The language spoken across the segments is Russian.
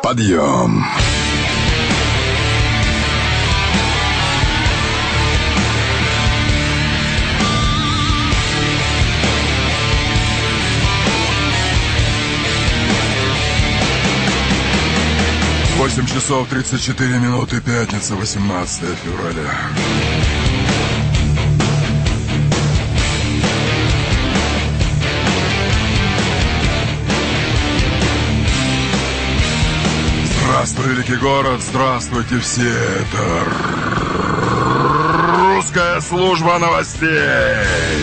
Подъем. Восемь часов 34 минуты, пятница, 18 февраля. Здравствуй, великий город, здравствуйте все, это русская служба новостей.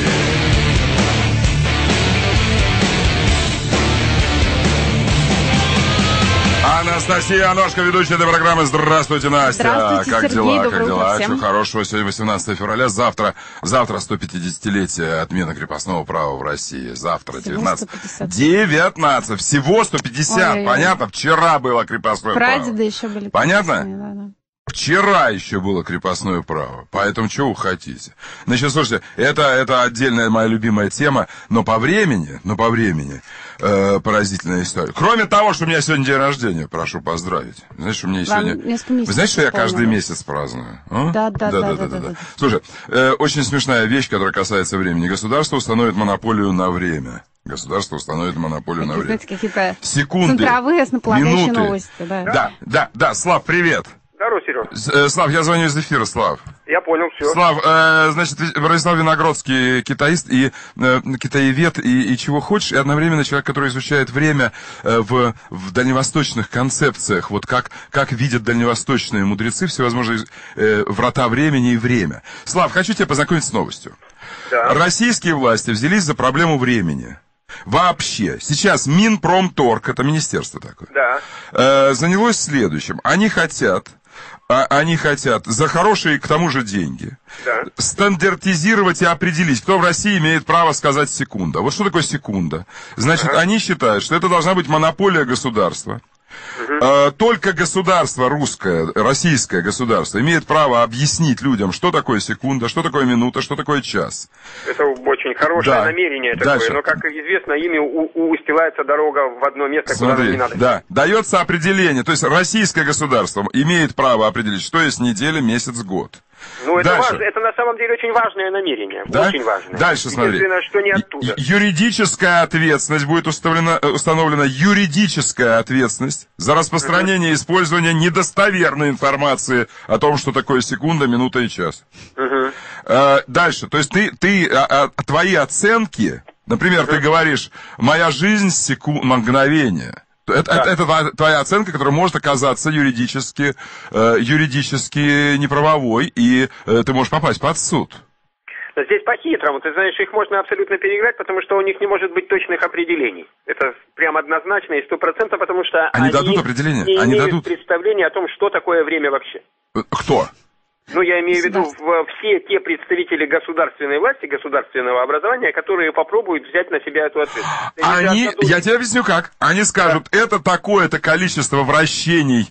Анастасия Аношка, ведущая этой программы. Здравствуйте, Настя. Здравствуйте, как Сергей, дела? доброе Как дела? утро всем. Чего хорошего? Сегодня 18 февраля. Завтра 150-летие отмены крепостного права в России. Завтра Всего 19. 150. 19. Всего 150. Ой-ой-ой. Понятно? Вчера было крепостное право. Прадеды еще были. Понятно? крепостные, да. Вчера еще было крепостное право, поэтому чего вы хотите? Значит, слушайте, это отдельная моя любимая тема, но по времени, поразительная история. Кроме того, что у меня сегодня день рождения, прошу поздравить. Знаешь, у меня сегодня... Вы знаете, что я каждый месяц праздную? А? Да. Слушай, очень смешная вещь, которая касается времени. Государство установит монополию на время. Государство установит монополию на время. Знаете, какие-то Секунды, центровые основополагающие минуты. новости. Да, Слав, привет. Здорово, Сереж. Слав, я звоню из эфира, Слав. Я понял, все. Слав, значит, Владислав Виногродский китаист и китаевед и чего хочешь, и одновременно человек, который изучает время в дальневосточных концепциях, вот как видят дальневосточные мудрецы всевозможные врата времени и время. Слав, хочу тебя познакомить с новостью. Да. Российские власти взялись за проблему времени. Вообще, сейчас Минпромторг, это министерство такое, Да. занялось следующим. Они хотят за хорошие, к тому же, деньги, Да. стандартизировать и определить, кто в России имеет право сказать секунда. Вот что такое секунда? Значит, они считают, что это должна быть монополия государства. Только государство русское, российское государство имеет право объяснить людям, что такое секунда, что такое минута, что такое час. Это очень хорошее Да. намерение Дальше. такое, но, как известно, ими устилается дорога в одно место, куда нам не надо. Да, дается определение, то есть российское государство имеет право определить, что есть неделя, месяц, год. Ну, это Дальше. важно, это на самом деле очень важное намерение, Да? очень важное. Дальше смотри. Единственное, что не оттуда. Юридическая ответственность будет установлена юридическая ответственность за распространение и использование недостоверной информации о том, что такое секунда, минута и час. Дальше, то есть твои оценки, например, ты говоришь, моя жизнь мгновение. Это твоя оценка, которая может оказаться юридически неправовой, и ты можешь попасть под суд. Но здесь по-хитрому, ты знаешь, их можно абсолютно переиграть, потому что у них не может быть точных определений. Это прям однозначно и 100%, потому что Они дадут определение? не Они имеют дадут? представления о том, что такое время вообще. Кто? Ну, я имею в виду все те представители государственной власти, государственного образования, которые попробуют взять на себя эту ответственность. Я тебе объясню как. Они скажут, это такое-то количество вращений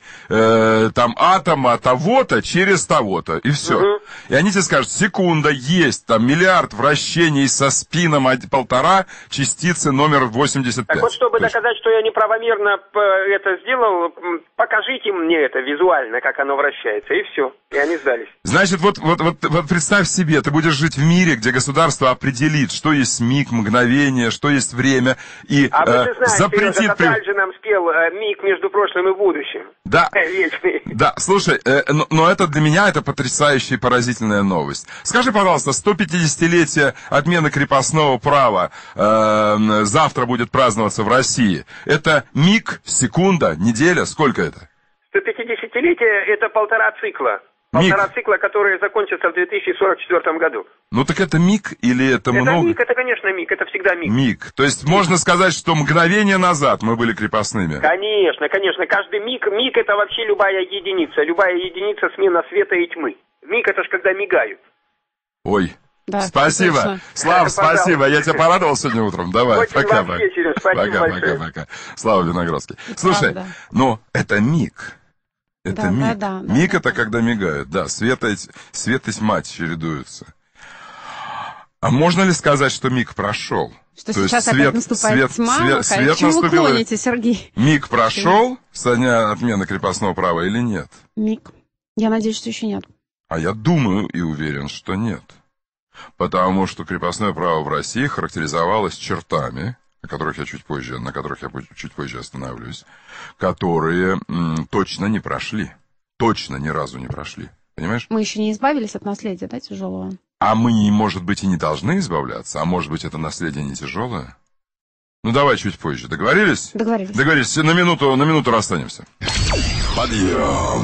атома того-то через того-то, и все. И они тебе скажут, секунда, есть там миллиард вращений со спином 1,5 частицы номер 85. Так вот, чтобы доказать, что я неправомерно это сделал, покажите мне это визуально, как оно вращается, и все. И они сдались. Значит, вот представь себе, ты будешь жить в мире, где государство определит, что есть миг, мгновение, что есть время, и вы же знаете, запретит... Сережа, Таталь же нам спел миг между прошлым и будущим. Да, Вечный. да, слушай, но это для меня это потрясающая и поразительная новость. Скажи, пожалуйста, 150-летие отмены крепостного права завтра будет праздноваться в России. Это миг, секунда, неделя, сколько это? 150-летие — это полтора цикла. Полтора цикла, которые закончатся в 2044 году. Ну так это миг или это много? Это миг, это, конечно, миг, это всегда миг. Миг. То есть можно сказать, что мгновение назад мы были крепостными? Конечно, конечно. Каждый миг это вообще любая единица смена света и тьмы. Миг — это ж когда мигают. Ой. Да, спасибо. точно. Слав, спасибо. Я тебя порадовал сегодня утром. Давай, Очень пока. вам вечером. Спасибо большое. Пока. Слава Виноградский. Слушай, ну это миг. Это миг. Миг — это когда мигают. Да, свет и тьма чередуются. А можно ли сказать, что миг прошел? Что то сейчас опять наступает тьма? К чему вы клоните, Сергей? Миг прошел со дня отмены крепостного права или нет? Миг. Я надеюсь, что еще нет. А я думаю и уверен, что нет. Потому что крепостное право в России характеризовалось чертами, на которых я чуть позже остановлюсь, которые точно не прошли. Точно ни разу не прошли. Понимаешь? Мы еще не избавились от наследия, да, тяжелого? А мы, может быть, и не должны избавляться, а может быть, это наследие не тяжелое? Ну, давай чуть позже. Договорились? Договорились. Договорились. На минуту расстанемся. Подъем.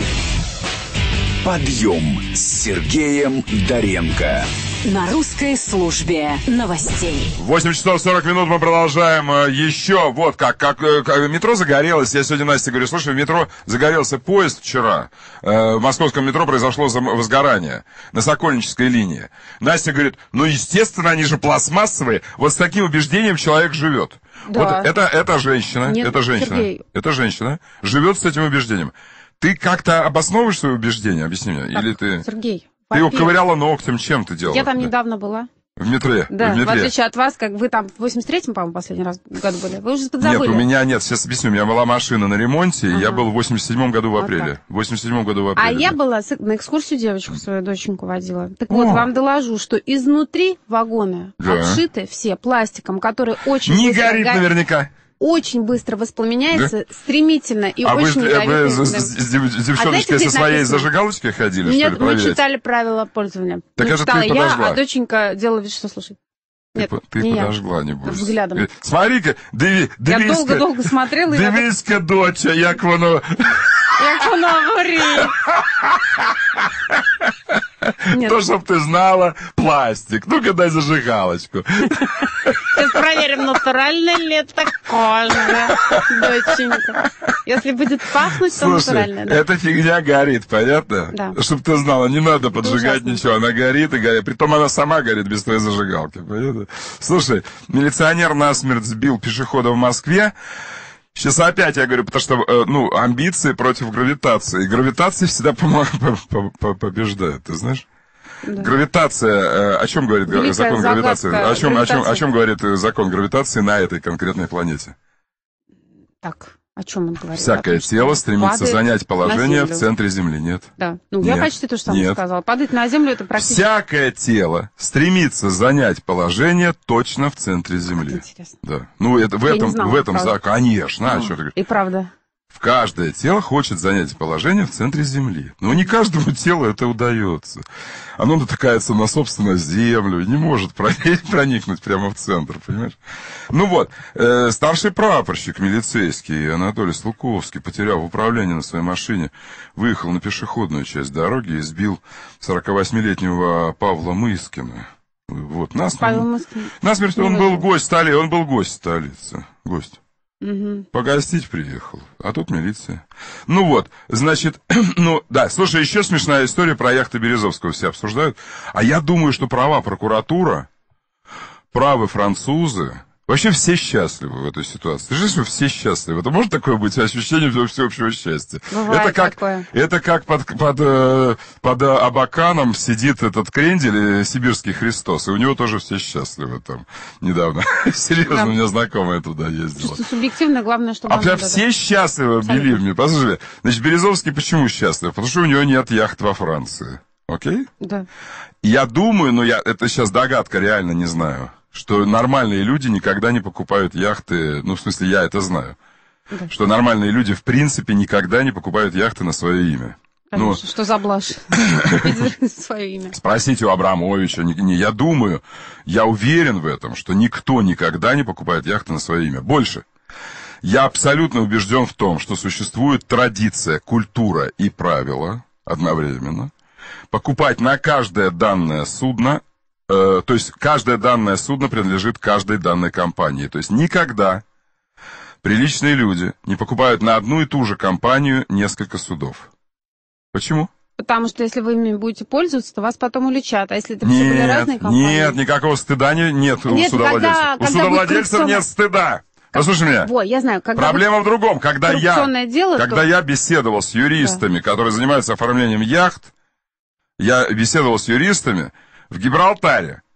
Подъем с Сергеем Доренко. На русской службе новостей. 8 часов 40 минут мы продолжаем. Еще вот как метро загорелось. Я сегодня Насте говорю, слушай, в метро загорелся поезд вчера. В московском метро произошло возгорание на Сокольнической линии. Настя говорит, ну, естественно, они же пластмассовые. Вот с таким убеждением человек живет. Да. Вот это женщина, Нет, Сергей. эта женщина живет с этим убеждением. Ты как-то обосновываешь свое убеждение? Объясни мне. Так, Или ты... Сергей, Ты его ковыряла ногтем, чем ты делала? Я там недавно была. В метре? Да, в метре. в отличие от вас, как вы там в 83-м, по-моему, последний раз году были. Вы уже подзабыли. Нет, у меня нет, сейчас объясню. У меня была машина на ремонте, и я был в 87-м году в апреле. В 87-м году в апреле. А я была на экскурсию девочку свою доченьку водила. Так вот, вам доложу, что изнутри вагоны обшиты все пластиком, который очень не быстро горит наверняка. Очень быстро воспламеняется, стремительно и а очень ядовитый. А вы с девчоночкой со своей зажигалочкой ходили, Нет, что ли, мы читали правила пользования. Так не это читала ты я, подожгла. а доченька делала вид, что слушает. Нет, ты не подожгла, я. небось. Взглядом. Смотри-ка, Я долго-долго смотрела. Дивись-ка, доча, як воно... Як воно горить. То, чтоб ты знала, пластик. Ну-ка, дай зажигалочку. Сейчас проверим, натуральная ли это кожа, доченька. Если будет пахнуть, то натуральная. Да. Эта фигня горит, понятно? Да. Чтоб ты знала, не надо поджигать ничего. Она горит и горит. Притом она сама горит без твоей зажигалки, понятно? Слушай, милиционер насмерть сбил пешехода в Москве. Сейчас опять я говорю, потому что, амбиции против гравитации. И гравитация всегда побеждает, ты знаешь? Да. Гравитация, о чем говорит закон гравитации? О чем говорит закон гравитации на этой конкретной планете? Так, о чем он говорит? Всякое тело стремится занять положение в центре Земли, нет? Да, нет. Я почти то же самое сказала. Падать на Землю это практически... Всякое тело стремится занять положение точно в центре Земли. Интересно. Да. Это в этом конечно. И правда. Каждое тело хочет занять положение в центре Земли. Но не каждому телу это удается. Оно натыкается на собственную Землю и не может проникнуть прямо в центр, понимаешь? Старший прапорщик милицейский Анатолий Слуковский, потеряв управление на своей машине, выехал на пешеходную часть дороги и сбил 48-летнего Павла Мыскина. Насмерть он был гость столицы. Гость. Угу. Погостить приехал, а тут милиция. Слушай, еще смешная история про яхты Березовского все обсуждают. А я думаю, что права прокуратура, правы французы, вообще все счастливы в этой ситуации. Ты же все счастливы. Это может такое быть ощущение всеобщего счастья? Это как под Абаканом сидит этот крендель, сибирский Христос, и у него тоже все счастливы там недавно. Серьезно, у меня знакомая туда ездила. Что субъективно, главное, чтобы... прям все счастливы, believe me. Послушай, Березовский почему счастлив? Потому что у него нет яхт во Франции. Окей? Да. Я думаю, это сейчас догадка, реально не знаю, что нормальные люди никогда не покупают яхты, я это знаю, да. Что нормальные люди, в принципе, никогда не покупают яхты на свое имя. Конечно, что за блажь? Свое имя. Спросите у Абрамовича, я думаю, я уверен в этом, что никто никогда не покупает яхты на свое имя. Больше. Я абсолютно убежден в том, что существует традиция, культура и правила одновременно покупать на каждое данное судно. То есть каждое данное судно принадлежит каждой данной компании. То есть никогда приличные люди не покупают на одну и ту же компанию несколько судов. Почему? Потому что если вы ими будете пользоваться, то вас потом уличат. А если это все были разные компании? Нет, никакого стыда нет у судовладельцев. У судовладельцев нет стыда. Послушай меня. Я знаю. Проблема в другом. Когда я беседовал с юристами, которые занимаются оформлением яхт, я беседовал с юристами в Гибралтаре.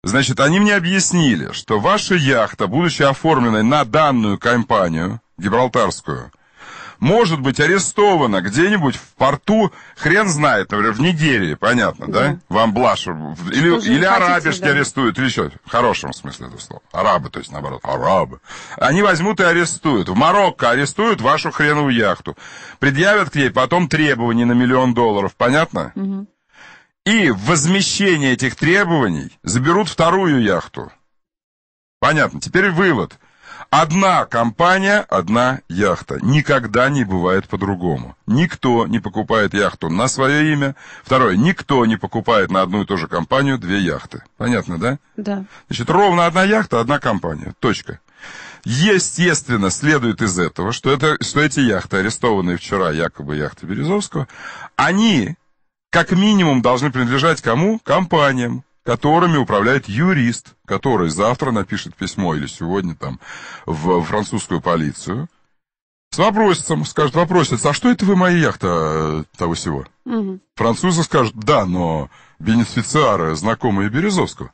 Значит, они мне объяснили, что ваша яхта, будучи оформленной на данную компанию, гибралтарскую, может быть арестована где-нибудь в порту, хрен знает, например, в Нигерии, понятно, да? Вам блажь. Или арабишки арестуют, или что? В хорошем смысле этого слова. Арабы, то есть наоборот, арабы. Они возьмут и арестуют. В Марокко арестуют вашу хреновую яхту. Предъявят к ней потом требования на $1 миллион, понятно? Угу. И в возмещение этих требований заберут вторую яхту. Понятно. Теперь вывод. Одна компания, одна яхта. Никогда не бывает по-другому. Никто не покупает яхту на свое имя. Второе, никто не покупает на одну и ту же компанию 2 яхты. Понятно, да? Да. Значит, ровно одна яхта, одна компания. Точка. Естественно, следует из этого, что эти яхты, арестованные вчера, якобы яхты Березовского, они, как минимум, должны принадлежать кому? Компаниям, которыми управляет юрист, который завтра напишет письмо или сегодня там в французскую полицию с вопросом, скажет, вопросится, а что это вы, моя яхта того всего? Угу. Французы скажут, да, но бенефициары знакомые Березовского.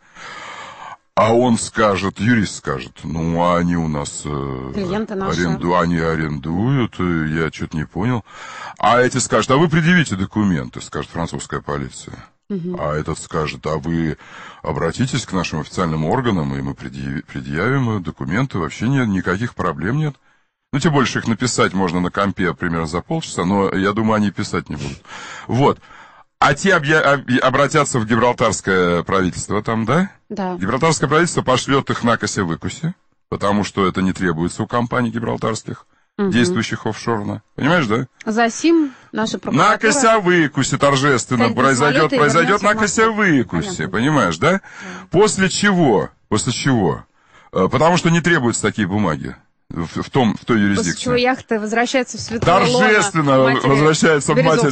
А он скажет, юрист скажет, ну, они у нас они арендуют, я что-то не понял. А эти скажут, а вы предъявите документы, скажет французская полиция. А этот скажет, а вы обратитесь к нашим официальным органам, и мы предъявим документы, вообще нет, никаких проблем нет. Ну, тем больше их написать можно на компе примерно за полчаса, но я думаю, они писать не будут. Вот. А те обратятся в гибралтарское правительство там, да? Да. Гибралтарское правительство пошлет их накося-выкуси, потому что это не требуется у компаний гибралтарских, действующих офшорно. Понимаешь, да? Засим наша прокуратура... Накося-выкуси торжественно произойдет накося-выкуси, понимаешь, да? После чего? Потому что не требуются такие бумаги. В той юрисдикции. После чего яхта возвращается в святое лоно торжественно возвращается в матерь.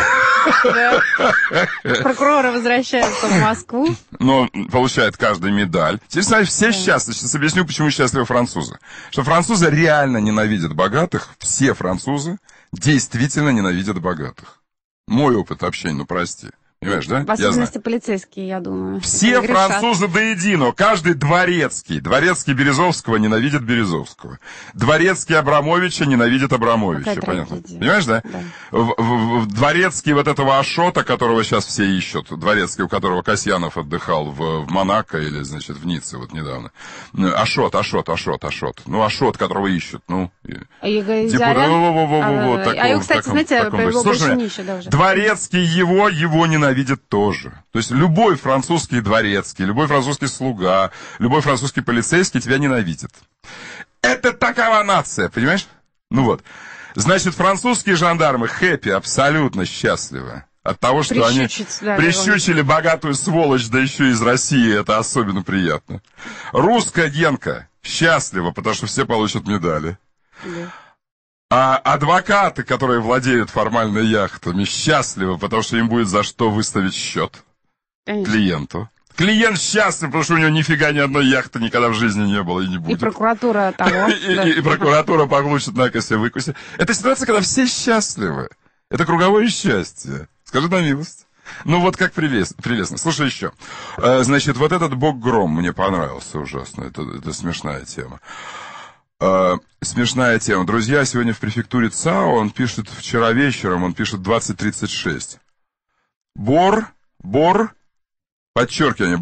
Прокуроры возвращаются в Москву. Но получает каждый медаль. Теперь, все счастливы. Сейчас объясню, почему счастливы французы. Что французы реально ненавидят богатых. Все французы действительно ненавидят богатых. Мой опыт общения, прости. Понимаешь, да? В особенности полицейские, я думаю. Все французы до единого. Каждый дворецкий Березовского ненавидит Березовского. Дворецкий Абрамовича ненавидит Абрамовича. Понятно? Понимаешь, да? Дворецкий вот этого Ашота, которого сейчас все ищут. Дворецкий, у которого Касьянов отдыхал в Монако или, значит, в Ницце вот недавно. Ашот. Ну, Ашот, которого ищут. Ну, а его, кстати, знаете, про его больше не ищут даже. Дворецкий его ненавидит тоже. То есть любой французский дворецкий, любой французский слуга, любой французский полицейский тебя ненавидит. Это такова нация, понимаешь? Ну вот. Значит, французские жандармы хэппи, абсолютно счастливы от того, что они прищучили богатую сволочь, да еще из России. Это особенно приятно. Русская генка счастлива, потому что все получат медали. Да. А адвокаты, которые владеют формально яхтами, счастливы, потому что им будет за что выставить счет клиенту. Клиент счастлив, потому что у него нифига ни одной яхты никогда в жизни не было и не будет. И прокуратура того. И прокуратура получит накосе-выкусе. Это ситуация, когда все счастливы. Это круговое счастье. Скажи на милость. Ну вот как прелестно. Слушай еще. Значит, вот этот бог Гром мне понравился ужасно. Это смешная тема. Смешная тема. Друзья, сегодня в префектуре ЦАО, он пишет вчера вечером, он пишет 20:36. Бор, подчеркивание,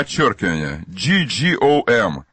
GGOM,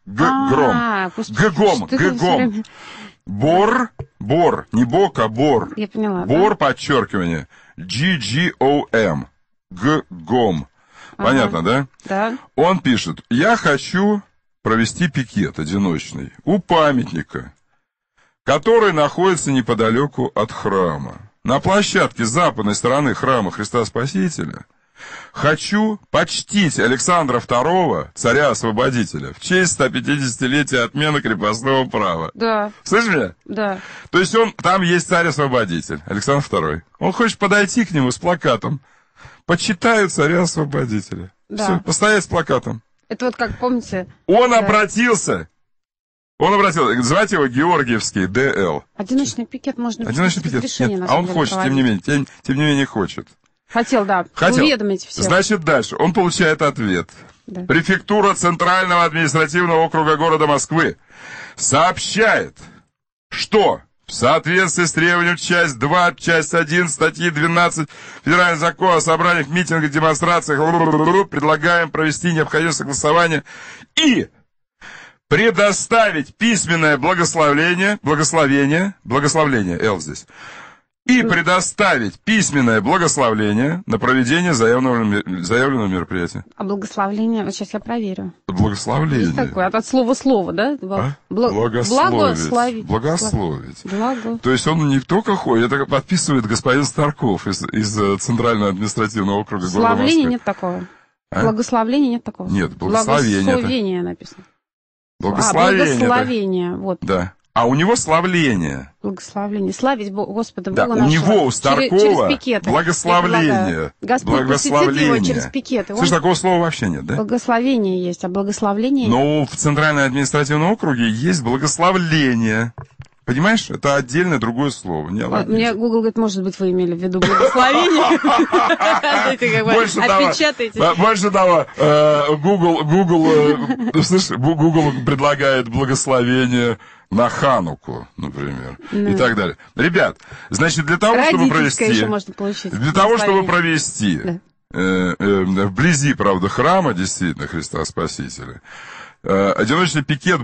Ггом. Бор, не бок, а бор. Я поняла. Бор, подчеркивание, GGOM, Ггом. Понятно, да? Да. Он пишет, я хочу провести пикет одиночный у памятника, который находится неподалеку от храма. На площадке с западной стороны храма Христа Спасителя хочу почтить Александра II, царя-освободителя, в честь 150-летия отмены крепостного права. Да. Слышишь меня? Да. То есть там есть царь-освободитель, Александр II. Он хочет подойти к нему с плакатом. Почитаю царя-освободителя. Да. Все, постоять с плакатом. Это вот как, помните... Он обратился, звать его Георгиевский ДЛ. Одиночный пикет можно... Одиночный пикет, нет, а он хочет, тем не менее хочет. Хотел. Уведомить всех. Значит, дальше, он получает ответ. Да. Префектура Центрального административного округа города Москвы сообщает, что в соответствии с требованием часть 2, часть 1 статьи 12 Федерального закона о собраниях, митингах, демонстрациях предлагаем провести необходимое согласование и предоставить письменное благословение, Л здесь, и предоставить письменное благословение на проведение заявленного мероприятия. А благословление, вот сейчас я проверю. Благословление. Есть такое, от слова слово, да? Благословить. Благо. То есть он не только ходит, это подписывает господин Старков из Центрального административного округа города Москвы. Благословения нет такого. Благословения нет такого. Нет, благословение. Благословение написано. Благословение. Вот. Да. А у него славление. Благословение. Славить Господа да, Бога у нашего. него, у Старкова, через пикеты. благословление. Господь посетит его через пикеты. Слушай, такого слова вообще нет, да? Благословение есть, а благословление... Но в Центральном административном округе есть благословление. Понимаешь, это отдельное другое слово. Мне Google говорит, может быть, вы имели в виду благословение. Больше того, Google предлагает благословение на Хануку, например, и так далее. Ребят, значит, для того, чтобы провести вблизи, правда, храма, действительно, Христа Спасителя, одиночный пикет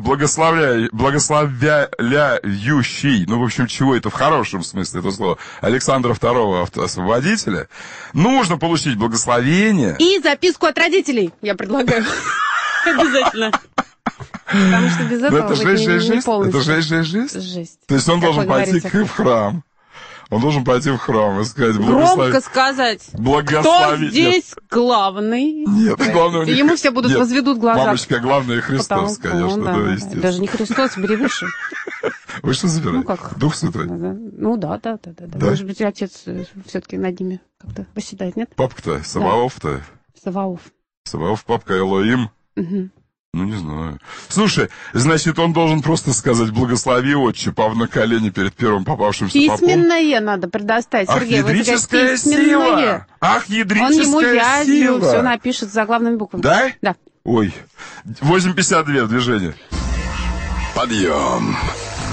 благословляющий, ну, в общем, чего это в хорошем смысле это слово, Александра II автоосвободителя, нужно получить благословение. И записку от родителей, я предлагаю. Обязательно. Потому что без этого это жесть. То есть он должен пойти в храм. Он должен пойти в храм и сказать... Громко сказать, кто здесь главный? Нет, главного не... Ему все будут возведут глаза. Мамочка, главное Христос, конечно. Да, естественно. Даже не Христос, бери выше. Вы что забираете? Ну как? Дух Святой? Ну да. Может быть, отец все-таки над ними как-то восседает, нет? Папка-то, Саваоф-то? Саваоф, папка Элоим? Угу. Ну, не знаю. Слушай, значит, он должен просто сказать «Благослови, отче», пав на колени перед первым попавшимся попом. Письменное надо предоставить, Сергей. Ах, ядрическая сила! Ах, ядрическая сила! Он ему вязью все напишет заглавными буквами. Да? Да. Ой, 8:52 в движении. Подъем.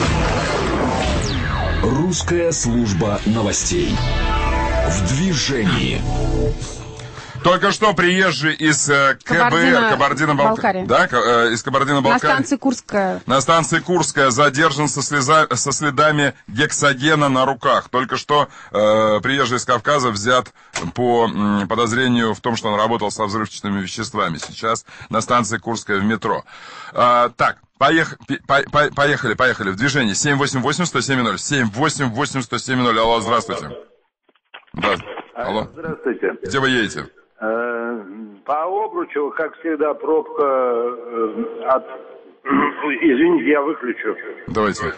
Русская служба новостей. В движении. Только что приезжий из Кабардино-Балкарии. Да, из Кабардино-Балкарии. На станции Курская задержан со следами гексогена на руках. Только что приезжий из Кавказа взят по подозрению в том, что он работал со взрывчатыми веществами. Сейчас на станции Курская в метро. Так, поехали в движение. 788-107-0. 788-107-0. Алло, здравствуйте. Алло. Здравствуйте. Где вы едете? По Обручеву, как всегда, пробка от... Извините, я выключу. Давайте.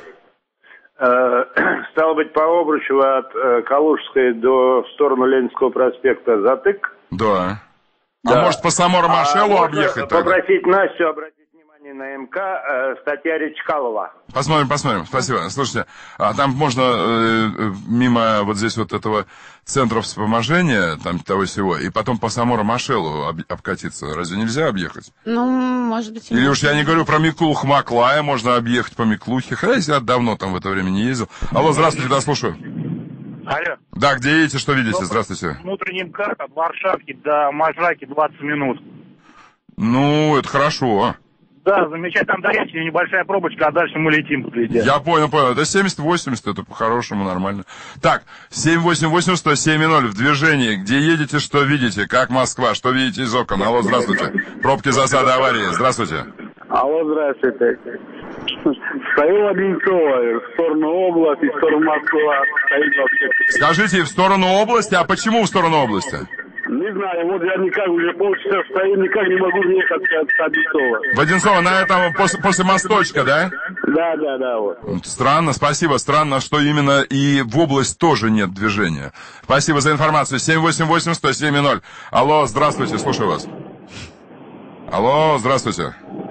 Стало быть, по Обручеву от Калужской в сторону Ленинского проспекта затык. Да. А может по самому Ромашеллу объехать тогда? Попросить Настю обратить внимание на МК, статья Речкалова. Посмотрим. Спасибо. Слушайте, там можно мимо вот здесь вот этого центра вспоможения, там того всего, и потом по самому Ромашеллу обкатиться. Разве нельзя объехать? Ну, может быть. Или уж я не говорю про Миклух-Маклая, можно объехать по Миклухе. Хотя я давно там в это время не ездил. Алло, здравствуйте, да, слушаю. Алло. Да, где едете, что видите? Здравствуйте. Внутренний МКАД от Варшавки до Можаки 20 минут. Ну, это хорошо. Да, замечательно. Там дорячая небольшая пробочка, а дальше мы летим. Я понял. Это 70-80, это по-хорошему нормально. Так, 788-107-0 в движении. Где едете, что видите? Как Москва? Что видите из окон? Алло, здравствуйте. Пробки, засады, аварии. Здравствуйте. Алло, здравствуйте. Стою в Одинцово, в сторону области, в сторону Москвы. Скажите, в сторону области? А почему в сторону области? Не знаю, вот я никак уже полчаса стою, никак не могу въехать от Одинцова. В Одинцово, на этом, после мосточка, да? Да, вот. Странно, спасибо. Странно, что именно и в область тоже нет движения. Спасибо за информацию. 788-107-0. Алло, здравствуйте, слушаю вас. Алло, здравствуйте.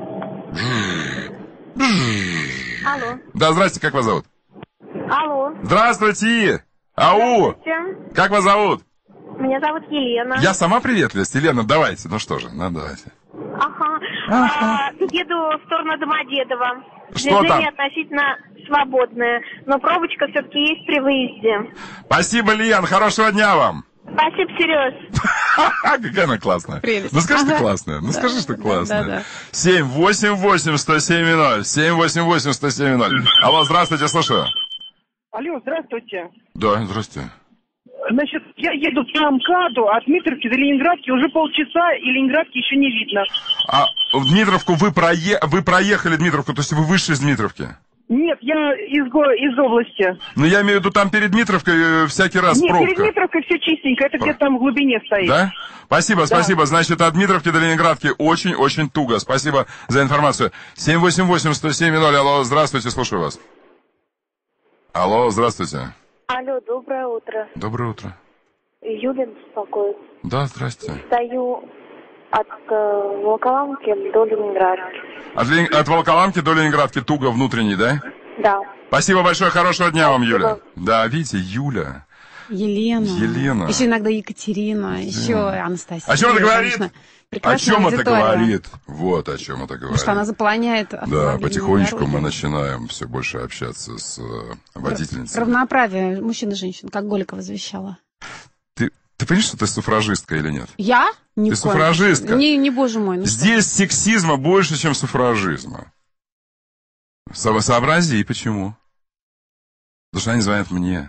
Алло. Да, здрасте, как вас зовут? Алло. Здравствуйте. Ау. Здравствуйте. Как вас зовут? Меня зовут Елена. Я сама приветливость. Елена, давайте. Ну что же, давайте. Еду в сторону Домодедово. Что Движение там? относительно свободное, но пробочка все-таки есть при выезде. Спасибо, Лен, хорошего дня вам. Спасибо, Сереж. Какая она классная. Прелесть. Ну скажи, ты классная. Ну скажи, что классная. 788-107-0. 788-107-0. Алло, здравствуйте, слушаю. Алло, здравствуйте. Да, здравствуйте. Значит, я еду по МКАДу от Дмитровки до Ленинградки уже полчаса, и Ленинградки еще не видно. А в Дмитровку вы проехали Дмитровку, то есть вы вышли из Дмитровки? Нет, я из области. Ну, я имею в виду, там перед Дмитровкой всякий раз Нет, пробка. перед Дмитровкой все чистенько, это где-то там в глубине стоит. Да? Спасибо, спасибо. Значит, от Дмитровки до Ленинградки очень-очень туго. Спасибо за информацию. 788-107-0. Алло, здравствуйте, слушаю вас. Алло, здравствуйте. Алло, доброе утро. Доброе утро. Юля беспокоит. Да, здрасте. Стою от Волоколамки до Ленинградки. От Волоколамки до Ленинградки туго внутренний, да? Да. Спасибо большое, хорошего дня вам, Юля. Да, видите, Юля. Елена. Еще иногда Екатерина, еще Анастасия. О чем это говорит? О чем это аудитория. говорит? Вот о чем это говорит. Потому что она заполняет. Да, потихонечку мы начинаем все больше общаться с водительницей. Равноправие мужчин и женщин, как Голикова завещала. Ты понимаешь, что ты суфражистка или нет? Я? Ты суфражистка. Не, боже мой. Ну здесь что? Сексизма больше, чем суфражизма. Сообрази, почему? Потому что они звонят мне.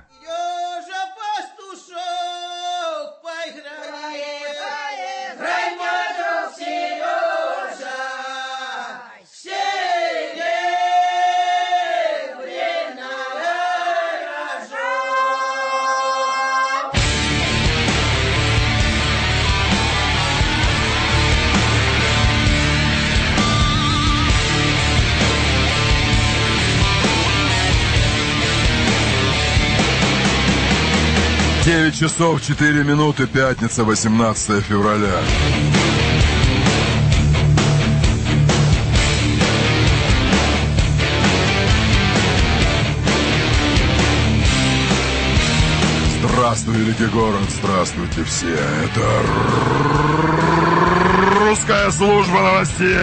Часов 4 минуты, пятница, 18 февраля. Здравствуй, великий город, здравствуйте все. Это русская служба новостей.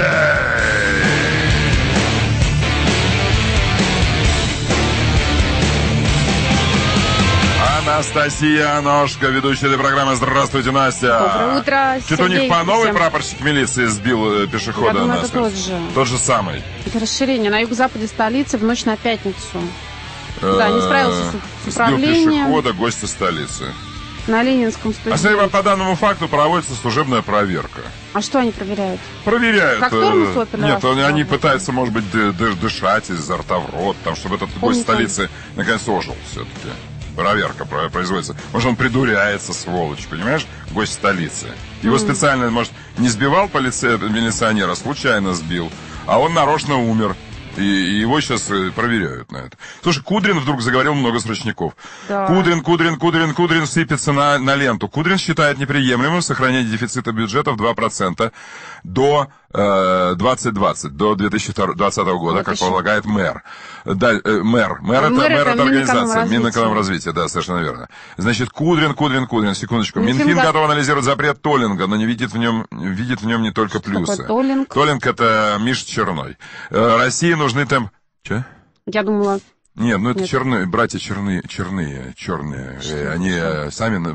Анастасия Ножка, ведущая этой программы. Здравствуйте, Настя. Доброе утро, что-то у них по новой прапорщик милиции сбил пешехода. Я думаю, это тот же. Тот же самый. Это расширение на юго-западе столицы в ночь на пятницу. Да, не справился с управлением. Сбил пешехода, гостя столицы. На Ленинском 109. А по данному факту проводится служебная проверка. А что они проверяют? Проверяют. Как тормоз оперный? Нет, они пытаются, может быть, дышать изо рта в рот, там, чтобы этот гость столицы наконец ожил все-таки. Проверка производится. Может, он придуряется, сволочь, понимаешь? Гость столицы. Его специально, может, не сбивал милиционера, случайно сбил. А он нарочно умер. И его сейчас проверяют на это. Слушай, Кудрин вдруг заговорил много срочников. Да. Кудрин сыпется на ленту. Кудрин считает неприемлемым сохранение дефицита бюджета в 2% до 2020, до 2020 года, вот как полагает мэр. Да, мэр это организация, Минэкономразвития, да, совершенно верно. Значит, Кудрин, секундочку. Минфин готов анализировать запрет толлинга, но не видит в нем не только плюсы. Толлинг это Миша Черной. России нужны там... Че? Я думала... Нет, ну это черные, братья черные. Они сами...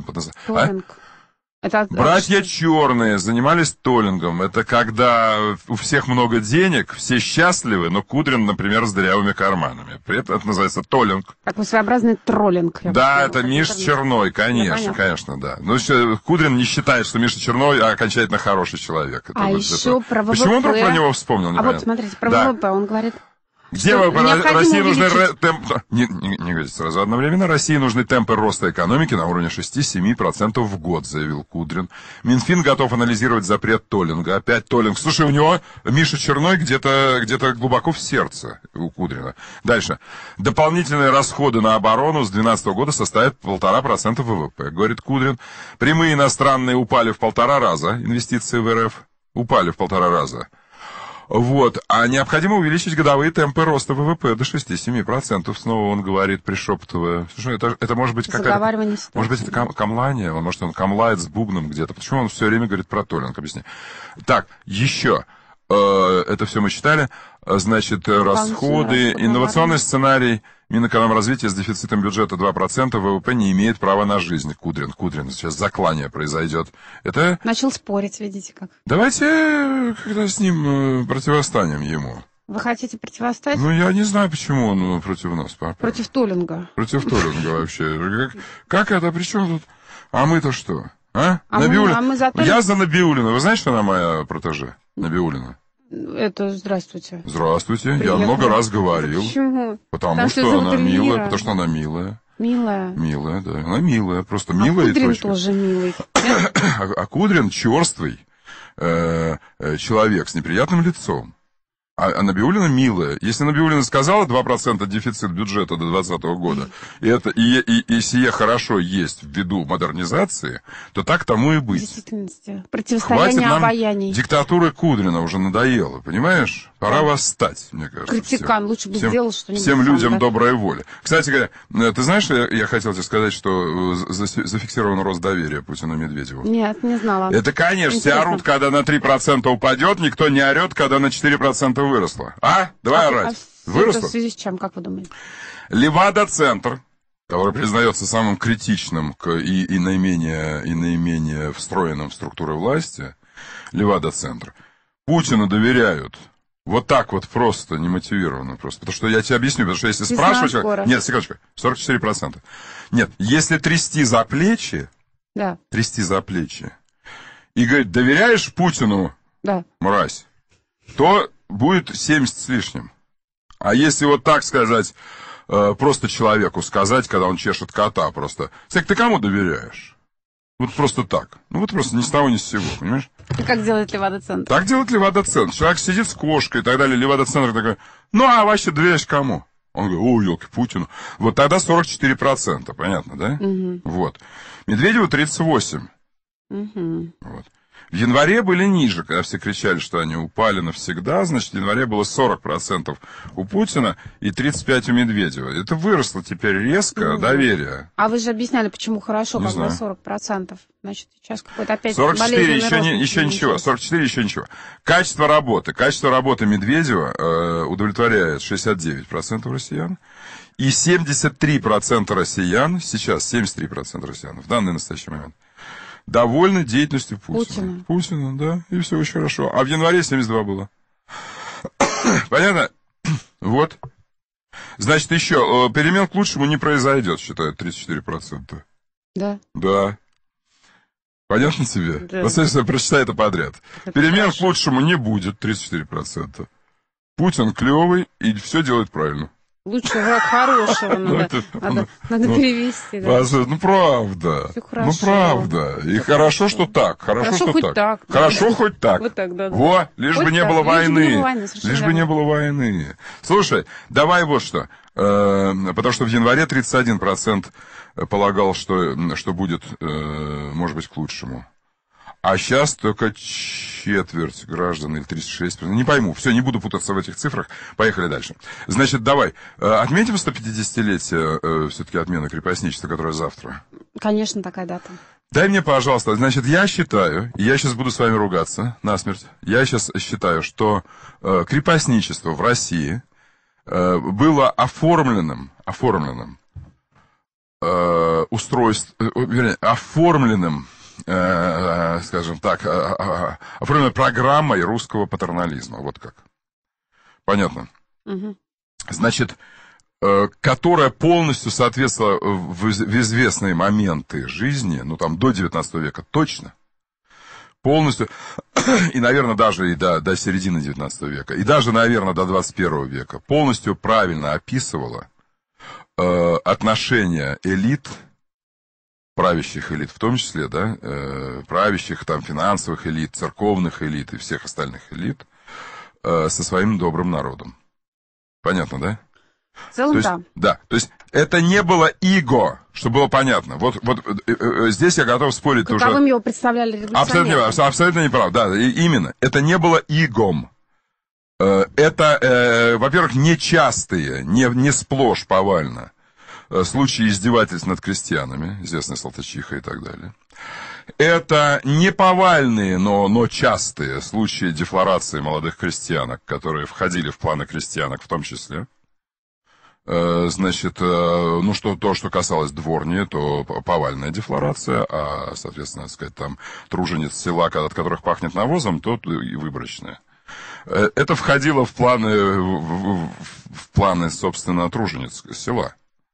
Братья черные занимались толлингом. Это когда у всех много денег, все счастливы, но Кудрин, например, с дырявыми карманами. Это называется толлинг. Такой своеобразный троллинг. Да, это Миша Черной, конечно, да. Но Кудрин не считает, что Миша Черной окончательно хороший человек. Еще про ВВП. Почему он вдруг про него вспомнил? А вот смотрите, про ВВП он говорит... Где России нужны темпы... Не говорите сразу. Одновременно России нужны темпы роста экономики на уровне 6-7% в год, заявил Кудрин. Минфин готов анализировать запрет толлинга. Опять толлинг. Слушай, у него Миша Черной где-то глубоко в сердце у Кудрина. Дальше. Дополнительные расходы на оборону с 2012 года составят 1,5% ВВП, говорит Кудрин. Прямые иностранные упали в 1,5 раза. Инвестиции в РФ упали в 1,5 раза. Вот. А необходимо увеличить годовые темпы роста ВВП до 6-7%. Снова он говорит, пришептывая. Слушай, это может быть какая-то... Может быть, это камлание? Может, он камлает с бубном где-то. Почему он все время говорит про толлинг? Объясни. Так, еще. это все мы читали. Значит, расходы, инновационный сценарий Минэкономразвития с дефицитом бюджета 2% ВВП не имеет права на жизнь. Кудрин, сейчас заклание произойдет. Это... Начал спорить, видите как. Давайте когда с ним противостанем ему. Вы хотите противостоять? Ну, я не знаю, почему он против нас. Против Толлинга. Против Толлинга вообще. Как это? При чем тут? А мы-то что? Я за Набиуллину. Вы знаете, что она моя протеже? Набиуллина. Это здравствуйте. Здравствуйте. Приехали. Я много раз говорил. Почему? Потому что она милая. Потому что она милая. Милая? Милая, да. Она милая. Просто милая и Кудрин точка. тоже милый. А Кудрин черствый человек с неприятным лицом. А Набиуллина милая. Если Набиуллина сказала 2% дефицит бюджета до 2020 года, и сие хорошо есть ввиду модернизации, то так тому и быть. В действительности. Противостояние обаяний. Диктатура Кудрина уже надоела, понимаешь? Пора восстать, мне кажется. Критикан, лучше бы сделал что-нибудь. Всем людям добрая воля. Кстати говоря, ты знаешь, я хотел тебе сказать, что зафиксирован рост доверия Путину и Медведеву? Нет, не знала. Это, конечно, все орут, когда на 3% упадет, никто не орет, когда на 4% выросло. Давай орать. Выросло? В связи с чем, как вы думаете? Левада-центр, который признается самым критичным и наименее встроенным в структуры власти, Левада-центр, Путину доверяют. Вот так вот просто, немотивированно просто. Потому что я тебе объясню, потому что если спрашивать... Нет, секундочку, 44%. Нет, если трясти за плечи, и говорить, доверяешь Путину, мразь, то будет 70 с лишним. А если вот так сказать, просто человеку сказать, когда он чешет кота, просто, ты кому доверяешь? Вот просто так. Ну вот просто ни с того, ни с сего, понимаешь? И как делает Левада-центр? Так делает Левада-центр. Человек сидит с кошкой и так далее. Левада-центр такой, вообще доверяешь кому? Он говорит, елки, Путину. Вот тогда 44%, понятно, да? Угу. Вот. Медведеву 38%. Угу. Вот. В январе были ниже, когда все кричали, что они упали навсегда. Значит, в январе было 40% у Путина и 35% у Медведева. Это выросло теперь резко, доверие. А вы же объясняли, почему хорошо, не когда 40%. Значит, сейчас какой-то опять 44 еще ничего. 44 еще ничего. Качество работы Медведева удовлетворяет 69% россиян. И 73% россиян, сейчас 73% россиян, в данный настоящий момент, довольны деятельностью Путина, да, и все очень хорошо. А в январе 72 было. Понятно? Вот. Значит, еще, перемен к лучшему не произойдет, считают 34%. Да. Да. Понятно тебе? Да. Вот, если прочитай это подряд. Перемен к лучшему не будет, 34%. Путин клевый и все делает правильно. Лучший враг хорошего надо перевести. Ну, правда. Ну, правда. И хорошо, что так. Хорошо хоть так. Хорошо хоть так. Вот так, да. Во, лишь бы не было войны. Лишь бы не было войны. Слушай, давай вот что. Потому что в январе 31% полагал, что будет, может быть, к лучшему. А сейчас только четверть граждан или 36%. Не пойму. Все, не буду путаться в этих цифрах. Поехали дальше. Значит, давай. Отметим 150-летие все-таки отмены крепостничества, которое завтра. Конечно, такая дата. Дай мне, пожалуйста. Значит, я считаю, и я сейчас буду с вами ругаться насмерть, я сейчас считаю, что крепостничество в России было оформленным скажем так, оформленной программой русского патернализма. Вот как. Понятно? Угу. Значит, которая полностью соответствовала в известные моменты жизни, ну, там, до 19 века точно, полностью, и, наверное, даже и до середины 19 века, и даже, наверное, до 21 века, полностью правильно описывала отношения элит, правящих элит в том числе, да, правящих там финансовых элит, церковных элит и всех остальных элит со своим добрым народом. Понятно, да? В целом, да. Да, то есть это не было иго, чтобы было понятно. Вот здесь я готов спорить уже. Каковым его представляли революционеры. Абсолютно неправ, да, именно. Это не было игом. Это, во-первых, нечастые, не сплошь повально случаи издевательств над крестьянами, известная Салтычиха и так далее. Это не повальные, но частые случаи дефлорации молодых крестьянок, которые входили в планы крестьянок в том числе. Значит, то, что касалось дворни, то повальная дефлорация, а, соответственно, так сказать, там тружениц села, от которых пахнет навозом, то и выборочная. Это входило в планы, собственно, тружениц села.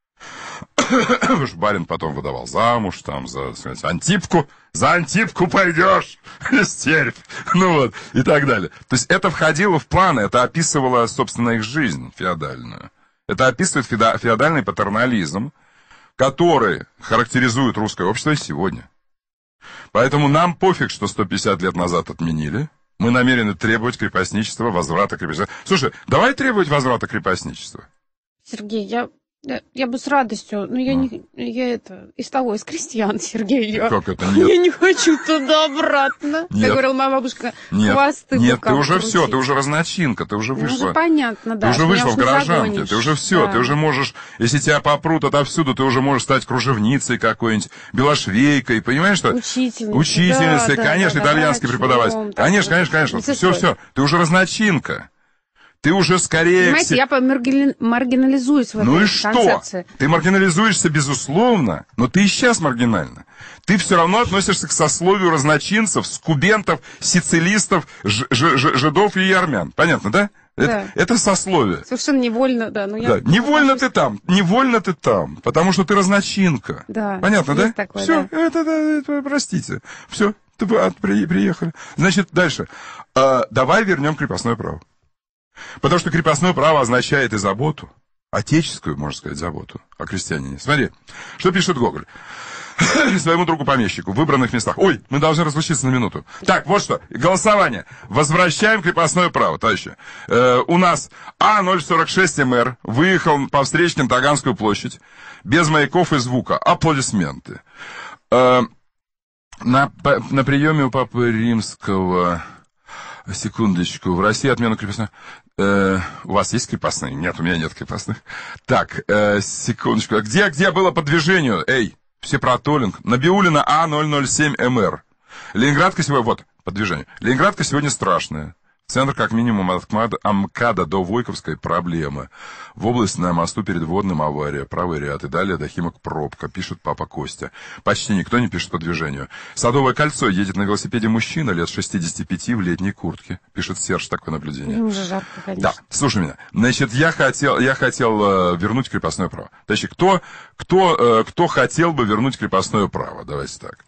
Барин потом выдавал замуж, там, за, сказать, Антипку. За Антипку пойдешь, стервь. Ну вот, и так далее. То есть это входило в планы, это описывало, собственно, их жизнь феодальную. Это описывает феодальный патернализм, который характеризует русское общество и сегодня. Поэтому нам пофиг, что 150 лет назад отменили. Мы намерены требовать крепостничества, возврата крепостничества. Слушай, давай требовать возврата крепостничества. Сергей, я бы с радостью, но из того, из крестьян, Сергей. Как это нет? Я не хочу туда обратно. Как говорила моя бабушка, хвосты. Нет, ты уже все, ты уже разночинка, ты уже вышла. Уже понятно, да. Ты уже вышла в горожанке, ты уже все, ты уже можешь, если тебя попрут отовсюду, ты уже можешь стать кружевницей какой-нибудь, белошвейкой, понимаешь что? Учительницей, конечно, итальянский преподаватель. Конечно, все, ты уже разночинка. Ты уже скорее... Понимаете, я маргинализуюсь в этой концепции. Что? Ты маргинализуешься, безусловно, но ты и сейчас маргинальна. Ты все равно относишься к сословию разночинцев, скубентов, сицилистов, жидов и армян. Понятно, да? Да. Это сословие. Совершенно невольно, да. Невольно ты там, потому что ты разночинка. Да. Понятно, да? Такое, все, да. это, простите. Все, приехали. Значит, дальше. Давай вернем крепостное право. Потому что крепостное право означает и заботу, отеческую, можно сказать, заботу о крестьянине. Смотри, что пишет Гоголь. Своему другу-помещику в выбранных местах. Ой, мы должны разлучиться на минуту. Так, вот что, голосование. Возвращаем крепостное право, товарищи. У нас А046МР выехал по встречке на Таганскую площадь, без маяков и звука. Аплодисменты. На приеме у Папы Римского... Секундочку. В России отмена крепостных... у вас есть крепостные? Нет, у меня нет крепостных. Так, секундочку. Где было по движению? Эй, Всепротолинг. Набиуллина А007МР. Ленинградка сегодня... Вот, по движению. Ленинградка сегодня страшная. Центр, как минимум, от МКАДа до Войковской проблемы. В области на мосту перед Водным авария. Правый ряд. И далее до Химок пробка. Пишет папа Костя. Почти никто не пишет по движению. Садовое кольцо. Едет на велосипеде мужчина лет 65 в летней куртке. Пишет Серж, такое наблюдение. Ему же жарко, конечно. Да, слушай меня. Значит, я хотел вернуть крепостное право. Значит, кто хотел бы вернуть крепостное право? Давайте так.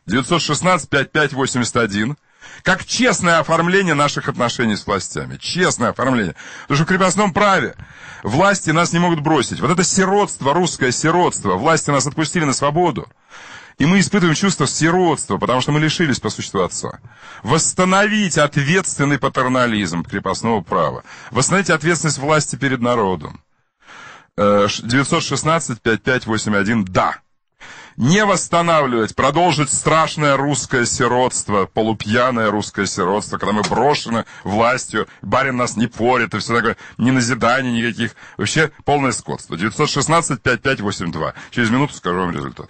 916-5581. Как честное оформление наших отношений с властями. Честное оформление. Потому что в крепостном праве власти нас не могут бросить. Вот это сиротство, русское сиротство. Власти нас отпустили на свободу. И мы испытываем чувство сиротства, потому что мы лишились по существу отца. Восстановить ответственный патернализм крепостного права. Восстановить ответственность власти перед народом. 916-5581. Да. Не восстанавливать, продолжить страшное русское сиротство, полупьяное русское сиротство, когда мы брошены властью, барин нас не порит и все такое, ни назиданий никаких. Вообще полное скотство. 916-5582. Через минуту скажу вам результат.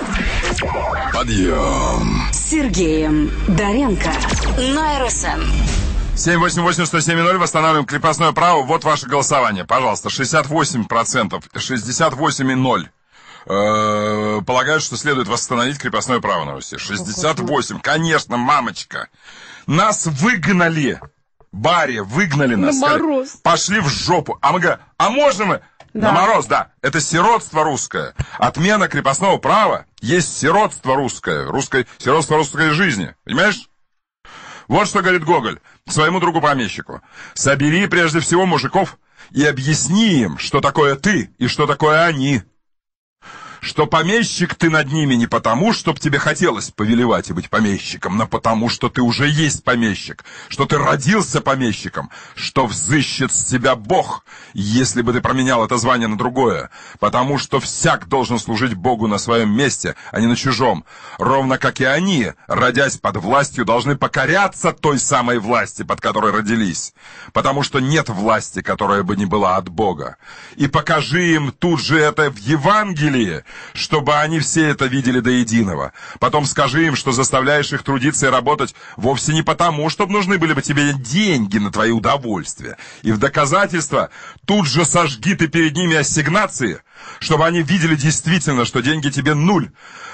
Подъем. С Сергеем Доренко на РСМ. 788-107-0. Восстанавливаем крепостное право. Вот ваше голосование. Пожалуйста, 68%. 68,0%. Полагают, что следует восстановить крепостное право на Руси. 68. Конечно, мамочка. Нас выгнали. Баре, выгнали нас. На мороз. Пошли в жопу. А мы говорим, а можно мы? Да. На мороз, да. Это сиротство русское. Отмена крепостного права есть сиротство русское. Сиротство русской жизни. Понимаешь? Вот что говорит Гоголь своему другу-помещику. Собери прежде всего мужиков и объясни им, что такое ты и что такое они. Что помещик ты над ними не потому, чтоб тебе хотелось повелевать и быть помещиком, но потому, что ты уже есть помещик, что ты родился помещиком, что взыщет с тебя Бог, если бы ты променял это звание на другое, потому что всяк должен служить Богу на своем месте, а не на чужом, ровно как и они, родясь под властью, должны покоряться той самой власти, под которой родились, потому что нет власти, которая бы не была от Бога. И покажи им тут же это в Евангелии, чтобы они все это видели до единого. Потом скажи им, что заставляешь их трудиться и работать вовсе не потому, чтобы нужны были бы тебе деньги на твои удовольствия. И в доказательство тут же сожги ты перед ними ассигнации, чтобы они видели действительно, что деньги тебе нуль.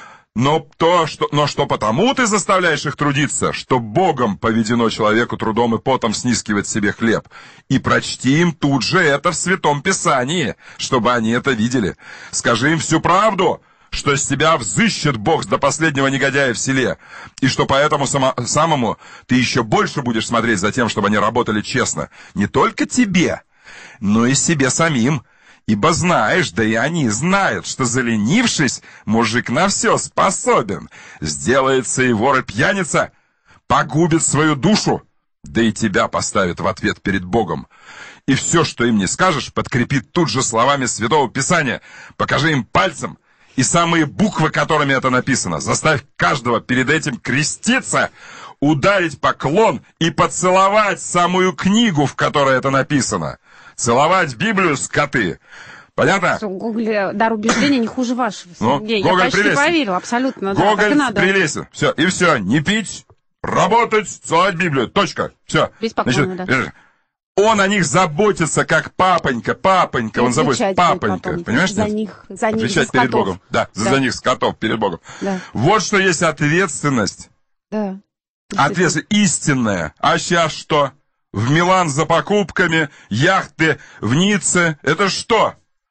Но что потому ты заставляешь их трудиться, что Богом поведено человеку трудом и потом снискивать себе хлеб. И прочти им тут же это в Святом Писании, чтобы они это видели. Скажи им всю правду, что с тебя взыщет Бог до последнего негодяя в селе, и что поэтому самому ты еще больше будешь смотреть за тем, чтобы они работали честно. Не только тебе, но и себе самим. Ибо знаешь, да и они знают, что заленившись, мужик на все способен. Сделается и вор, и пьяница, погубит свою душу, да и тебя поставит в ответ перед Богом. И все, что им не скажешь, подкрепи тут же словами Святого Писания. Покажи им пальцем, и самые буквы, которыми это написано. Заставь каждого перед этим креститься, ударить поклон и поцеловать самую книгу, в которой это написано. Целовать Библию, скоты. Понятно? Гоголь, дар убеждения не хуже вашего, Сергей. Ну, я почти поверил, абсолютно. Гоголь да, прелестен. Все, и все. Не пить, работать, целовать Библию. Точка. Все. Без поклона, да. Он о них заботится, как папонька. Он заботится. Папонька. Понимаешь? За них отвечать перед Богом. Да, за них, скотов, перед Богом. Да. Вот что есть ответственность. Да. Ответственность истинная. А сейчас что? В Милан за покупками, яхты в Ницце. Это что?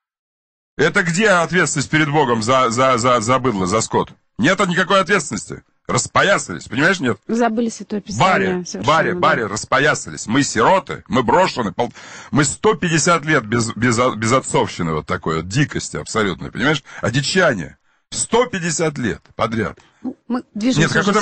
Это где ответственность перед Богом за быдло, за скот? Нет никакой ответственности. Распоясались, понимаешь, нет? Забыли Святое Писание. Баре, распоясались. Мы сироты, мы брошены. Мы 150 лет без отцовщины вот такой вот дикости абсолютной, понимаешь? Одичание. 150 лет подряд. Мы движемся. Нет, какое-то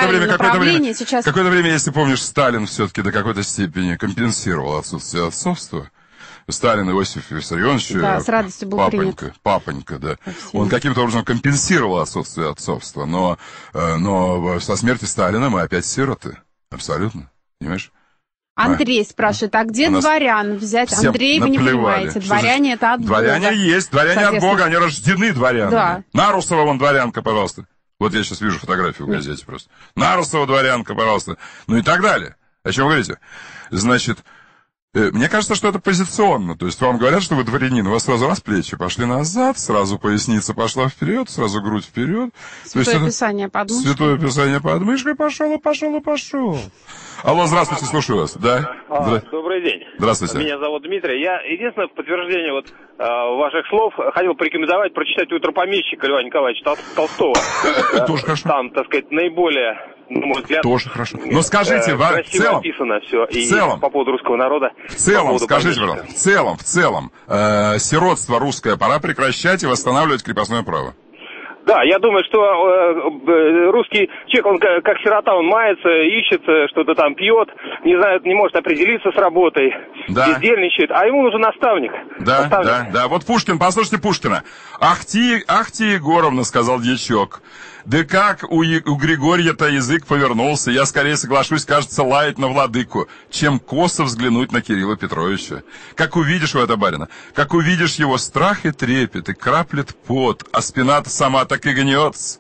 время, если помнишь, Сталин все-таки до какой-то степени компенсировал отсутствие отцовства. Сталин Иосиф Виссарионович, да, с радостью был папонька, да. Он каким-то образом компенсировал отсутствие отцовства, но со смертью Сталина мы опять сироты. Абсолютно. Понимаешь? Андрей спрашивает, а где дворян взять? Андрей, вы не понимаете, дворяне это от Бога. Дворяне есть, дворяне от Бога, они рождены дворянами. Да. Нарусова вон дворянка, пожалуйста. Вот я сейчас вижу фотографию в газете просто. Нарусова дворянка, пожалуйста. Ну и так далее. О чем вы говорите? Значит, мне кажется, что это позиционно. То есть вам говорят, что вы дворянин, у вас сразу раз плечи пошли назад, сразу поясница пошла вперед, сразу грудь вперед. Святое Писание под мышкой. Святое Писание под мышкой, пошел. Алло, здравствуйте, слушаю вас. Да? Добрый день. Здравствуйте. Меня зовут Дмитрий. Я единственное в подтверждение ваших слов хотел порекомендовать прочитать «Утро помещика» Льва Николаевича Толстого. Тоже хорошо. Там, так сказать, наиболее, на мой взгляд... Тоже хорошо. Но скажите, в целом... описано все и по поводу русского народа. В целом, скажите, пожалуйста, в целом, сиротство русское пора прекращать и восстанавливать крепостное право. Да, я думаю, что русский человек, он как сирота, он мается, ищет, что-то там пьет, не знает, не может определиться с работой, бездельничает, а ему нужен наставник. Да. Вот Пушкин, послушайте Пушкина. Ах ты, Егоровна, сказал дьячок. Да как у Григория-то язык повернулся, я скорее соглашусь, кажется, лаять на владыку, чем косо взглянуть на Кирилла Петровича. Как увидишь у этого барина, как увидишь его страх и трепет, и краплет пот, а спина-то сама так и гнется.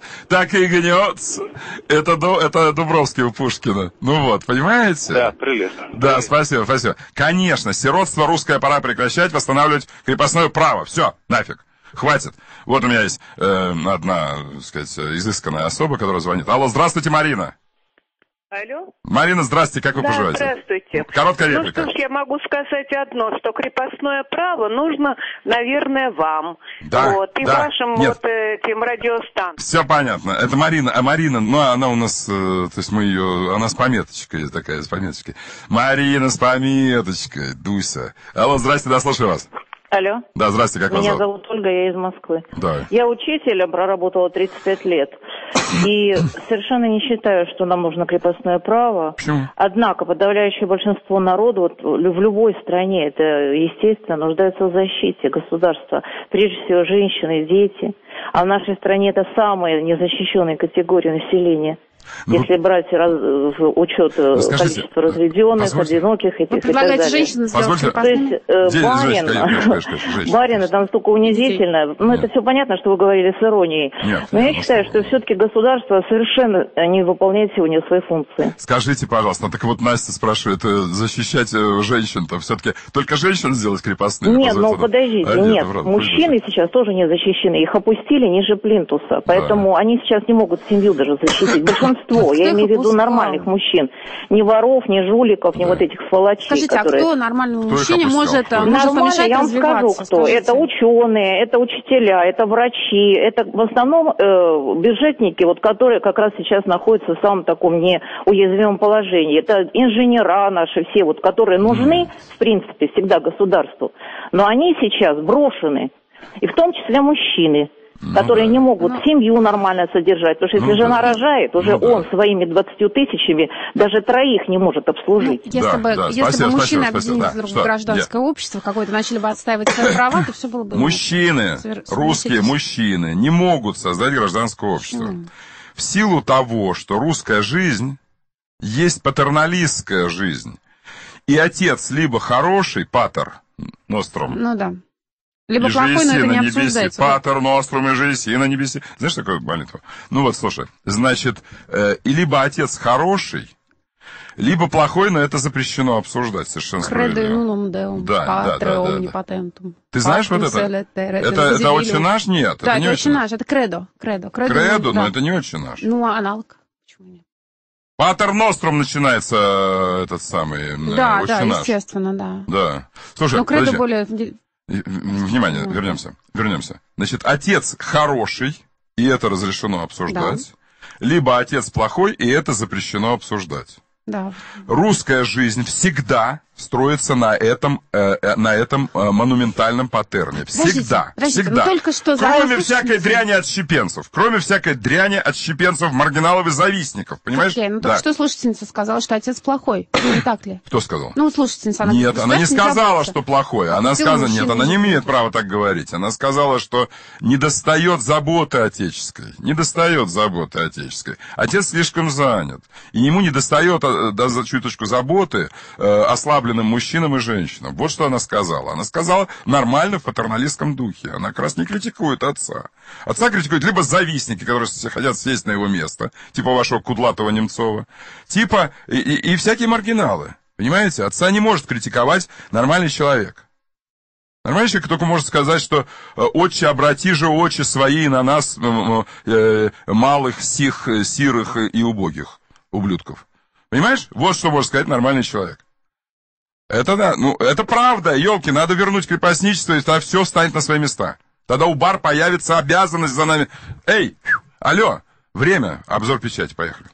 Это Дубровский у Пушкина. Ну вот, понимаете? Да, прелестно. Да, спасибо. Конечно, сиротство русское пора прекращать, восстанавливать крепостное право. Все, нафиг. Хватит. Вот у меня есть одна, так сказать, изысканная особа, которая звонит. Алло, здравствуйте, Марина. Алло. Марина, здравствуйте, как вы поживаете? Здравствуйте. Короткая реплика. Ну что ж, я могу сказать одно, что крепостное право нужно, наверное, вам. Да, и вашим этим радиостанциям. Все понятно. Это Марина. А Марина, ну, она у нас, то есть мы ее, она с пометочкой такая, с пометочкой. Марина с пометочкой, Дуся. Алло, здрасте, да, слушаю вас. Алло. Да, здрасте, как вас зовут? Меня зовут Ольга, я из Москвы. Да. Я учителем проработала 35 лет. И совершенно не считаю, что нам нужно крепостное право. Почему? Однако подавляющее большинство народу в любой стране, это естественно, нуждается в защите государства. Прежде всего женщины, дети. А в нашей стране это самые незащищенные категории населения. если брать в учет количество разведенных, одиноких и так далее. Женщин позвольте, то есть барин, это настолько унизительно. Ну, это все понятно, что вы говорили с иронией. Нет, но я считаю, что все-таки государство совершенно не выполняет сегодня свои функции. Скажите, пожалуйста, так вот Настя спрашивает, защищать женщин-то все-таки только женщин сделать крепостными? Нет, ну подождите, нет, мужчины сейчас тоже не защищены, их опустили ниже плинтуса, поэтому они сейчас не могут семью даже защитить. Большинство, я имею в виду нормальных мужчин, ни воров, ни жуликов, ни вот этих сволочей. Скажите, которые... а кто нормальному мужчине может помешать я вам скажу, кто. Это ученые, это учителя, это врачи, это в основном бюджетники, вот, которые как раз сейчас находятся в самом таком неуязвимом положении. Это инженера наши все, вот, которые нужны, в принципе, всегда государству, но они сейчас брошены, и в том числе мужчины, которые не могут семью нормально содержать, потому что если жена рожает, уже он своими 20 тысячами даже троих не может обслужить. Если бы мужчины объединились вдруг в гражданское общество какое-то, начали бы отстаивать свои права, то все было бы... Мужчины, русские мужчины не могут создать гражданское общество. В силу того, что русская жизнь есть патерналистская жизнь. И отец либо хороший, патер, нострум. Ну да. Либо плохой, но это не обсуждается. Патер нострум и жеси на небеси. Знаешь такую молитву? Ну вот, слушай, значит, и либо отец хороший, либо плохой, но это запрещено обсуждать, совершенно справедливо. Да. Ты знаешь вот это? Это «Отче наш»? Нет, да, это «Отче наш», это «Кредо». Кредо, но это не «Отче наш». Ну, аналог. Почему нет? Патер нострум начинается этот самый да, «Отче наш». Естественно, Да. Слушай, но «Кредо» более... Внимание, вернемся. Значит, отец хороший, и это разрешено обсуждать. Да. Либо отец плохой, и это запрещено обсуждать. Да. Русская жизнь всегда строится на этом монументальном паттерне. Всегда. Ну, только что кроме всякой дряни отщепенцев. Маргиналов и завистников. Понимаешь? Только что слушательница сказала, что отец плохой. Не так ли? Кто сказал? Ну, слушательница. Нет, она не сказала, что плохой. Она сказала, нет, она не имеет права так говорить. Она сказала, что недостает заботы отеческой. Отец слишком занят. И ему недостает за чуточку заботы ослабленным мужчинам и женщинам. Вот что она сказала. Она сказала нормально в патерналистском духе. Она как раз не критикует отца. Отца критикуют либо завистники, которые хотят сесть на его место, типа вашего кудлатого Немцова, типа и всякие маргиналы. Понимаете? Отца не может критиковать нормальный человек. Нормальный человек только может сказать, что «Отче, обрати же очи свои на нас, малых, сих, сирых и убогих ублюдков». Понимаешь? Вот что может сказать нормальный человек. Это да, это правда, елки, надо вернуть крепостничество, и тогда все встанет на свои места. Тогда у бар появится обязанность за нами. Эй, алло, время, обзор печати, поехали.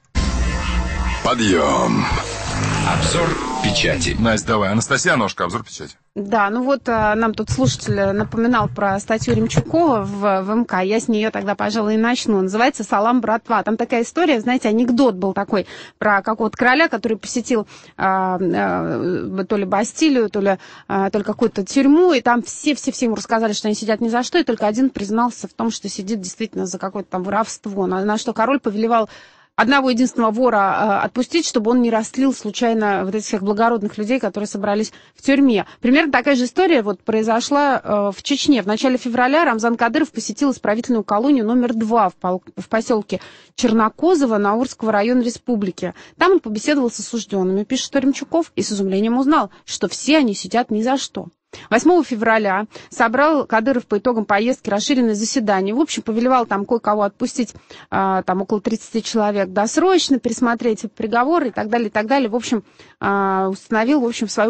Подъем. Обзор печати. Настя, давай. Анастасия Ножка, обзор печати. Да, нам тут слушатель напоминал про статью Ремчукова в МК. Я с нее тогда, пожалуй, и начну. Называется «Салам, братва». Там такая история, знаете, анекдот был такой про какого-то короля, который посетил то ли Бастилию, то ли какую-то тюрьму, и там все ему рассказали, что они сидят ни за что, и только один признался в том, что сидит действительно за какое-то там воровство. На что король повелевал одного единственного вора отпустить, чтобы он не растлил случайно вот этих всех благородных людей, которые собрались в тюрьме. Примерно такая же история произошла в Чечне. В начале февраля Рамзан Кадыров посетил исправительную колонию номер 2 в поселке Чернокозово Наурского района республики. Там он побеседовал с осужденными, пишет Ремчуков, и с изумлением узнал, что все они сидят ни за что. 8 февраля собрал Кадыров по итогам поездки расширенное заседание. В общем, повелевал там кое-кого отпустить, там около 30 человек досрочно, пересмотреть приговоры и так далее, и так далее. В общем, установил, свое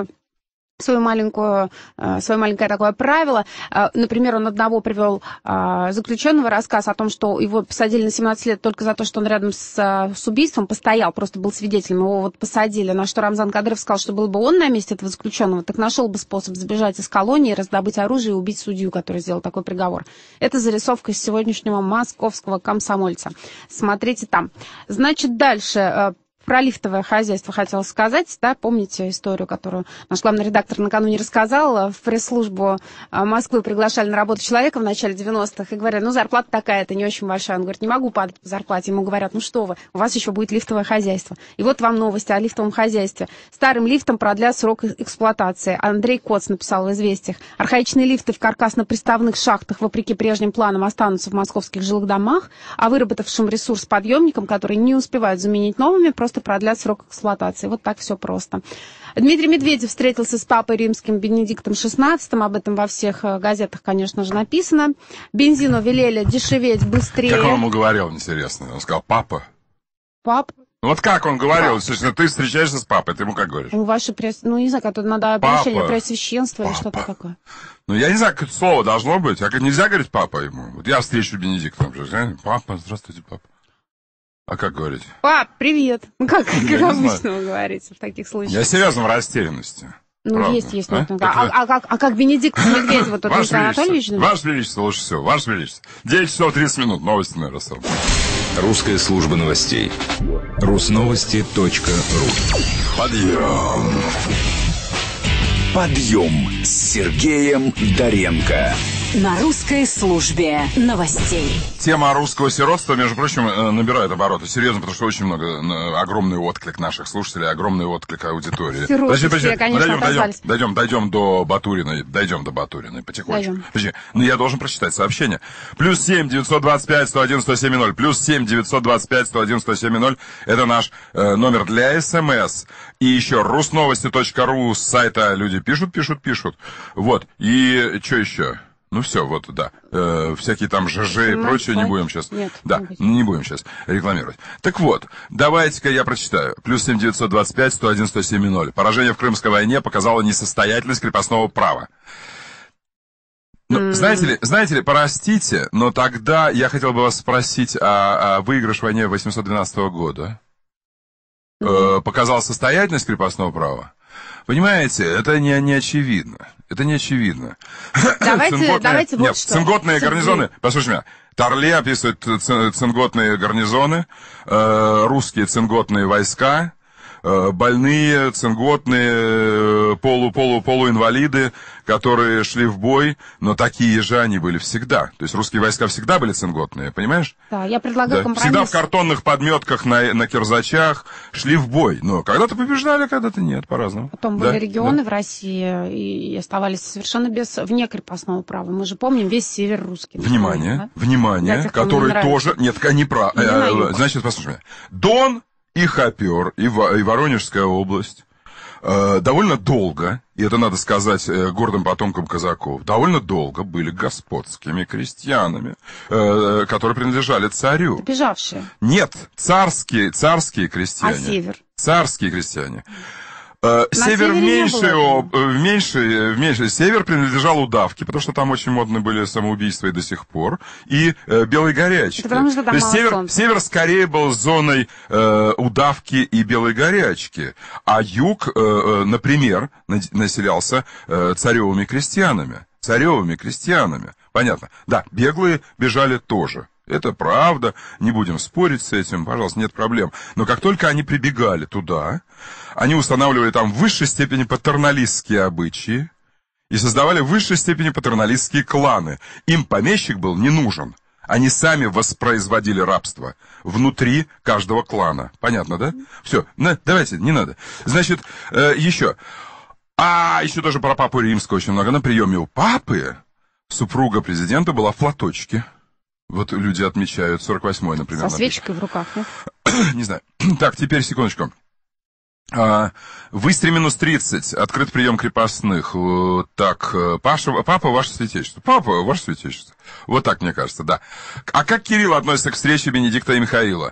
маленькое такое правило. Например, он одного привел заключенного рассказ о том, что его посадили на 17 лет только за то, что он рядом с убийством постоял, просто был свидетелем, его посадили. На что Рамзан Кадыров сказал, что был бы он на месте этого заключенного, так нашел бы способ сбежать из колонии, раздобыть оружие и убить судью, который сделал такой приговор. Это зарисовка из сегодняшнего московского комсомольца. Смотрите там. Значит, дальше. Про лифтовое хозяйство хотела сказать, да, помните историю, которую наш главный редактор накануне рассказал? В пресс-службу Москвы приглашали на работу человека в начале 90-х и говорят, ну, зарплата такая-то не очень большая. Он говорит, не могу падать по зарплате. Ему говорят, ну что вы, у вас еще будет лифтовое хозяйство. И вот вам новости о лифтовом хозяйстве. Старым лифтом продлят срок эксплуатации. Андрей Коц написал в «Известиях». Архаичные лифты в каркасно-приставных шахтах, вопреки прежним планам, останутся в московских жилых домах, а выработавшим ресурс подъемникам, которые не успевают заменить новыми, просто продлят срок эксплуатации. Вот так все просто. Дмитрий Медведев встретился с папой римским Бенедиктом XVI. Об этом во всех газетах, конечно же, написано. Бензину велели дешеветь быстрее. Как он ему говорил, интересно? Он сказал, папа. Пап? Вот как он говорил? Слушай, ты встречаешься с папой, ты ему как говоришь? Ну, ваше не знаю, как надо обращение преосвященства или что-то такое. Ну, я не знаю, какое слово должно быть. А нельзя говорить папа ему? Вот я встречу Бенедикта. Папа, здравствуйте, папа. А как говорить? Пап, привет. Ну, как обычно вы говорите в таких случаях? Я серьезно в растерянности. Ну, правда. есть. А как Бенедикт Медведев, тот Дмитрий Анатольевич? Ваше Величество, лучше всего. Ваше Величество. 9 часов 30 минут. Новости на РСО. Русская служба новостей. Русновости.ру. Подъем с Сергеем Доренко. На русской службе новостей. Тема русского сиротства, между прочим, набирает обороты. Серьезно, потому что очень много, огромный отклик наших слушателей, огромный отклик аудитории. Подожди, конечно, дойдем до Батуриной. Дойдем до Батуриной потихонечку. Подожди, но я должен прочитать сообщение. +7 925 101 107 0. +7 925 101 107 0. Это наш номер для СМС. И еще русновости.ру с сайта люди пишут. Вот. И что еще? Ну все, вот, да. Всякие там ЖЖ и прочее не будем сейчас. Нет, да, не будем сейчас рекламировать. Так вот, давайте-ка я прочитаю. +7 925 101 107 0. Поражение в Крымской войне показало несостоятельность крепостного права. Ну, знаете ли, простите, но тогда я хотел бы вас спросить о выигрыше в войне 812 года. Показала состоятельность крепостного права? Понимаете, это не очевидно. Это не очевидно. Давайте вот что. Цинготные гарнизоны, послушай меня, Торле описывает цинготные гарнизоны, русские цинготные войска, больные, цинготные, полуинвалиды, которые шли в бой, но такие же они были всегда. То есть русские войска всегда были цинготные, понимаешь? Да, я предлагаю компромисс. Всегда в картонных подметках на кирзачах шли в бой. Но когда-то побеждали, когда-то нет, по-разному. Потом были регионы в России и оставались совершенно вне крепостного права. Мы же помним весь север русский. Внимание, который тоже... Нет, не прав. Значит, послушай меня. Дон и Хопер, и Воронежская область довольно долго, и это надо сказать гордым потомкам казаков, довольно долго были господскими крестьянами, которые принадлежали царю. Бежавшие. Нет, царские крестьяне. А север? Царские крестьяне. Север меньше. Север принадлежал удавке, потому что там очень модны были самоубийства и до сих пор. И белой горячки. То есть север скорее был зоной удавки и белой горячки. А юг, например, населялся царевыми крестьянами. Понятно. Да, беглые бежали тоже. Это правда, не будем спорить с этим, пожалуйста, нет проблем. Но как только они прибегали туда, они устанавливали там в высшей степени патерналистские обычаи и создавали в высшей степени патерналистские кланы. Им помещик был не нужен. Они сами воспроизводили рабство внутри каждого клана. Понятно, да? Все, давайте, не надо. Значит, еще. Еще тоже про папу Римского очень много. На приеме у папы супруга президента была в платочке. Вот люди отмечают 48-й, например. Со свечкой в руках, нет? Не знаю. Так, теперь секундочку. В Истре-30 открыт прием крепостных. Так, папа, ваше святейшество. Папа, ваше святейшество. Вот так, мне кажется, да. А как Кирилл относится к встрече Бенедикта и Михаила?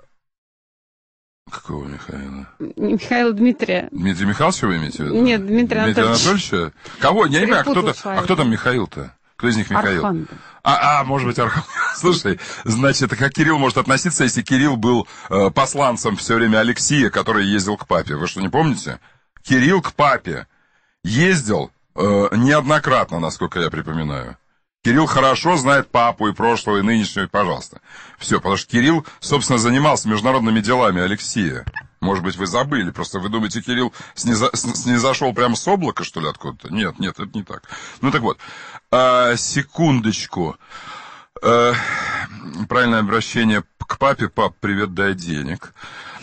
Какого Михаила? Михаила Дмитрия. Дмитрия Михайловича вы имеете в виду? Нет, Дмитрия Анатольевича. Кого? Я не понимаю, кто там Михаил-то? Кто из них Михаил? Архан. Может быть, Архан. Слушай, значит, как Кирилл может относиться, если Кирилл был посланцем все время Алексия, который ездил к папе? Вы что, не помните? Кирилл к папе ездил неоднократно, насколько я припоминаю. Кирилл хорошо знает папу и прошлое, и нынешнее, пожалуйста. Все, потому что Кирилл, собственно, занимался международными делами Алексия. Может быть, вы забыли. Просто вы думаете, Кирилл снизошел прямо с облака, что ли, откуда-то? Нет, это не так. Ну, так вот. Секундочку. Правильное обращение к папе. Пап, привет, дай денег.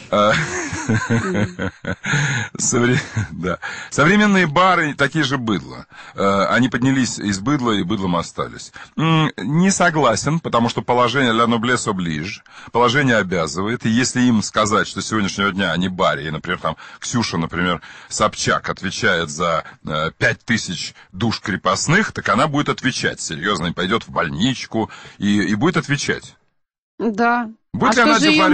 Современные бары такие же быдло. Они поднялись из быдла и быдлом остались. Не согласен, потому что положение la noblesse oblige, положение обязывает. И если им сказать, что с сегодняшнего дня они баре, и, например, там Ксюша, например, Собчак отвечает за 5000 душ крепостных, так она будет отвечать серьезно, и пойдет в больничку, и будет отвечать. Да. Будет ли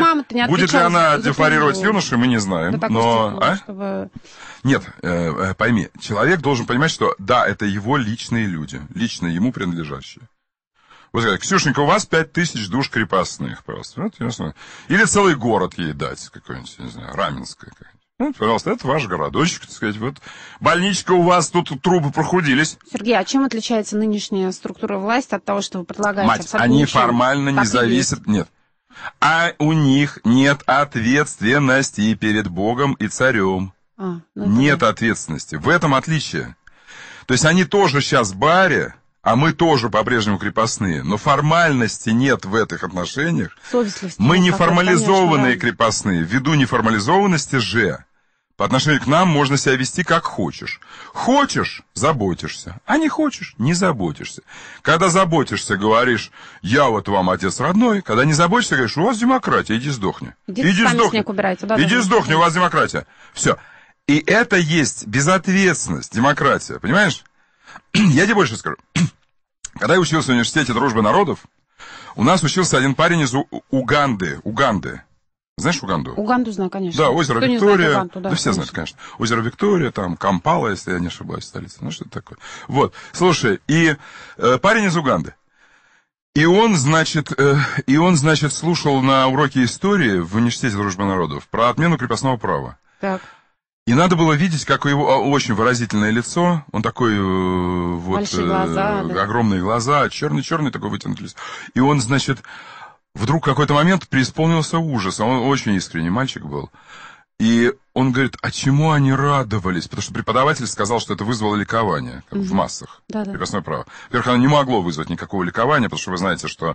она дефлорировать юношей, мы не знаем. Но... Нет, пойми, человек должен понимать, что да, это его личные люди, лично ему принадлежащие. Вот сказать, Ксюшенька, у вас 5000 душ крепостных, пожалуйста. Вот, или целый город ей дать, какой-нибудь, не знаю, Раменское какое-нибудь. Вот, пожалуйста, это ваш городочек, так сказать. Вот больничка у вас, тут трубы прохудились. Сергей, а чем отличается нынешняя структура власти от того, что вы предлагаете? Мать, они формально не зависят... Нет. А у них нет ответственности перед Богом и царем. Нет ответственности. В этом отличие. То есть они тоже сейчас в баре, а мы тоже по-прежнему крепостные. Но формальности нет в этих отношениях. Мы не формализованные крепостные. Ввиду неформализованности же по отношению к нам можно себя вести как хочешь. Хочешь – заботишься, а не хочешь – не заботишься. Когда заботишься, говоришь, я вот вам отец родной. Когда не заботишься, говоришь, у вас демократия, иди сдохни. Иди сдохни, у вас демократия. Все. И это есть безответственность, демократия, понимаешь? Я тебе больше скажу. Когда я учился в университете дружбы народов, у нас учился один парень из Уганды. Знаешь Уганду? Уганду знаю, конечно. Да, озеро Виктория. Уганду, да, все знают, конечно. Озеро Виктория, там Кампала, если я не ошибаюсь, столица. Ну, что это такое? Вот, слушай, и парень из Уганды. И он, значит, слушал на уроке истории в университете дружбы народов про отмену крепостного права. Так. И надо было видеть, как у его очень выразительное лицо, он такой вот... глаза, да. Огромные глаза, черный такой вытянутый лицо. И он, значит... Вдруг в какой-то момент преисполнился ужас, он очень искренний мальчик был. И он говорит, а чему они радовались? Потому что преподаватель сказал, что это вызвало ликование в массах. Крепостное право. Во-первых, оно не могло вызвать никакого ликования, потому что вы знаете, что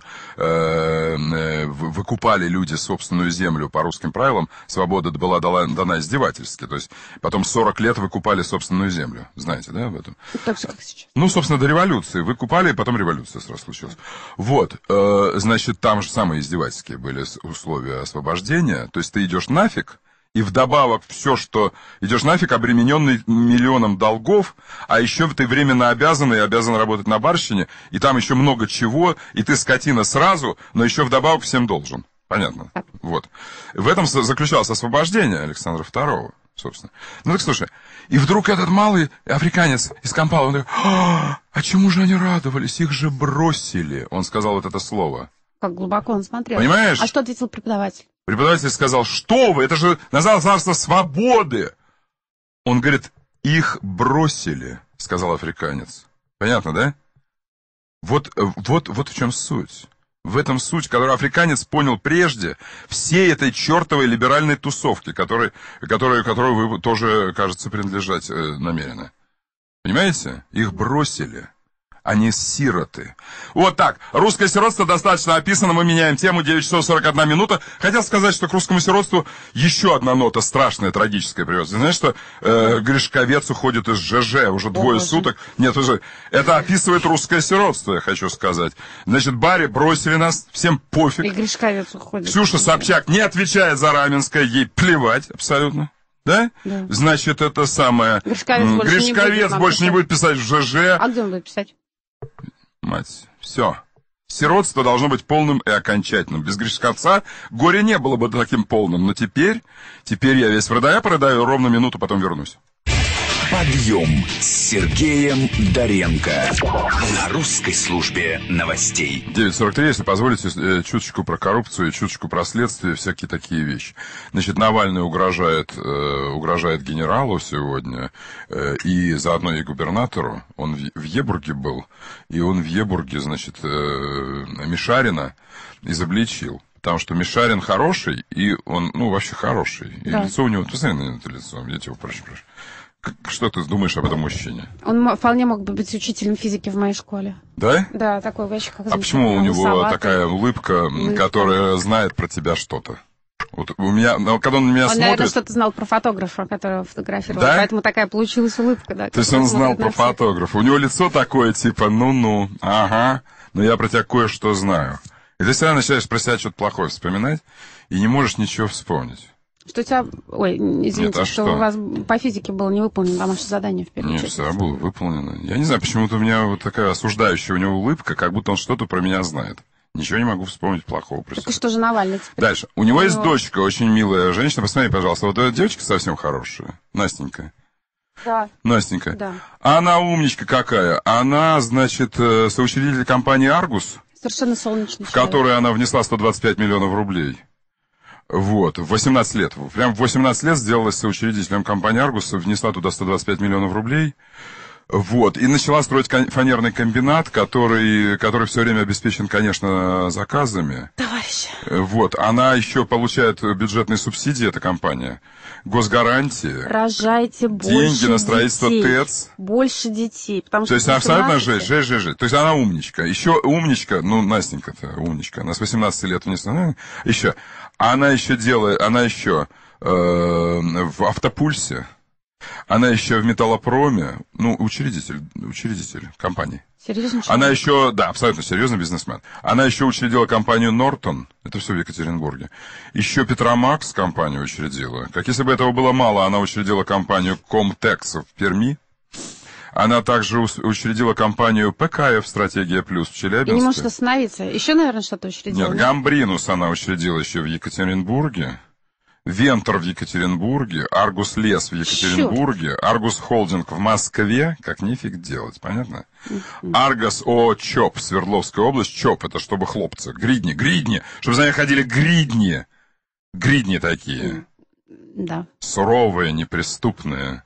выкупали люди собственную землю по русским правилам, свобода была дана издевательски. То есть потом 40 лет выкупали собственную землю. Знаете, да, об этом? Так же, как сейчас. Ну, собственно, до революции выкупали, и потом революция сразу случилась. Вот, значит, там же самые издевательские были условия освобождения. То есть ты идешь нафиг, и вдобавок все, что идешь нафиг, обремененный миллионом долгов, а еще ты временно обязан работать на барщине, и там еще много чего, и ты скотина сразу, но еще вдобавок всем должен. Понятно? Вот. В этом заключалось освобождение Александра II, собственно. Ну так слушай, и вдруг этот малый африканец из Кампала, он такой, а чему же они радовались? Их же бросили. Он сказал вот это слово. Как глубоко он смотрел. Понимаешь? А что ответил преподаватель? Преподаватель сказал, что вы, это же назад царство свободы. Он говорит, их бросили, сказал африканец. Понятно, да? Вот в чем суть. В этом суть, которую африканец понял прежде всей этой чертовой либеральной тусовки, которой вы тоже, кажется, принадлежать намерены. Понимаете? Их бросили. Они сироты. Вот так. Русское сиротство достаточно описано. Мы меняем тему. 9 часов 41 минута. Хотел сказать, что к русскому сиротству еще одна нота страшная, трагическая привез. Знаешь, что Гришковец уходит из ЖЖ уже двое суток. Нет, уже. Это описывает русское сиротство, я хочу сказать. Значит, баре бросили нас. Всем пофиг. И Гришковец уходит. Ксюша Собчак не отвечает за Раменское. Ей плевать абсолютно. Да? Да. Значит, это самое... Гришковец больше не будет писать в ЖЖ. А где он будет писать? Мать, все. Сиротство должно быть полным и окончательным. Без Гришковца горе не было бы таким полным. Но теперь я весь продаю ровно минуту, потом вернусь. Подъем с Сергеем Доренко на русской службе новостей. 9:43, если позволите, чуточку про коррупцию, чуточку про следствие, всякие такие вещи. Значит, Навальный угрожает генералу сегодня, и заодно и губернатору. Он в Ебурге был, и он в Ебурге, значит, Мишарина изобличил. Потому что Мишарин хороший, и он, вообще хороший. И лицо у него, посмотри на это лицо, я тебя прошу. Что ты думаешь об этом мужчине? Он вполне мог бы быть учителем физики в моей школе. Да? Да, такой вообще как А почему у него такая улыбка, которая знает про тебя что-то? Вот у меня, когда он на меня смотрит... Он, наверное, что-то знал про фотографа, которого фотографировал, да? Поэтому такая получилась улыбка. Да, то есть он знал про фотографа. У него лицо такое, типа, ага, но я про тебя кое-что знаю. И ты всегда начинаешь про себя что-то плохое вспоминать, и не можешь ничего вспомнить. Что у тебя... Ой, извините, нет, что у вас по физике было не выполнено домашнее задание в первую очередь. Нет, все было выполнено. Я не знаю, почему-то у меня вот такая осуждающая у него улыбка, как будто он что-то про меня знает. Ничего не могу вспомнить плохого про себя. Так и что же Навальный теперь? Дальше. У него есть дочка, очень милая женщина. Посмотри, пожалуйста, вот эта девочка совсем хорошая. Настенька. Да. Настенька. Да. Она умничка какая. Она, значит, соучредитель компании «Аргус». Совершенно солнечный человек. В которой она внесла 125 миллионов рублей. Вот, в 18 лет. Прям в 18 лет сделалась соучредителем компании «Аргус», внесла туда 125 миллионов рублей. Вот, и начала строить фанерный комбинат, который все время обеспечен, конечно, заказами. Товарищ. Вот, она еще получает бюджетные субсидии, эта компания, госгарантии. Рожайте больше деньги на строительство детей. ТЭЦ. Больше детей. Потому то есть она абсолютно жесть. То есть она умничка. Еще умничка, Настенька-то умничка. Она с 18 лет внесла. Еще. Она еще в «Автопульсе». Она еще в «Металлопроме», учредитель компании. Серьезно? Она еще, да, абсолютно серьезный бизнесмен. Она еще учредила компанию «Нортон», это все в Екатеринбурге. Еще «Петромакс» компанию учредила. Как если бы этого было мало, она учредила компанию «Комтекс» в Перми. Она также учредила компанию «ПКФ. Стратегия Плюс» в Челябинске. И не может остановиться. Еще, наверное, что-то учредила. Нет, «Гамбринус» она учредила еще в Екатеринбурге. «Вентер» в Екатеринбурге, «Аргус Лес» в Екатеринбурге, «Аргус Холдинг» в Москве, как нифиг делать, понятно? «Аргос ООО ЧОП» Свердловская область, ЧОП это чтобы хлопцы, гридни, чтобы за ней ходили гридни такие, да. Суровые, неприступные,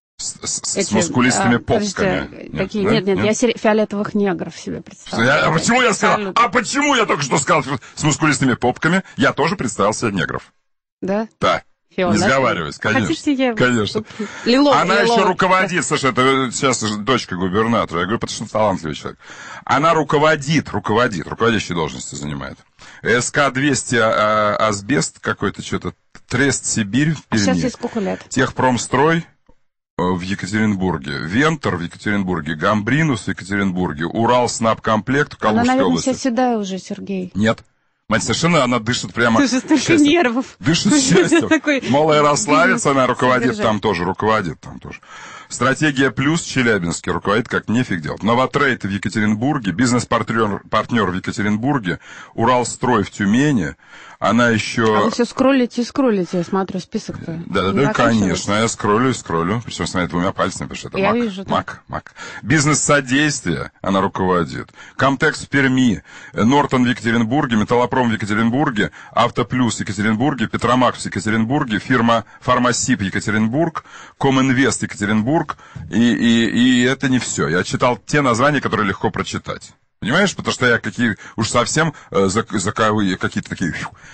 с мускулистыми попками. Такие, нет, я фиолетовых негров себе представляю. Почему я сказал? Почему я только что сказал с мускулистыми попками? Я тоже представил себе негров. Да? Да. Не сговариваюсь, конечно. Хотите, я... Конечно. Она еще руководит, слушай, это сейчас дочка губернатора, я говорю, потому что талантливый человек. Она руководящие должности занимает. СК-200 Асбест какой-то, что-то, Трест Сибирь в Перми. Сейчас ей сколько лет? Техпромстрой в Екатеринбурге, Вентер в Екатеринбурге, Гамбринус в Екатеринбурге, Уралснабкомплект в Калужской наверное, области. Она, наверное, вся седая уже, Сергей. Нет. Мать, совершенно она дышит прямо... Ты же столько нервов. Дышит счастьем. Малая Рославица, она руководит там тоже. «Стратегия Плюс» в Челябинске руководит как нефиг делать. «Новотрейд» в Екатеринбурге, «Бизнес-партнер» в Екатеринбурге, «Уралстрой» в Тюмени. Она еще... А вы все скроллите, я смотрю список-то. Да, конечно, я скроллю. Причем с моими 2 пальцами, потому что это я вижу, Мак. «Бизнес-содействие» она руководит. «Комтекс» в Перми, «Нортон» в Екатеринбурге, «Металлопром» в Екатеринбурге, «Автоплюс» в Екатеринбурге, «Петромакс» в Екатеринбурге, фирма «Фармасип» Екатеринбург, «Коминвест» Екатеринбург. И это не все. Я читал те названия, которые легко прочитать. Понимаешь? Потому что я уж совсем заковые какие-то такие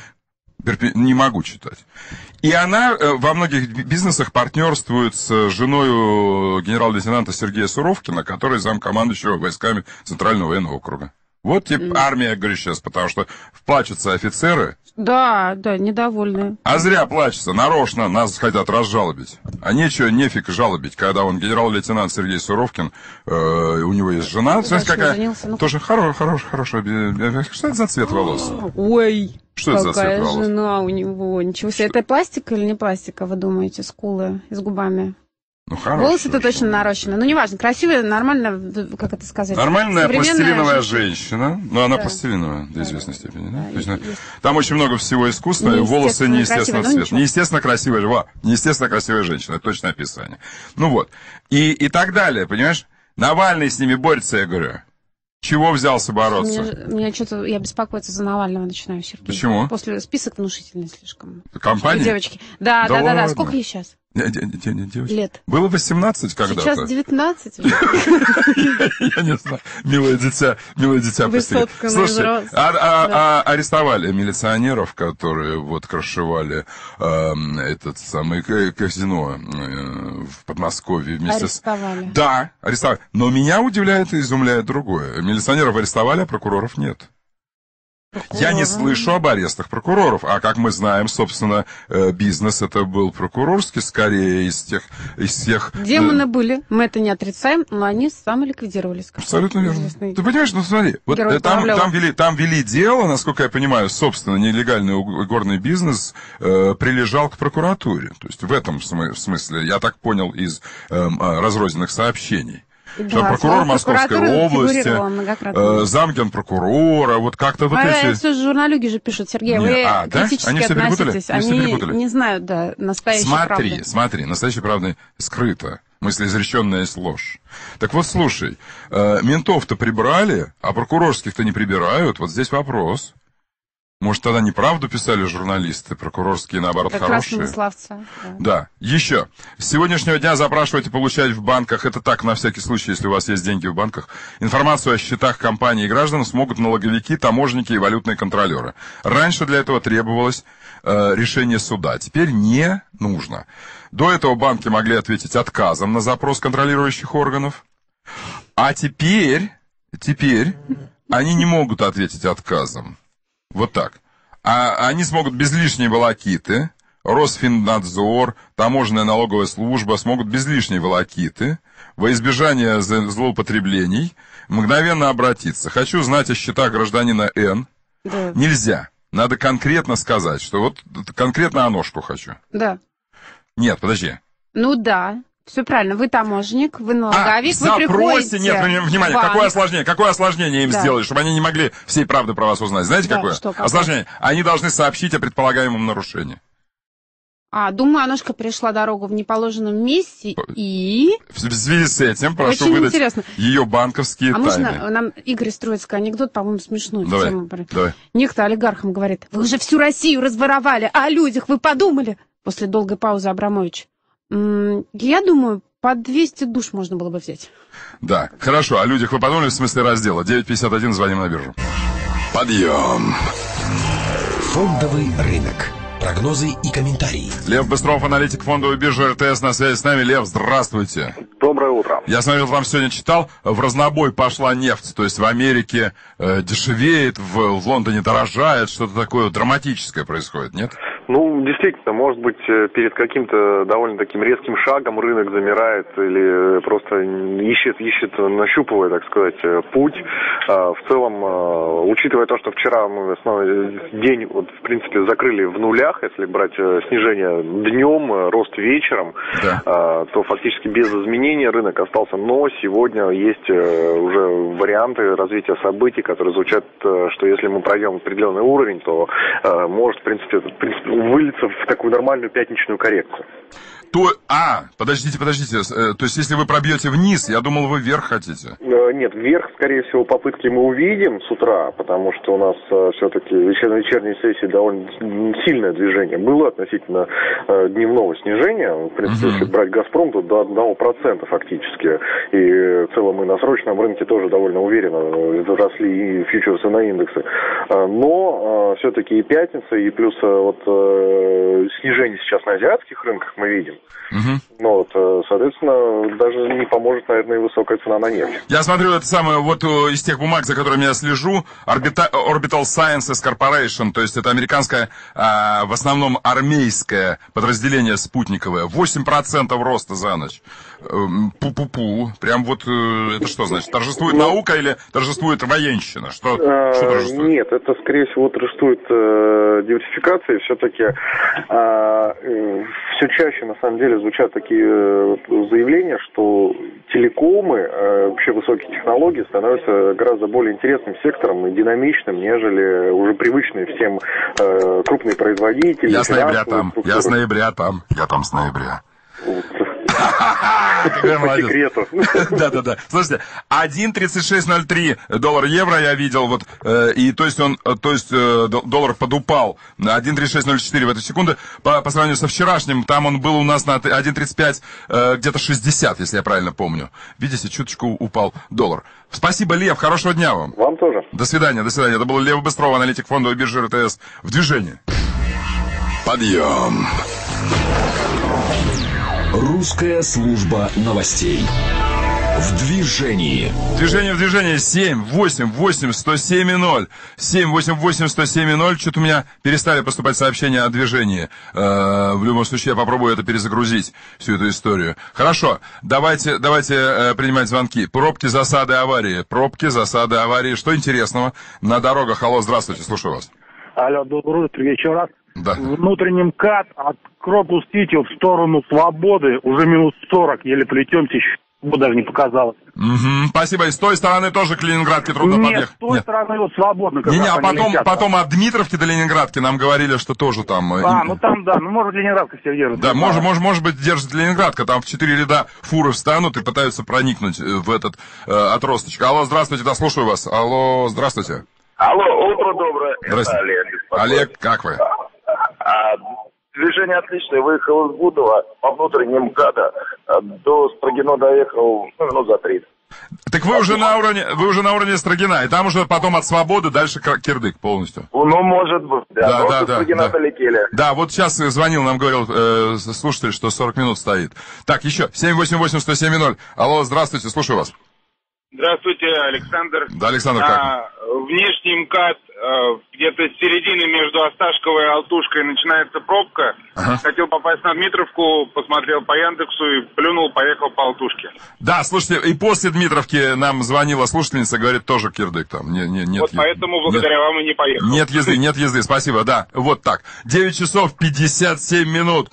не могу читать. И она во многих бизнесах партнерствует с женой генерал-лейтенанта Сергея Суровкина, который замкомандующего войсками Центрального военного округа. Вот армия, я говорю сейчас, потому что плачутся офицеры. Да, недовольны. А зря плачутся, нарочно нас хотят разжалобить. А нефиг жалобить, когда он генерал-лейтенант Сергей Суровкин, у него есть жена, знаете, какая? Тоже хорошая. Что это за цвет волос? Ой, что это за цвет волос? Какая жена у него, ничего себе. Это пластика или не пластика, вы думаете, скулы с губами? Волосы-то точно нарощены. Неважно, красивая, нормально, как это сказать? Нормальная пластилиновая женщина. Она пластилиновая до известной степени, да? То есть, там очень много всего искусственного, и волосы неестественного цвета. Неестественно красивая женщина, это точное описание. И так далее, понимаешь? Навальный с ними борется, я говорю. Чего взялся бороться? Я беспокоиться за Навального начинаю, Сергей. Почему? После список внушительный слишком. Компания? Девочки. Да. Сколько ей сейчас? Лет. Было 18 когда-то. Сейчас 19. Я не знаю. Милое дитя постигает. Слушай, арестовали милиционеров, которые вот крышевали этот самый казино в Подмосковье вместе с... Арестовали. Да, арестовали. Но меня удивляет и изумляет другое. Милиционеров арестовали, а прокуроров нет. Я не слышу об арестах прокуроров, а как мы знаем, собственно, бизнес это был прокурорский, скорее из тех... Демоны были, мы это не отрицаем, но они самоликвидировались. Абсолютно верно. Ты понимаешь, ну смотри, вот там вели дело, насколько я понимаю, собственно, нелегальный горный бизнес прилежал к прокуратуре. То есть в этом смысле, я так понял из разрозненных сообщений. Да, что прокурор Московской области, замгенпрокурора, вот как-то вот эти... Все журналюги же пишут, Сергей, вы критически относитесь. Они не знают, да, настоящей правды. Смотри, настоящая правда скрыта. В смысле, изреченная есть ложь. Так вот, слушай, ментов-то прибрали, а прокурорских-то не прибирают. Вот здесь вопрос. Может, тогда неправду писали журналисты, прокурорские, наоборот, как хорошие? Как славца. Да. Еще. С сегодняшнего дня запрашивайте получать в банках, это так, на всякий случай, если у вас есть деньги в банках, информацию о счетах компаний и граждан смогут налоговики, таможенники и валютные контролеры. Раньше для этого требовалось решение суда. Теперь не нужно. До этого банки могли ответить отказом на запрос контролирующих органов. А теперь они не могут ответить отказом. Вот так. А они смогут без лишней волокиты, Росфиннадзор, таможенная налоговая служба смогут без лишней волокиты, во избежание злоупотреблений, мгновенно обратиться. Хочу знать о счетах гражданина Н. Да. Нельзя. Надо конкретно сказать, что вот конкретно Аношку хочу. Да. Нет, подожди. Ну да. Все правильно, вы таможенник, вы налоговик, вы приходите... Нет, внимание, какое осложнение им сделали, чтобы они не могли всей правды про вас узнать? Знаете, какое? Осложнение. Они должны сообщить о предполагаемом нарушении. Думаю, Аношка перешла дорогу в неположенном месте и... В связи с этим прошу выдать ее банковские тайны. Можно нам Игорь Строицкий анекдот, по-моему, смешной. Давай. Некто олигархам говорит: вы уже всю Россию разворовали, а о людях вы подумали? После долгой паузы Абрамович: я думаю, по 200 душ можно было бы взять. Да, хорошо. О людях вы подумали, в смысле раздела. 9:51, звоним на биржу. Подъем. Фондовый рынок. Прогнозы и комментарии. Лев Быстров, аналитик фондовой биржи РТС, на связи с нами. Лев, здравствуйте. Доброе утро. Я смотрел, вам сегодня читал, в разнобой пошла нефть. То есть в Америке дешевеет, в Лондоне дорожает, что-то такое драматическое происходит, нет? Ну, действительно, может быть, перед каким-то довольно таким резким шагом рынок замирает или просто ищет, нащупывая, так сказать, путь. В целом, учитывая то, что вчера мы основной день, вот, в принципе, закрыли в нулях, если брать снижение днем, рост вечером, да, то фактически без изменения рынок остался. Но сегодня есть уже варианты развития событий, которые звучат, что если мы пройдем определенный уровень, то может, в принципе, вылиться в такую нормальную пятничную коррекцию. Подождите. То есть, если вы пробьете вниз, я думал, вы вверх хотите. Нет, вверх, скорее всего, попытки мы увидим с утра, потому что у нас все-таки вечерней сессии довольно сильное движение было относительно дневного снижения. В принципе, если брать «Газпром», то до 1% фактически. И в целом и на срочном рынке тоже довольно уверенно росли и фьючерсы на индексы. Но все-таки и пятница, и плюс вот снижение сейчас на азиатских рынках мы видим. Ну, вот, соответственно, даже не поможет, наверное, и высокая цена на нефть. Я смотрю, это самое, вот из тех бумаг, за которыми я слежу, Orbital Sciences Corporation, то есть это американское, в основном армейское подразделение спутниковое, 8% роста за ночь. Пу-пу-пу. Прям вот, это что значит? Торжествует наука или торжествует военщина? Что торжествует? Нет, это, скорее всего, торжествует диверсификация. Все-таки все чаще, на самом деле, звучат такие заявления, что телекомы, вообще высокие технологии становятся гораздо более интересным сектором и динамичным, нежели уже привычные всем крупные производители. Я с ноября там. Я там с ноября. По секрету. Да. Слушайте, 1.3603 доллар-евро я видел, вот, и то есть доллар подупал на 1.3604 в эту секунду. По сравнению со вчерашним, там он был у нас на 1.35, где-то 60, если я правильно помню. Видите, чуточку упал доллар. Спасибо, Лев, хорошего дня вам. Вам тоже. До свидания. Это был Лев Быстров, аналитик фондовой биржи РТС. В движении. Подъем. Русская служба новостей. В движении. Движение 788-107-0. 788-107-0. Что-то у меня перестали поступать сообщения о движении. В любом случае, я попробую это перезагрузить, всю эту историю. Хорошо, давайте принимать звонки. Пробки, засады, аварии. Что интересного на дорогах? Алло, здравствуйте, слушаю вас. Алло, доброе утро, еще раз. Да. Внутренний МКАД от Крокус-Сити в сторону Свободы уже минус 40, еле плетемся, еще даже не показалось. Угу, спасибо. И с той стороны тоже к Ленинградке трудно подъехать. С той стороны вот свободно. А потом от Дмитровки до Ленинградки нам говорили, что тоже там... может Ленинградка все держит. Да, может быть, держит Ленинградка, там в 4 ряда фуры встанут и пытаются проникнуть в этот отросточек. Алло, здравствуйте, да, слушаю вас. Алло, здравствуйте. Алло, утро доброе. Здравствуйте. Это Олег. Олег, как вы? Движение отличное. Выехал из Гудова по внутренним МКАДа. До Строгино доехал минут за 30. Так вы уже на уровне Строгина, и там уже потом от Свободы дальше Кирдык полностью. Может быть, да. До Строгина долетели. Да, вот сейчас звонил, нам говорил слушатель, что 40 минут стоит. Так, еще 788-107-0. Алло, здравствуйте, слушаю вас. Здравствуйте, Александр. Да, Александр, как? Внешний МКАД, где-то с середины между Осташковой и Алтушкой начинается пробка. Ага. Хотел попасть на Дмитровку, посмотрел по Яндексу и плюнул, поехал по Алтушке. Да, слушайте, и после Дмитровки нам звонила слушательница, говорит, тоже Кирдык там. Нет, вот поэтому благодаря вам и не поехал. Нет езды, спасибо, да. Вот так. 9 часов 57 минут.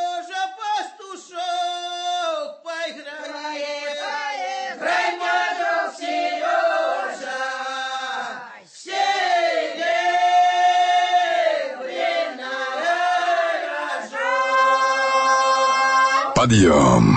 Подъем.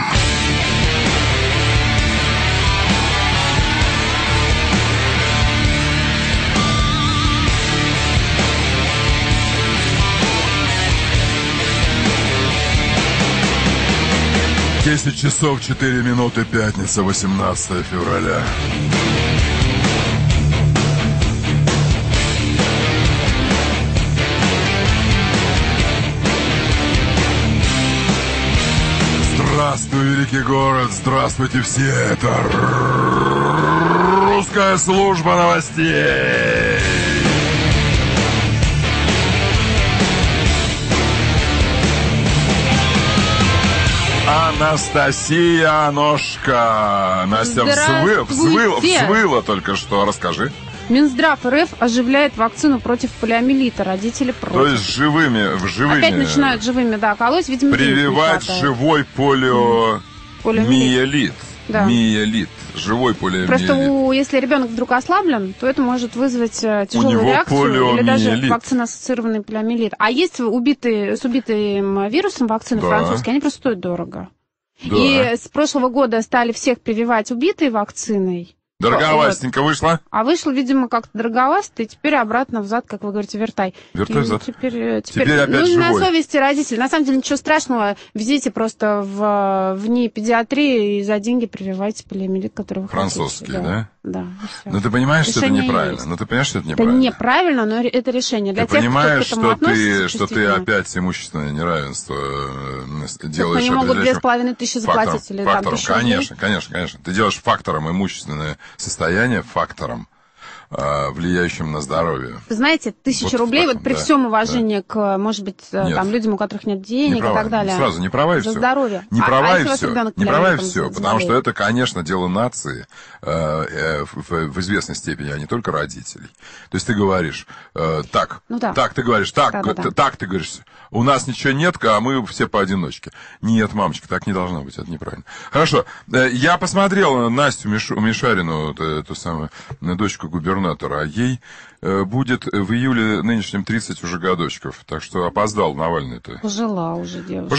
Десять часов 4 минуты, пятница, 18 февраля. Здравствуй, великий город, здравствуйте все, это русская служба новостей. Анастасия Ножка. Настя взвыла только что, расскажи. Минздрав РФ оживляет вакцину против полиомиелита. Родители против. То есть живыми. Опять начинают живыми, колоть. Видимо, прививать живой полиомиелит. Да. Миелит. Живой полиомиелит. Просто если ребенок вдруг ослаблен, то это может вызвать тяжелую реакцию или даже вакцинно-ассоциированный полиомиелит. А есть с убитым вирусом вакцины французские, они просто стоят дорого. Да. И с прошлого года стали всех прививать убитой вакциной. Дороговастенько вышло? А вышло, видимо, как-то дороговасто, и теперь обратно взад, как вы говорите, вертай. Вертай взад. Теперь опять живой. На совести родителей. На самом деле ничего страшного. Везите просто в НИИ педиатрии и за деньги прививайте полиомиелит, который вы французский, хотите. Да? Да. Но ты понимаешь, что это неправильно. Это неправильно, но это решение. Для ты понимаешь, что ты опять имущественное неравенство делаешь. Они могут 2500 заплатить или фактором. Там, Конечно. Ты делаешь фактором имущественное состояние, фактором, влияющим на здоровье. Вы знаете, 1000 рублей, вот при всем уважении к, может быть, там, людям, у которых нет денег и так далее. Сразу не права и все. За здоровье. Не права и все. Не права и все, потому что это, конечно, дело нации в известной степени, а не только родителей. То есть ты говоришь, так, ты говоришь, у нас ничего нет, а мы все поодиночке. Нет, мамочка, так не должно быть, это неправильно. Хорошо, я посмотрел Настю Мишарину, эту самую дочку губернатора губернатора, а ей будет в июле нынешнем 30 уже годочков. Так что опоздал Навальный-то. Пожила уже девушка.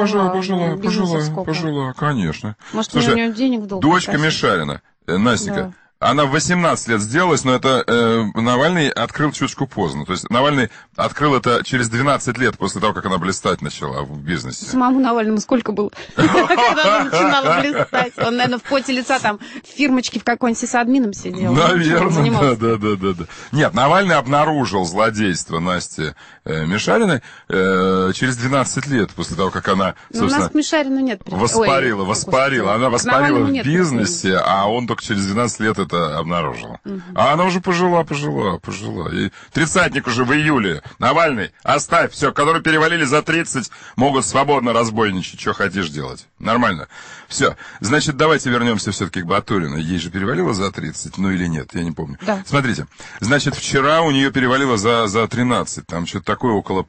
Пожила, конечно. Может, у нее денег в долг? Дочка Мишарина, Настенька. Да. Она в 18 лет сделалась, но это Навальный открыл чуточку поздно. То есть Навальный открыл это через 12 лет после того, как она блистать начала в бизнесе. Самому Навальному сколько было, когда она начинала блистать? Он, наверное, в поте лица там в фирмочке в какой-нибудь сисадмином сидел. Наверное, да. Нет, Навальный обнаружил злодейство Насти Мишариной через 12 лет после того, как она, собственно... У нас к Мишарину нет. Воспарила. Она воспарила в бизнесе, а он только через 12 лет это обнаружила. А она уже пожила. И 30-ник уже в июле. Навальный, оставь, все, которые перевалили за 30, могут свободно разбойничать, что хотишь делать. Нормально. Все. Значит, давайте вернемся все-таки к Батурину. Ей же перевалило за 30, ну или нет, я не помню. Да. Смотрите, значит, вчера у нее перевалило за 13. Там что-то такое около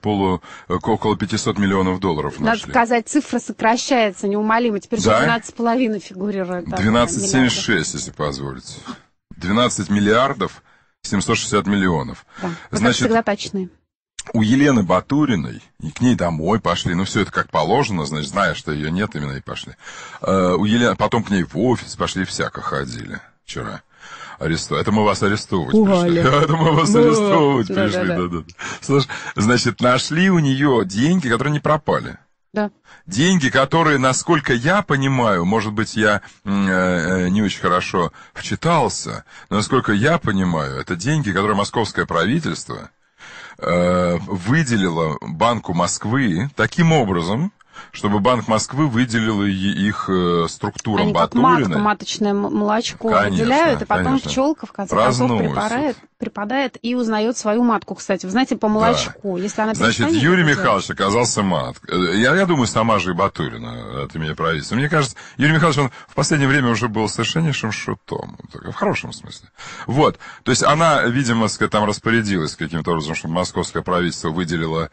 500 миллионов долларов нашли. Надо сказать, цифра сокращается неумолимо. Теперь уже 12,5 фигурирует. 12,76, если позволите. 12 миллиардов 760 миллионов. Да, значит, всегда точные. У Елены Батуриной, и к ней домой пошли, ну, все это как положено, значит, зная, что ее нет, именно и пошли. У Елены, потом к ней в офис пошли, всяко ходили вчера. Это мы вас арестовывать пришли. Это мы вас арестовывать пришли, да. Слушай, значит, нашли у нее деньги, которые не пропали. Да. Деньги, которые, насколько я понимаю, может быть, я не очень хорошо вчитался, но насколько я понимаю, это деньги, которые московское правительство выделило Банку Москвы таким образом, чтобы Банк Москвы выделил их структурам Батуриной. Они как маточное молочко выделяют, и потом пчелка, в конце концов, припадает и узнает свою матку, кстати. Вы знаете, по молочку. Да. Если она значит, Юрий Михайлович оказался маткой. Я думаю, сама же и Батурина от имени правительства. Мне кажется, Юрий Михайлович, он в последнее время уже был совершеннейшим шутом. В хорошем смысле. Вот. То есть она, видимо, там распорядилась каким-то образом, чтобы московское правительство выделило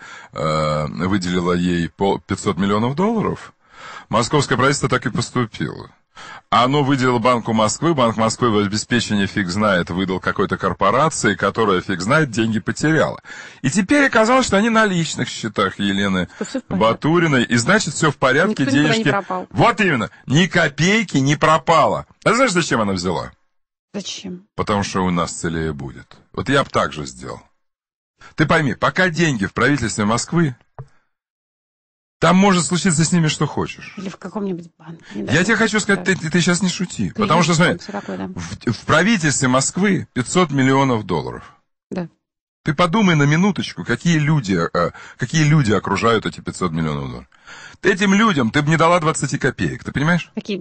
ей 500 миллионов долларов. Московское правительство так и поступило. Оно выделило Банку Москвы, Банк Москвы в обеспечении фиг знает выдал какой-то корпорации, которая фиг знает деньги потеряла. И теперь оказалось, что они на личных счетах Елены Батуриной, и значит все в порядке, никто денежки. Вот именно, ни копейки не пропало. А знаешь, зачем она взяла? Зачем? Потому что у нас целее будет. Вот я бы так же сделал. Ты пойми, пока деньги в правительстве Москвы, там может случиться с ними что хочешь. Или в каком-нибудь банке. Я тебе хочу сказать, ты сейчас не шути. Потому что, смотри, в правительстве Москвы 500 миллионов долларов. Да. Ты подумай на минуточку, какие люди окружают эти 500 миллионов долларов. Этим людям ты бы не дала 20 копеек, ты понимаешь? Такие,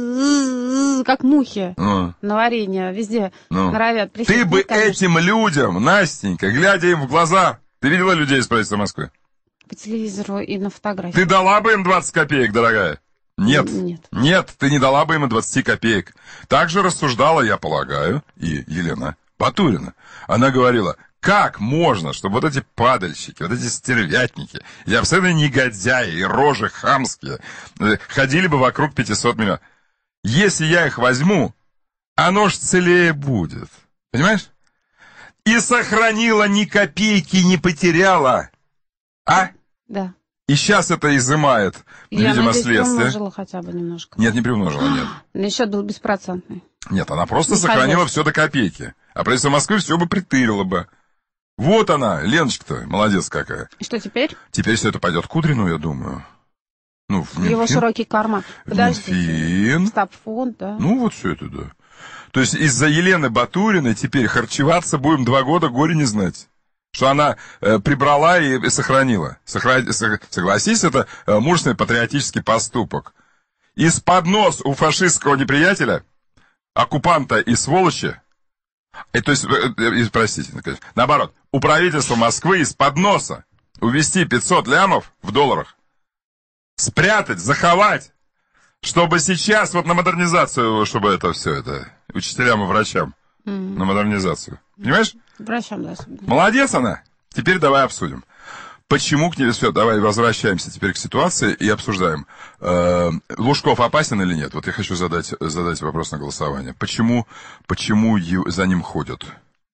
как мухи на варенье, везде норовят. Ты бы этим людям, Настенька, глядя им в глаза, ты видела людей из правительства Москвы? По телевизору и на фотографии. Ты дала бы им 20 копеек, дорогая? Нет. Нет, ты не дала бы им 20 копеек. Так же рассуждала, я полагаю, и Елена Батурина. Она говорила, как можно, чтобы вот эти падальщики, вот эти стервятники, и абсолютно негодяи, и рожи хамские, ходили бы вокруг 500 миллионов. Если я их возьму, оно ж целее будет. Понимаешь? И сохранила, ни копейки не потеряла. А? Да. И сейчас это изымает, видимо, следствие. Я приумножила хотя бы немножко. Нет, не приумножила, нет. Но счет был беспроцентный. Нет, она просто сохранила все до копейки. А правительство Москвы все бы притырило бы. Вот она, Леночка-то, молодец какая. И что теперь? Теперь все это пойдет Кудрину, я думаю. Ну, в Минфин. Его широкий карман. Подождите. Стабфонд, да. Ну, вот все это, да. То есть из-за Елены Батуриной теперь харчеваться будем 2 года, горе не знать. Что она прибрала и сохранила. Согласись, это мужественный патриотический поступок. Из-под нос у фашистского неприятеля, оккупанта и сволочи, то есть, простите, наоборот, у правительства Москвы из-под носа увести 500 лямов в долларах, спрятать, заховать, чтобы сейчас вот на модернизацию, чтобы это все, это учителям и врачам, на модернизацию. Понимаешь? Врачам, да. Молодец она. Теперь давай обсудим. Почему к ней все? Давай возвращаемся теперь к ситуации и обсуждаем. Лужков опасен или нет? Вот я хочу задать вопрос на голосование. Почему за ним ходят?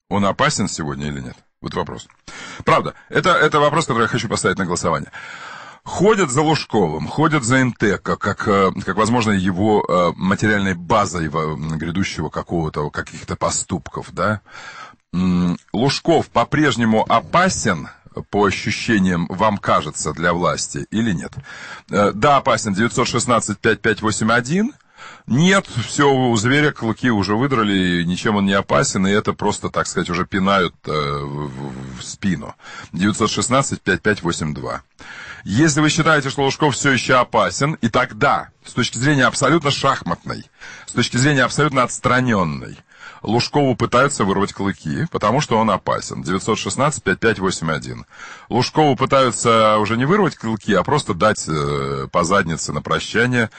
Он опасен сегодня или нет? Вот вопрос. Правда, это вопрос, который я хочу поставить на голосование. Ходят за Лужковым, ходят за Интеко, как возможно, его материальной базой грядущего каких-то поступков, да? Лужков по-прежнему опасен, по ощущениям, вам кажется, для власти или нет? Да, опасен. 916-5581. Нет, все, у зверя клыки уже выдрали, и ничем он не опасен, и это просто, так сказать, уже пинают в спину. 916-5582. Если вы считаете, что Лужков все еще опасен, и тогда, с точки зрения абсолютно шахматной, с точки зрения абсолютно отстраненной, Лужкову пытаются вырвать клыки, потому что он опасен. 916-5581. Лужкову пытаются уже не вырвать клыки, а просто дать по заднице на прощание.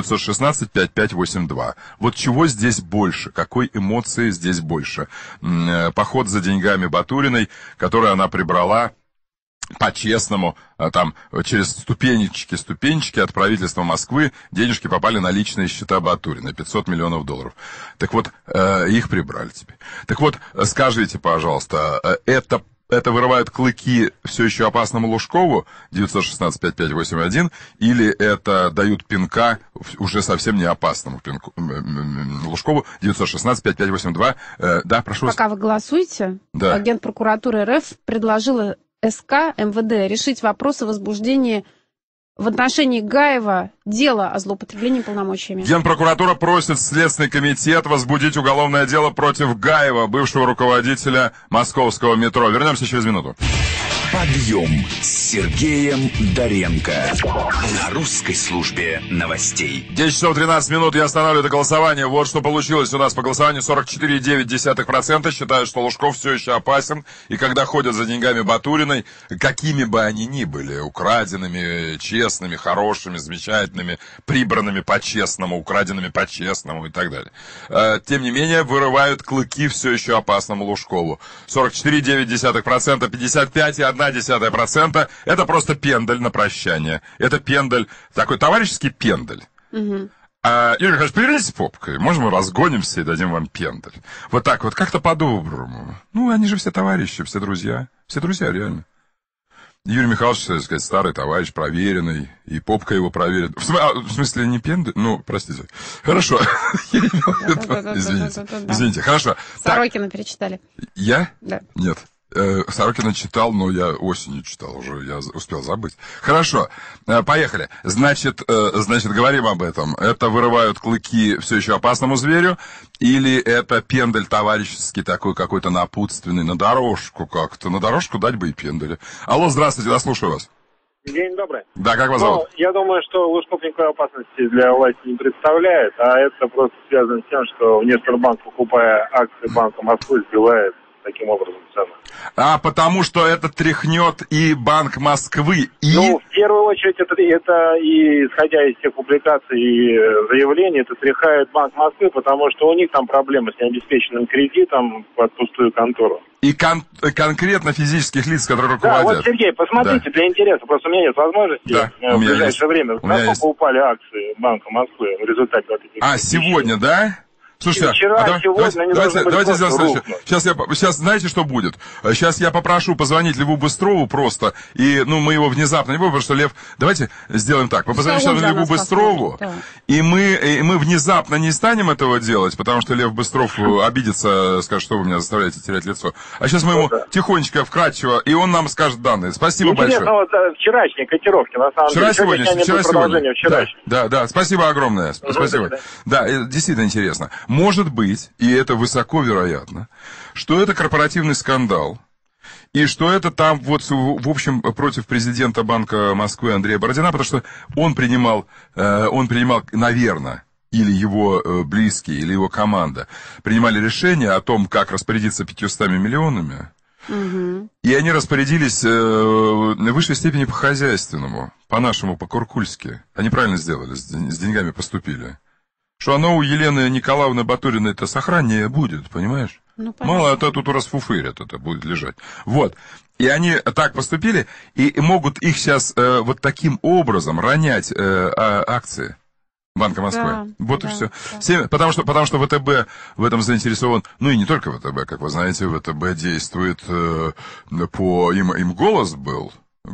916-5582. Вот чего здесь больше? Какой эмоции здесь больше? Поход за деньгами Батуриной, который она прибрала по-честному, там, через ступенечки от правительства Москвы денежки попали на личные счета Батурина, 500 миллионов долларов. Так вот, их прибрали теперь. Так вот, скажите, пожалуйста, это вырывают клыки все еще опасному Лужкову, 916-5581, или это дают пинка уже совсем не опасному Лужкову, 916-5582. Да, прошу вас. Пока вы голосуете, да. Агент прокуратуры РФ предложила СК МВД решить вопрос о возбуждении в отношении Гаева дела о злоупотреблении полномочиями. Генпрокуратура просит Следственный комитет возбудить уголовное дело против Гаева, бывшего руководителя московского метро. Вернемся через минуту. Подъем с Сергеем Доренко на русской службе новостей. 10 часов 13 минут, я останавливаю это голосование. Вот что получилось у нас по голосованию. 44,9% считают, что Лужков все еще опасен. И когда ходят за деньгами Батуриной, какими бы они ни были, украденными, честными, хорошими, замечательными, прибранными по-честному, украденными по-честному и так далее. Тем не менее, вырывают клыки все еще опасному Лужкову. 44,9%, 55,1%. Это просто пендель на прощание. Это пендель, такой товарищеский пендель. Угу. Юрий Михайлович, повернитесь попкой. Может, мы разгонимся и дадим вам пендель. Вот так вот, как-то по-доброму. Ну, они же все товарищи, все друзья. Все друзья, реально. Юрий Михайлович, так сказать, старый товарищ, проверенный. И попка его проверит. В смысле, не пендель? Ну, простите. Хорошо. Извините, хорошо. Сорокина перечитали. Я? Да. Нет. Сорокина читал, но я осенью читал уже, я успел забыть. Хорошо, поехали. Значит, говорим об этом. Это вырывают клыки все еще опасному зверю, или это пендель товарищеский такой какой-то напутственный, на дорожку как-то, на дорожку дать бы и пенделя. Алло, здравствуйте, я слушаю вас. День добрый. Да, как вас зовут? Я думаю, что Лужков никакой опасности для власти не представляет, а это просто связано с тем, что Внешторгбанк, покупая акции Банка Москвы, сбивает таким образом цену. Потому что это тряхнет и Банк Москвы, и... Ну, в первую очередь, это и, исходя из тех публикаций и заявлений, это тряхает Банк Москвы, потому что у них там проблемы с необеспеченным кредитом под пустую контору. И конкретно физических лиц, которые руководят. Да, вот, Сергей, посмотрите, для интереса, просто у меня нет возможности в ближайшее время. Насколько упали акции Банка Москвы в результате вот этих... сегодня, да? Слушайте, давайте сделаем следующее. Сейчас знаете, что будет? Сейчас я попрошу позвонить Льву Быстрову просто, и, мы его внезапно не будем, потому что Лев... Давайте сделаем так. Мы позвоним сейчас Льву Быстрову, и мы внезапно не станем этого делать, потому что Лев Быстров обидится, скажет, что вы меня заставляете терять лицо. А сейчас мы ему тихонечко, вкратчиво, и он нам скажет данные. Спасибо большое. Интересно, вот вчерашние котировки, на самом деле. Вчера-сегодня. Да, спасибо огромное. Спасибо. Да, действительно интересно. Может быть, и это высоко вероятно, что это корпоративный скандал, и что это там, в общем, против президента Банка Москвы Андрея Бородина, потому что он принимал, наверное, или его близкие, или его команда, принимали решение о том, как распорядиться 500 миллионами, и они распорядились в высшей степени по-хозяйственному, по-нашему, по-куркульски. Они правильно сделали, с деньгами поступили. Что оно у Елены Николаевны Батуриной-то сохраннее будет, понимаешь? Мало, это тут расфуфырят, это будет лежать. Вот. И они так поступили, и могут их сейчас вот таким образом ронять акции. Банка Москвы. Да, вот да, и все. Да. Потому что ВТБ в этом заинтересован. Ну и не только ВТБ, как вы знаете, ВТБ действует по... Им голос был.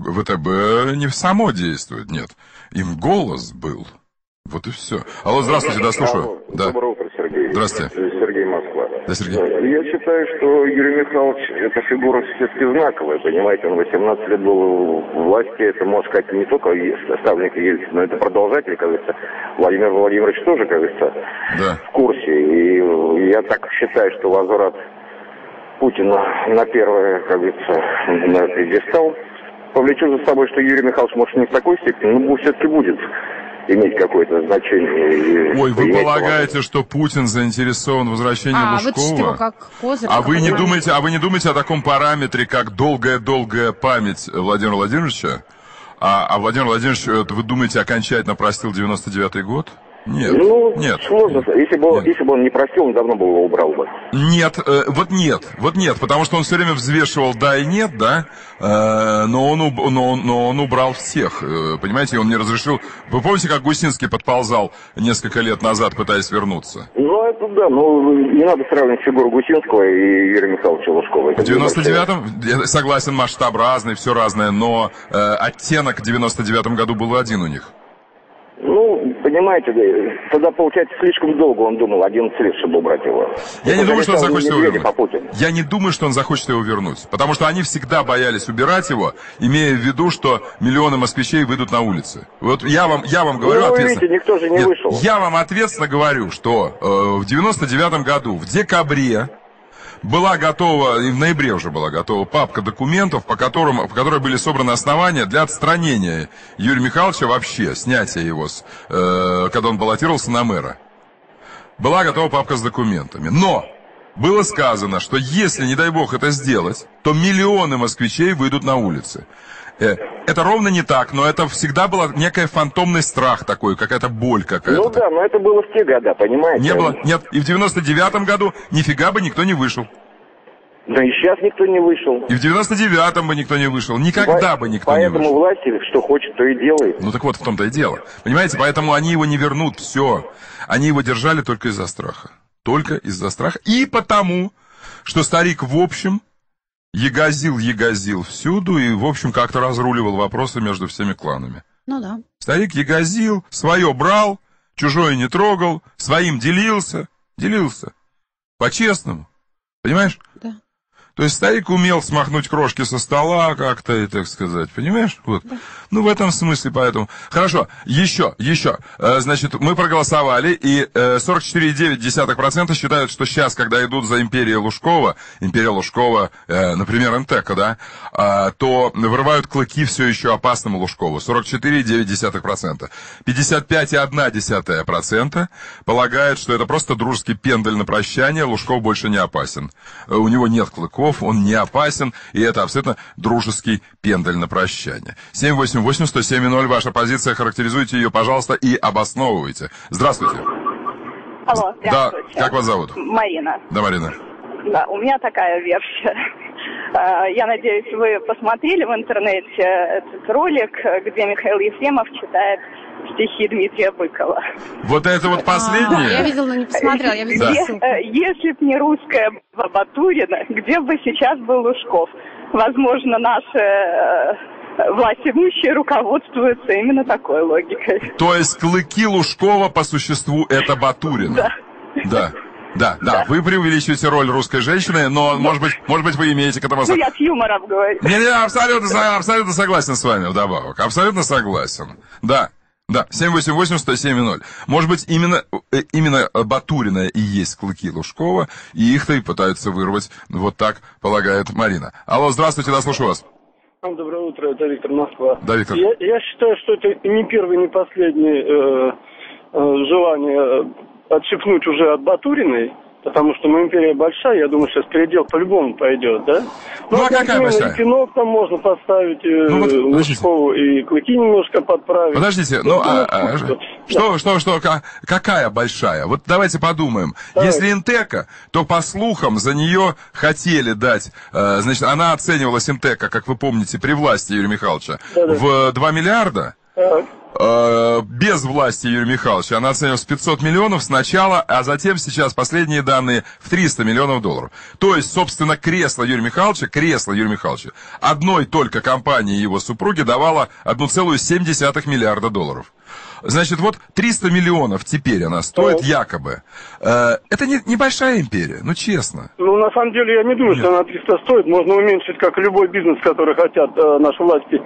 ВТБ не само действует, нет. Им голос был. Вот и все. Алло, здравствуйте, да, слушаю. Да. Доброе утро, Сергей. Здравствуйте. Сергей, Москва. Да, Сергей. Я считаю, что Юрий Михайлович – это фигура все-таки знаковая, понимаете, он 18 лет был в власти, это, можно сказать, не только ставленник Ельцина, но это продолжатель, как говорится. Владимир Владимирович тоже, как говорится, в курсе. И я так считаю, что возврат Путина на первое, как говорится, на пьедестал повлечет за собой, что Юрий Михайлович, может, не в такой степени, но все-таки будет иметь какое-то значение. Ой, вы полагаете, что Путин заинтересован в возвращении Лужкова? Его как козырь, а вы не думаете о таком параметре, как долгая память Владимира Владимировича? А Владимир Владимирович, вы думаете, окончательно простил 99-й год? Нет. Ну, нет. Сложно. Если бы он не простил, он давно бы его убрал бы. Нет, вот нет, потому что он все время взвешивал да и нет, да, но он убрал всех, понимаете, он не разрешил. Вы помните, как Гусинский подползал несколько лет назад, пытаясь вернуться? Ну, это да, но не надо сравнивать фигуру Гусинского и Юрия Михайловича Лужкова. В 99-м, я согласен, масштаб разный, все разное, но оттенок в 99-м году был один у них. Ну, понимаете, тогда, получается, слишком долго он думал, 11 лет, чтобы убрать его. Я не думаю, что он захочет его вернуть. Я не думаю, что он захочет его вернуть. Потому что они всегда боялись убирать его, имея в виду, что миллионы москвичей выйдут на улицы. Вот я вам говорю ответственно. Видите, никто же не вышел. Я вам ответственно говорю, что в 99-м году, в декабре, была готова, и в ноябре уже была готова папка документов, по которой были собраны основания для отстранения Юрия Михайловича вообще, снятия его, когда он баллотировался на мэра. Была готова папка с документами. Но было сказано, что если, не дай бог, это сделать, то миллионы москвичей выйдут на улицы. Это ровно не так, но это всегда был некий фантомный страх такой, какая-то боль какая-то. Ну да, но это было в те года, понимаете? Не было, нет, и в 99-м году нифига бы никто не вышел. Да и сейчас никто не вышел. И в 99-м бы никто не вышел, никогда бы никто не вышел. Поэтому власть что хочет, то и делает. Ну так вот, в том-то и дело. Понимаете, поэтому они его не вернут, все. Они его держали только из-за страха. Только из-за страха. И потому, что старик в общем... Ягозил всюду и, в общем, как-то разруливал вопросы между всеми кланами. Ну да. Старик ягозил, свое брал, чужое не трогал, своим делился. По-честному. Понимаешь? Да. То есть старик умел смахнуть крошки со стола как-то, и так сказать, понимаешь? Вот. Да. Ну, в этом смысле, поэтому... Хорошо, еще. Значит, мы проголосовали, и 44,9% считают, что сейчас, когда идут за империя Лужкова, например, НТК, да, то вырывают клыки все еще опасному Лужкову. 44,9%. 55,1% полагают, что это просто дружеский пендель на прощание, Лужков больше не опасен. У него нет клыков, он не опасен, и это абсолютно дружеский пендель на прощание. 788-107-0, ваша позиция, характеризуйте ее, пожалуйста, и обосновывайте. Здравствуйте. Алло, здравствуйте. Да, как вас зовут? Марина. Да, Марина. Да, у меня такая версия. Я надеюсь, вы посмотрели в интернете этот ролик, где Михаил Ефремов читает стихи Дмитрия Быкова. Вот это вот последнее? Я видела, но не посмотрела. Если б не русская Батурина, где бы сейчас был Лужков? Возможно, наши властимущие руководствуются именно такой логикой. То есть клыки Лужкова по существу это Батурина? Да. Вы преувеличиваете роль русской женщины, но, может быть, вы имеете к этому... Ну, я с юмором говорю. Не, абсолютно согласен с вами вдобавок. Абсолютно согласен. Да. 788-107-0. Может быть, именно Батурина и есть клыки Лужкова, и их-то и пытаются вырвать. Вот так полагает Марина. Алло, здравствуйте, да, слушаю вас. Доброе утро, это Виктор, Москва. Да, Виктор. Я считаю, что это не первое, не последнее желание отщипнуть уже от Батуриной, потому что империя большая, я думаю, сейчас передел по-любому пойдет, да? Ну а какая большая? И пинок там можно поставить, Лужкову, и клыки немножко подправить. Подождите, какая большая? Вот давайте подумаем. Давай. Если Интека, то по слухам за нее хотели дать, значит, она оценивалась Интека, как вы помните, при власти Юрия Михайловича, в 2 миллиарда. без власти Юрия Михайловича, она оценивалась в 500 миллионов сначала, а затем сейчас последние данные в 300 миллионов долларов. То есть, собственно, кресло Юрия Михайловича одной только компании его супруги давало 1,7 миллиарда долларов. Значит, вот 300 миллионов теперь она стоит, якобы. Это небольшая империя, ну честно. Ну, на самом деле, я не думаю, что она 300 стоит. Можно уменьшить, как любой бизнес, который хотят наши власти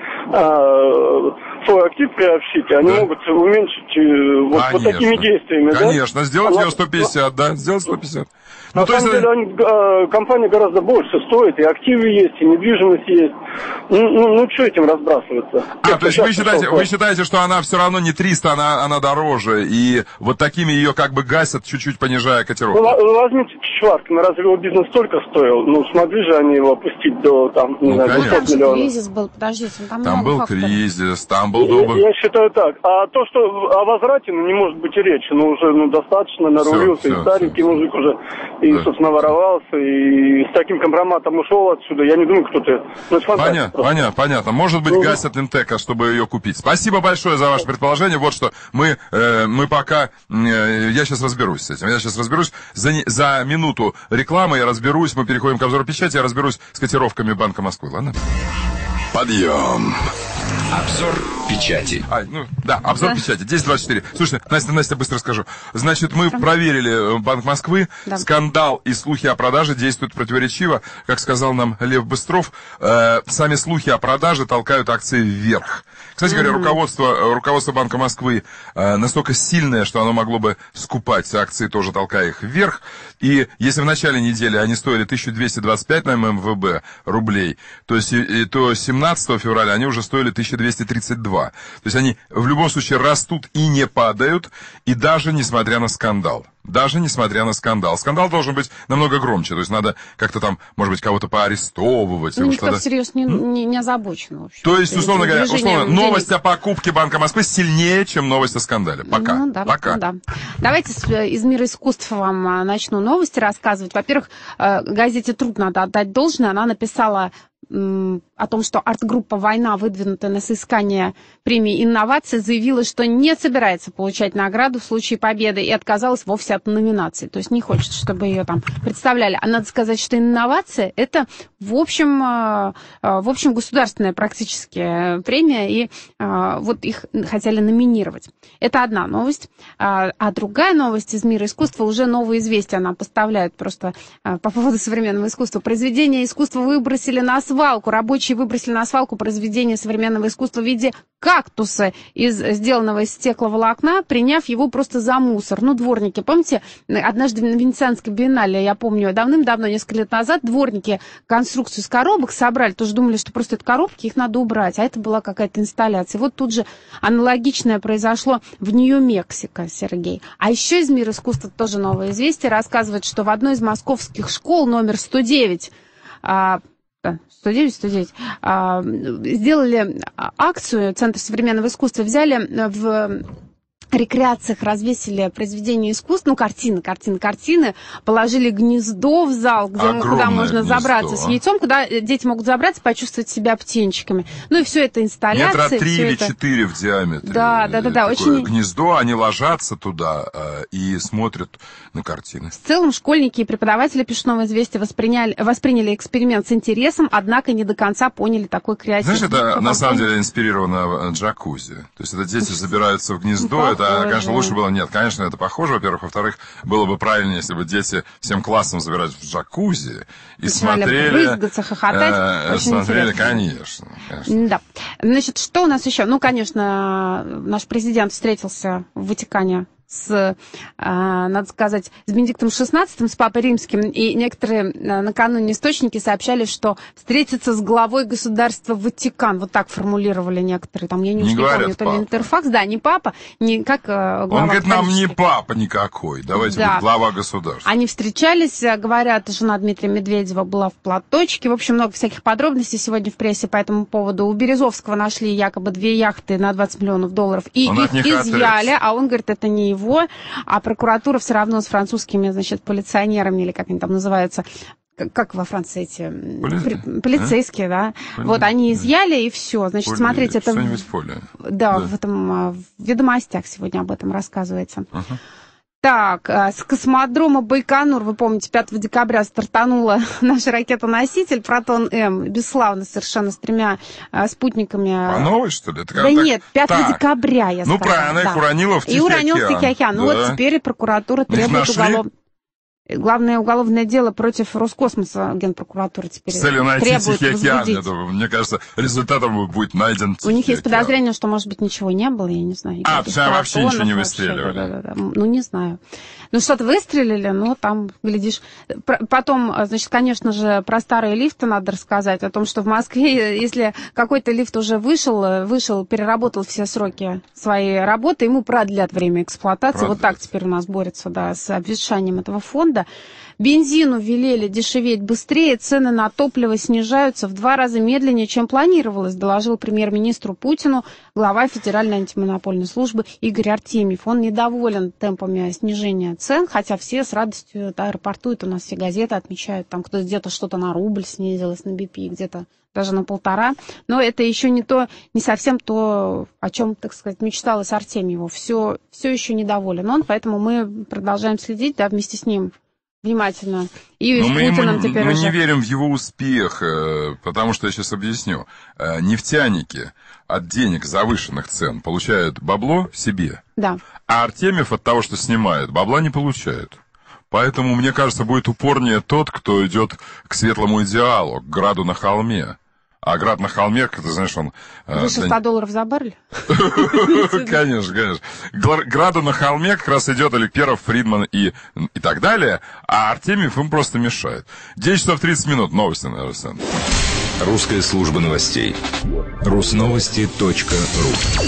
свой актив приобщить. Они могут уменьшить вот такими действиями. Конечно, сделать ее 150, да, сделать 150. На самом деле, компания гораздо больше стоит, и активы есть, и недвижимость есть. Ну что этим разбрасываться? То есть вы считаете, что она все равно не 300, она дороже, и вот такими ее как бы гасят, чуть-чуть понижая котировку? Ну, возьмите Чичваркина, разве его бизнес столько стоил? Ну, смогли же они его опустить до, там, не знаю, 200 миллионов. Кризис был, подождите, там был кризис, там был долго... Я считаю так. А то, что о возврате, не может быть и речи. Уже достаточно нарулился, и старенький мужик уже, и, собственно, воровался, и с таким компроматом ушел отсюда. Я не думаю, кто-то... Понятно. Может быть, гасят Интека, чтобы ее купить. Спасибо большое за ваше предположение. Вот что мы пока... Я сейчас разберусь с этим. За минуту рекламы я разберусь. Мы переходим к обзору печати. Я разберусь с котировками Банка Москвы. Ладно? Подъем. Обзор печати. Обзор печати. 10:24. Слушайте, Настя, быстро скажу. Значит, мы проверили Банк Москвы. Да. Скандал и слухи о продаже действуют противоречиво. Как сказал нам Лев Быстров, сами слухи о продаже толкают акции вверх. Кстати говоря, руководство Банка Москвы настолько сильное, что оно могло бы скупать акции, тоже толкая их вверх. И если в начале недели они стоили 1225 на ММВБ рублей, то 17 февраля они уже стоили 1232. То есть они в любом случае растут и не падают, и даже несмотря на скандал. Скандал должен быть намного громче. То есть надо как-то там, может быть, кого-то поарестовывать. Никто всерьез не озабочен. Вообще. То есть, условно говоря, новость о покупке Банка Москвы сильнее, чем новость о скандале. Пока. Да. Давайте из мира искусства вам начну новости рассказывать. Во-первых, газете «Труд» надо отдать должное. Она написала о том, что арт-группа «Война», выдвинутая на соискание премии «Инновации», заявила, что не собирается получать награду в случае победы и отказалась вовсе от номинации. То есть не хочет, чтобы ее там представляли. А надо сказать, что «Инновация» — это, в общем, государственная практически премия, и вот их хотели номинировать. Это одна новость. А другая новость из мира искусства, уже новые известия нам поставляют просто по поводу современного искусства. Произведения искусства выбросили на свалку. Рабочие выбросили на свалку произведение современного искусства в виде кактуса, сделанного из стекловолокна, приняв его просто за мусор. Дворники, помните, однажды на Венецианской биеннале, я помню, давным-давно, несколько лет назад, дворники конструкцию из коробок собрали, тоже думали, что просто это коробки, их надо убрать, а это была какая-то инсталляция. Вот тут же аналогичное произошло в Нью-Мексико, Сергей. А еще из мира искусства тоже новое известие рассказывает, что в одной из московских школ номер 109 сделали акцию, Центр современного искусства, взяли в рекреациях, развесили произведения искусства, картины, положили гнездо в зал, куда можно забраться с яйцом, куда дети могут забраться, почувствовать себя птенчиками. И все это инсталляции. Метра 3 или 4 в диаметре. Да. Очень... Гнездо, они ложатся туда и смотрят на картины. В целом, школьники и преподаватели, пишут «Новое известие», восприняли эксперимент с интересом, однако не до конца поняли такой креатив. Знаешь, это на самом деле инспирировано джакузи. То есть это дети забираются в гнездо, это, конечно, лучше было. Нет, конечно, это похоже, во-первых. Во-вторых, было бы правильнее, если бы дети всем классом забирались в джакузи и смотрели... Брызгаться, хохотать. Смотрели, конечно. Да. Значит, что у нас еще? Конечно, наш президент встретился в Ватикане надо сказать, с Бенедиктом XVI, с Папой Римским, и некоторые накануне источники сообщали, что встретиться с главой государства Ватикан. Вот так формулировали некоторые. Там, я не помню, то ли Интерфакс, не папа, не как глава. Он говорит, нам не папа никакой, давайте будет глава государства. Они встречались, говорят, жена Дмитрия Медведева была в платочке. В общем, много всяких подробностей сегодня в прессе по этому поводу. У Березовского нашли якобы 2 яхты на $20 миллионов, и их изъяли, а он говорит, это не его, а прокуратура все равно с французскими, полиционерами, или как они там называются, как во Франции эти полицейские, да? Вот они изъяли, и все. Значит, смотрите, это... Что-нибудь в поле. Да, в этом, в «Ведомостях» сегодня об этом рассказывается. Так, с космодрома Байконур, вы помните, 5 декабря стартанула наша ракета-носитель «Протон-М», бесславно совершенно, с 3 спутниками. По новой, что ли? Да нет, 5 декабря, я сказала. Ну, правильно, их уронила в Тихий океан. И уронил в Тихий океан. Ну, вот теперь прокуратура требует Главное уголовное дело против Роскосмоса, Генпрокуратура теперь с целью найти требует Тихий океан, возбудить. Мне кажется, результатом будет найден Тихий У них есть океан. подозрение, что, может быть, ничего не было, я не знаю. Вообще ничего не выстреливали. Да. Ну, не знаю. Ну, что-то выстрелили, но там, глядишь... Потом, значит, конечно же, про старые лифты надо рассказать, о том, что в Москве, если какой-то лифт уже вышел, переработал все сроки своей работы, ему продлят время эксплуатации. Вот так теперь у нас борются, да, с обветшанием этого фонда. Бензину велели дешеветь быстрее, цены на топливо снижаются в 2 раза медленнее, чем планировалось, доложил премьер-министру Путину глава Федеральной антимонопольной службы Игорь Артемьев. Он недоволен темпами снижения цен, хотя все с радостью рапортуют, у нас все газеты отмечают, там кто-то где-то что-то на рубль снизилось, на BP, где-то даже на 1,5. Но это еще не совсем то, о чем, так сказать, мечталось Артемьеву. Все еще недоволен он, поэтому мы продолжаем следить, да, вместе с ним. Внимательно. И с Путиным теперь мы уже... не верим в его успех, потому что я сейчас объясню. Нефтяники от денег завышенных цен получают бабло себе, да. А Артемьев от того, что снимает, бабла не получает. Поэтому, мне кажется, будет упорнее тот, кто идет к светлому идеалу, к граду на холме. А град на холме, ты знаешь, он... Выше $100 за баррель? Конечно. Граду на холме как раз идет Эликперов, Фридман и так далее, а Артемьев им просто мешает. 10 часов 30 минут. Новости на РСН. Русская служба новостей. Русновости.ру.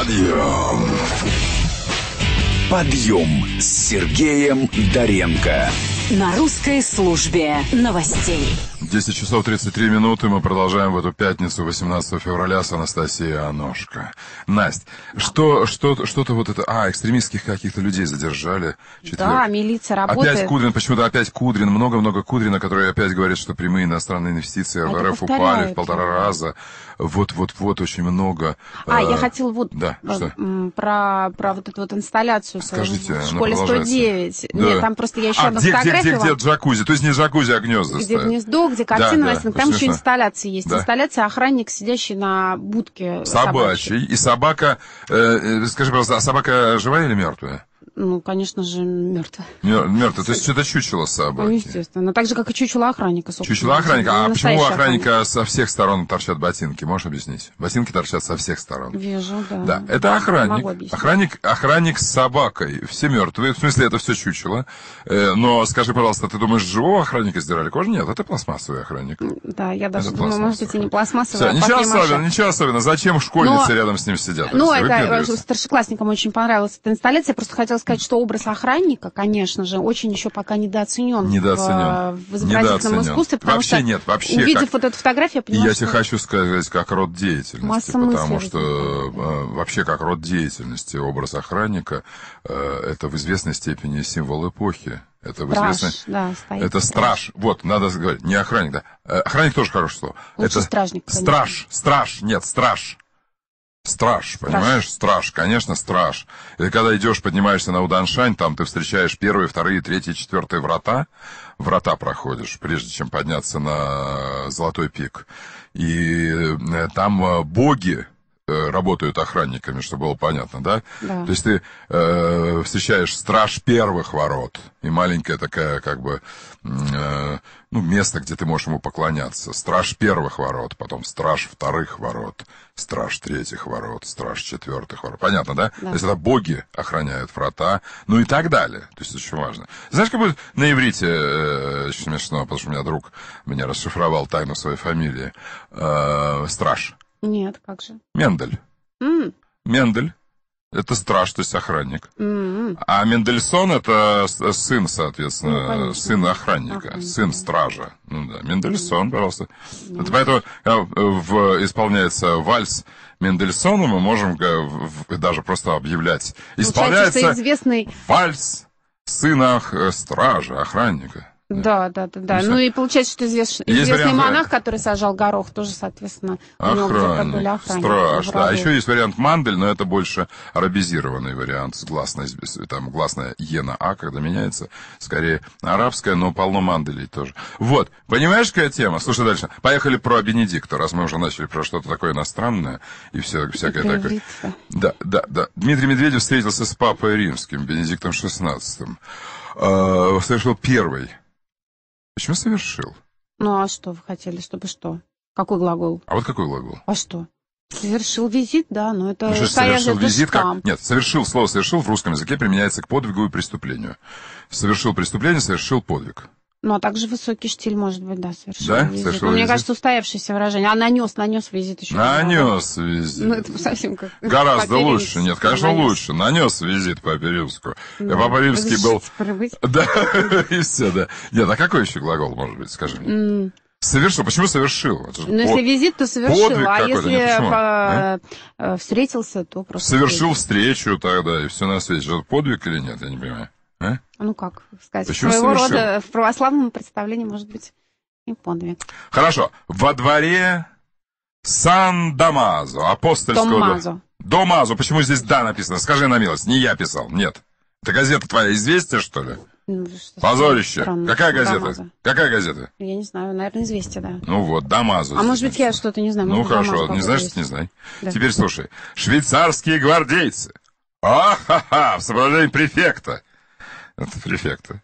Подъем с Сергеем Доренко. На русской службе новостей. 10 часов 33 минуты. Мы продолжаем в эту пятницу, 18 февраля, с Анастасией Аношко. Настя, что-то вот это... экстремистских каких-то людей задержали. Да, милиция работает. Опять Кудрин, почему-то опять Кудрин. Много-много Кудрина, который опять говорит, что прямые иностранные инвестиции в РФ упали в 1,5 раза. Вот, очень много. Я хотела про вот эту вот инсталляцию. Скажите, в школе 109. Да. Нет, там просто я еще одну фотографию. Где джакузи? То есть не джакузи, а гнезда. Где гнездо, где картина, там еще инсталляции есть. Да. Инсталляция охранник, сидящий на будке собачьей. И собака, скажи, пожалуйста, а собака живая или мертвая? Ну, конечно же, мертвая. Мертвая, то есть это чучело собаки. Ну, естественно. Так же, как и чучело охранника, собственно. Чучело охранника. А почему у охранника со всех сторон торчат ботинки? Можешь объяснить? Ботинки торчат со всех сторон. Вижу, да. Да, это охранник. Охранник с собакой. Все мертвые. В смысле, это все чучело. Но скажи, пожалуйста, ты думаешь, живого охранника сдирали кожу? Нет, это пластмассовый охранник. Да, я даже думаю, может быть, и не пластмассовый, ничего особенного. Зачем школьницы рядом с ним сидят? Ну, это старшеклассникам очень понравилась эта инсталляция. Я просто хотела сказать, что образ охранника, конечно же, очень еще пока недооценен в изобразительном искусстве, потому что, увидев вот эту фотографию, я понимаю, я тебе хочу сказать, как род деятельности, потому что вообще как род деятельности образ охранника это в известной степени символ эпохи. Это в известной... это страж. Вот, надо говорить, не охранник, да. Охранник тоже хорошее слово. Лучше это стражник, конечно. Страж. Страж, понимаешь? Страж, конечно, страж. И когда идешь, поднимаешься на Уданшань, там ты встречаешь 1, 2, 3, 4 врата. Врата проходишь, прежде чем подняться на Золотой пик. И там боги работают охранниками, чтобы было понятно, да? Да. То есть ты встречаешь страж первых ворот и маленькая такая, как бы, место, где ты можешь ему поклоняться. Страж первых ворот, потом страж вторых ворот, страж третьих ворот, страж четвертых ворот. Понятно, да? Да. То есть это боги охраняют врата, ну и так далее. То есть это очень важно. Знаешь, как будет на иврите, очень смешно, потому что у меня друг меня расшифровал тайну своей фамилии, страж. Нет, как же? Мендель. Мендель. Это страж, то есть охранник. А Мендельсон это сын, соответственно, сын охранника, сын стража. Ну да, Мендельсон, пожалуйста. Это поэтому исполняется вальс Мендельсона, мы можем даже просто объявлять. Исполняется известный вальс сына стража, охранника. Да. Ну и получается, что известный монах, который сажал горох, тоже, соответственно, у него где-то были охранники. Страшно. А еще есть вариант Мандель, но это больше арабизированный вариант. Там гласная Е на А, когда меняется. Скорее арабская, но полно Манделей тоже. Вот. Понимаешь, какая тема? Слушай дальше. Поехали про Бенедикта, раз мы уже начали про что-то такое иностранное и всякое такое. Да. Дмитрий Медведев встретился с Папой Римским, Бенедиктом XVI. Совершил первый. Почему совершил? Ну, а что вы хотели, чтобы что? Какой глагол? А вот какой глагол? А что? Совершил визит, да, но это... Совершил визит, как... Нет, слово «совершил» в русском языке применяется к подвигу и преступлению. Совершил преступление, совершил подвиг. Ну, а также высокий штиль, может быть, да, совершил визит. Совершил Мне визит. кажется, устоявшеся выражение. А нанес визит еще. Нанес визит. Ну, это совсем как... Гораздо лучше. Нет, конечно, лучше. Нанес визит Папе Римскому. Папа Римский был... Да, и все, да. Нет, а какой еще глагол, может быть, скажи мне? Совершил. Почему совершил? Ну, если визит, то совершил. А если встретился, то просто... Совершил встречу тогда, и все на свете. Это подвиг или нет, я не понимаю. А? Ну, как сказать, своего рода в православном представлении, может быть, и подвиг. Хорошо. Во дворе Сан-Дамазо, апостольского... Домазо. Почему здесь «да» написано? Скажи на милость. Не я писал. Нет. Это газета твоя «Известия», что ли? Позорище. Какая газета? Дамазо. Какая газета? Я не знаю. Наверное, «Известия», да. Ну вот, Дамазо. А может быть, я что-то не знаю. Ну, хорошо. Не знаешь, что не знай. Да. Теперь слушай. Швейцарские гвардейцы. В сопровождении префекта. Это префекта.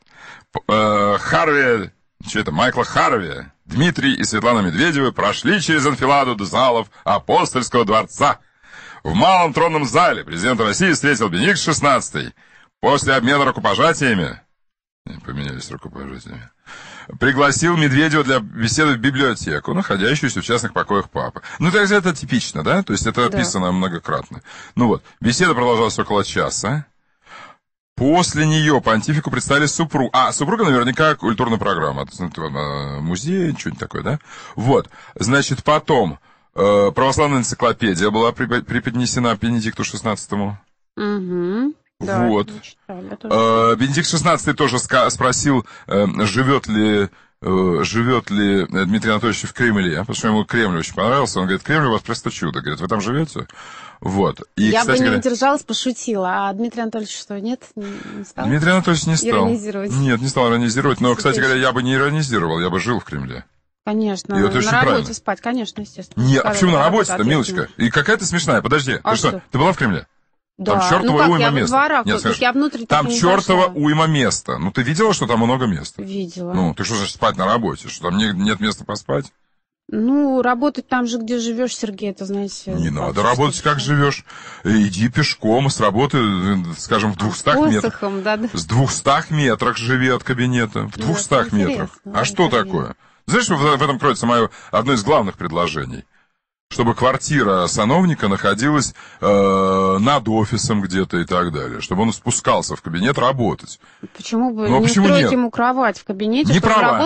Майкла Харви, Дмитрий и Светлана Медведевы прошли через анфиладу до залов Апостольского дворца. В малом тронном зале президент России встретил Бенедикт XVI. После обмена рукопожатиями, поменялись рукопожатиями, пригласил Медведева для беседы в библиотеку, находящуюся в частных покоях папы. Ну, это типично, да? То есть это описано многократно. Ну вот, беседа продолжалась около часа. После нее понтифику представили супругу. Супруга наверняка культурная программа. Музей, что-нибудь такое, да? Вот. Значит, потом православная энциклопедия была преподнесена Бенедикту XVI. Угу. Вот. Да, Бенедикт XVI тоже спросил, живет ли Дмитрий Анатольевич в Кремле, потому что ему Кремль очень понравился. Он говорит, Кремль у вас просто чудо. Говорит, вы там живете? Вот. И, я кстати, бы не удержалась, пошутила. А Дмитрий Анатольевич что, нет? Не стал? Дмитрий Анатольевич не стал. Иронизировать. Нет, не стал иронизировать. Но, кстати говоря, я бы не иронизировал, я бы жил в Кремле. Конечно. На работе правильно. Спать, конечно, естественно. Нет, а почему на работе-то, милочка? И какая ты смешная, подожди. Ты что, ты была в Кремле? Да. Там чертова уйма места. Дворах, нет, скажи, я внутрь там чертова уйма места. Ну, ты видела, что там много места? Видела. Ну, ты что же спать на работе? Что там нет места поспать? Ну, работать там же, где живешь, Сергей, это, знаете... Не надо работать, как живешь. Иди пешком с работы, скажем, в 200 метрах. Да. С 200 метрах живи от кабинета. В 200 метрах. А что такое? Знаешь, в этом кроется одно из главных предложений. Чтобы квартира сановника находилась над офисом где-то и так далее. Чтобы он спускался в кабинет работать. Почему бы не устроить ему кровать в кабинете, не права.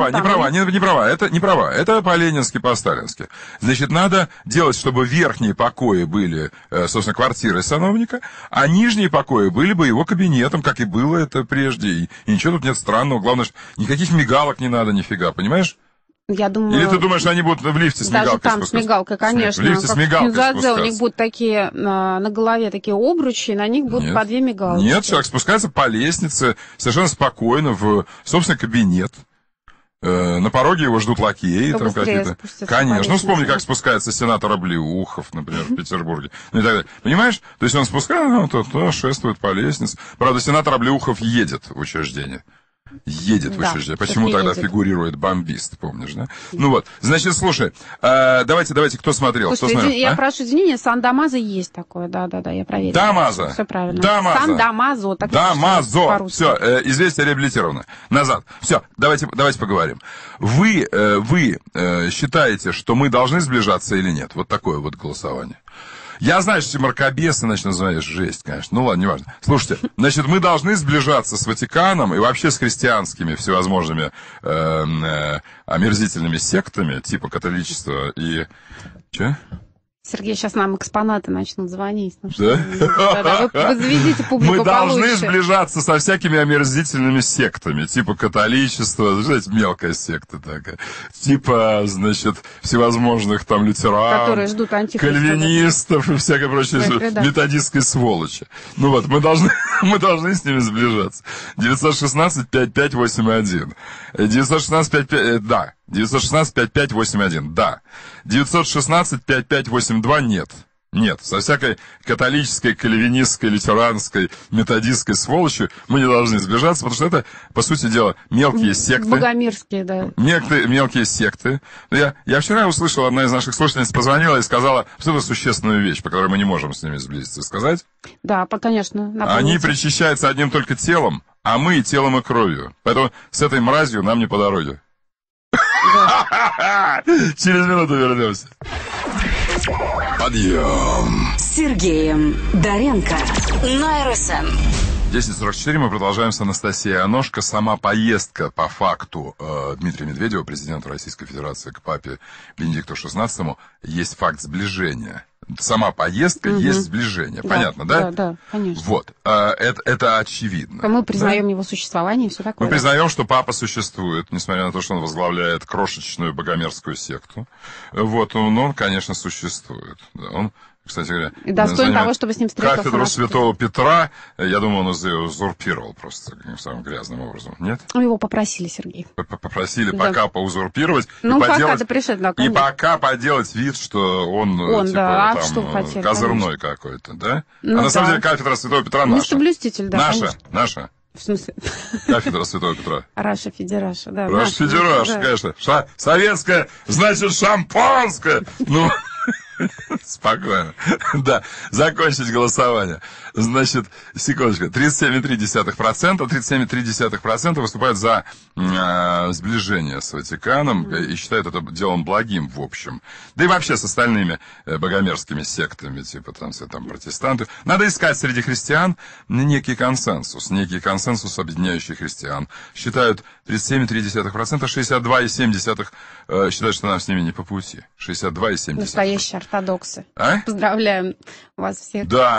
Это не права. Это по-ленински, по-сталински. Значит, надо делать, чтобы верхние покои были, собственно, квартирой сановника, а нижние покои были бы его кабинетом, как и было это прежде. И ничего тут нет странного. Главное, что никаких мигалок не надо нифига, понимаешь? Я думаю... Или ты думаешь, они будут в лифте с мигалкой спускаться? Даже там с мигалкой, конечно. В лифте с мигалкой спускаться. У них будут такие, на голове такие обручи, и на них будут по 2 мигалки. Нет, человек спускается по лестнице совершенно спокойно в собственный кабинет. На пороге его ждут лакеи. Там какие-то. Конечно. Ну, вспомни, как спускается сенатор Облеухов, например, в Петербурге. Ну, и так далее. Понимаешь? То есть он спускается, шествует по лестнице. Правда, сенатор Облеухов едет в учреждение. Едет в учреждение. Почему тогда фигурирует бомбист, помнишь, да? Ну вот, значит, слушай, давайте, кто смотрел? Слушайте, кто смотрел? Я прошу извинения, Сан-Дамазо есть такое, да, я проверила. Дамазо. Все правильно. Сан-Дамазо. Дамазо. Все, известие реабилитировано. Назад. Все, давайте поговорим. Вы считаете, что мы должны сближаться или нет? Вот такое вот голосование. Я знаю, что мракобесы, называешь жесть, конечно. Ну ладно, неважно. Слушайте, значит, мы должны сближаться с Ватиканом и вообще с христианскими всевозможными омерзительными сектами, типа католичества и... Че? Сергей, сейчас нам экспонаты начнут звонить. Ну, да? Вы заведите публику Мы должны получше. сближаться со всякими омерзительными сектами, типа католичества, знаете, мелкая секта такая, типа, значит, всевозможных там лютеран, которые ждут антихриста, кальвинистов и всякой прочей методистской сволочи. Ну вот, мы должны с ними сближаться. 916-5581. 916-55... Да. 916-5581, да. 916-5582, нет. Нет, со всякой католической, кальвинистской, лютеранской, методистской сволочью мы не должны сближаться, потому что это, по сути дела, мелкие секты. Богомерзкие, да. Мелкие секты. Я вчера услышал, одна из наших слушательниц позвонила и сказала, что это существенную вещь, по которой мы не можем с ними сблизиться. Сказать? Да, конечно. Напомните. Они причащаются одним только телом, а мы и телом, и кровью. Поэтому с этой мразью нам не по дороге. Через минуту вернемся. Подъем. С Сергеем Доренко на РСМ. 10:44 мы продолжаем с Анастасией Аношко. Сама поездка по факту Дмитрия Медведева, президенту Российской Федерации, к папе Бенедикту XVI, есть факт сближения. Сама поездка есть сближение. Да, понятно, да? Да, конечно. Вот. Это очевидно. Мы признаем его существование и все такое. Мы признаем, что папа существует, несмотря на то, что он возглавляет крошечную богомерзкую секту. Вот, он, конечно, существует. Он, кстати говоря, и достоин того, чтобы с ним встретиться. Кафедру Святого Петра, я думаю, он ее узурпировал просто самым грязным образом, нет? Его попросили, Сергей. Попросили пока поузурпировать. Ну, пока до пришедшего. И пока поделать вид, что он типа, там, козырной какой-то, да? Ну, а на самом деле кафедра Святого Петра наша. Местоблюститель, да, наша. В смысле? Кафедра Святого Петра. Раша Федераша, да. Раша Федераша, конечно. Советская, значит, шампанское. Ну... Спокойно. Да, закончить голосование. Значит, секундочку. 37,3% выступают за сближение с Ватиканом и считают это делом благим, в общем. Да и вообще с остальными богомерзкими сектами, типа там протестанты. Надо искать среди христиан некий консенсус, объединяющий христиан. Считают 37,3%, 62,7% считают, что нам с ними не по пути. 62,7%. Настоящие ортодоксы. Поздравляем вас всех. Да,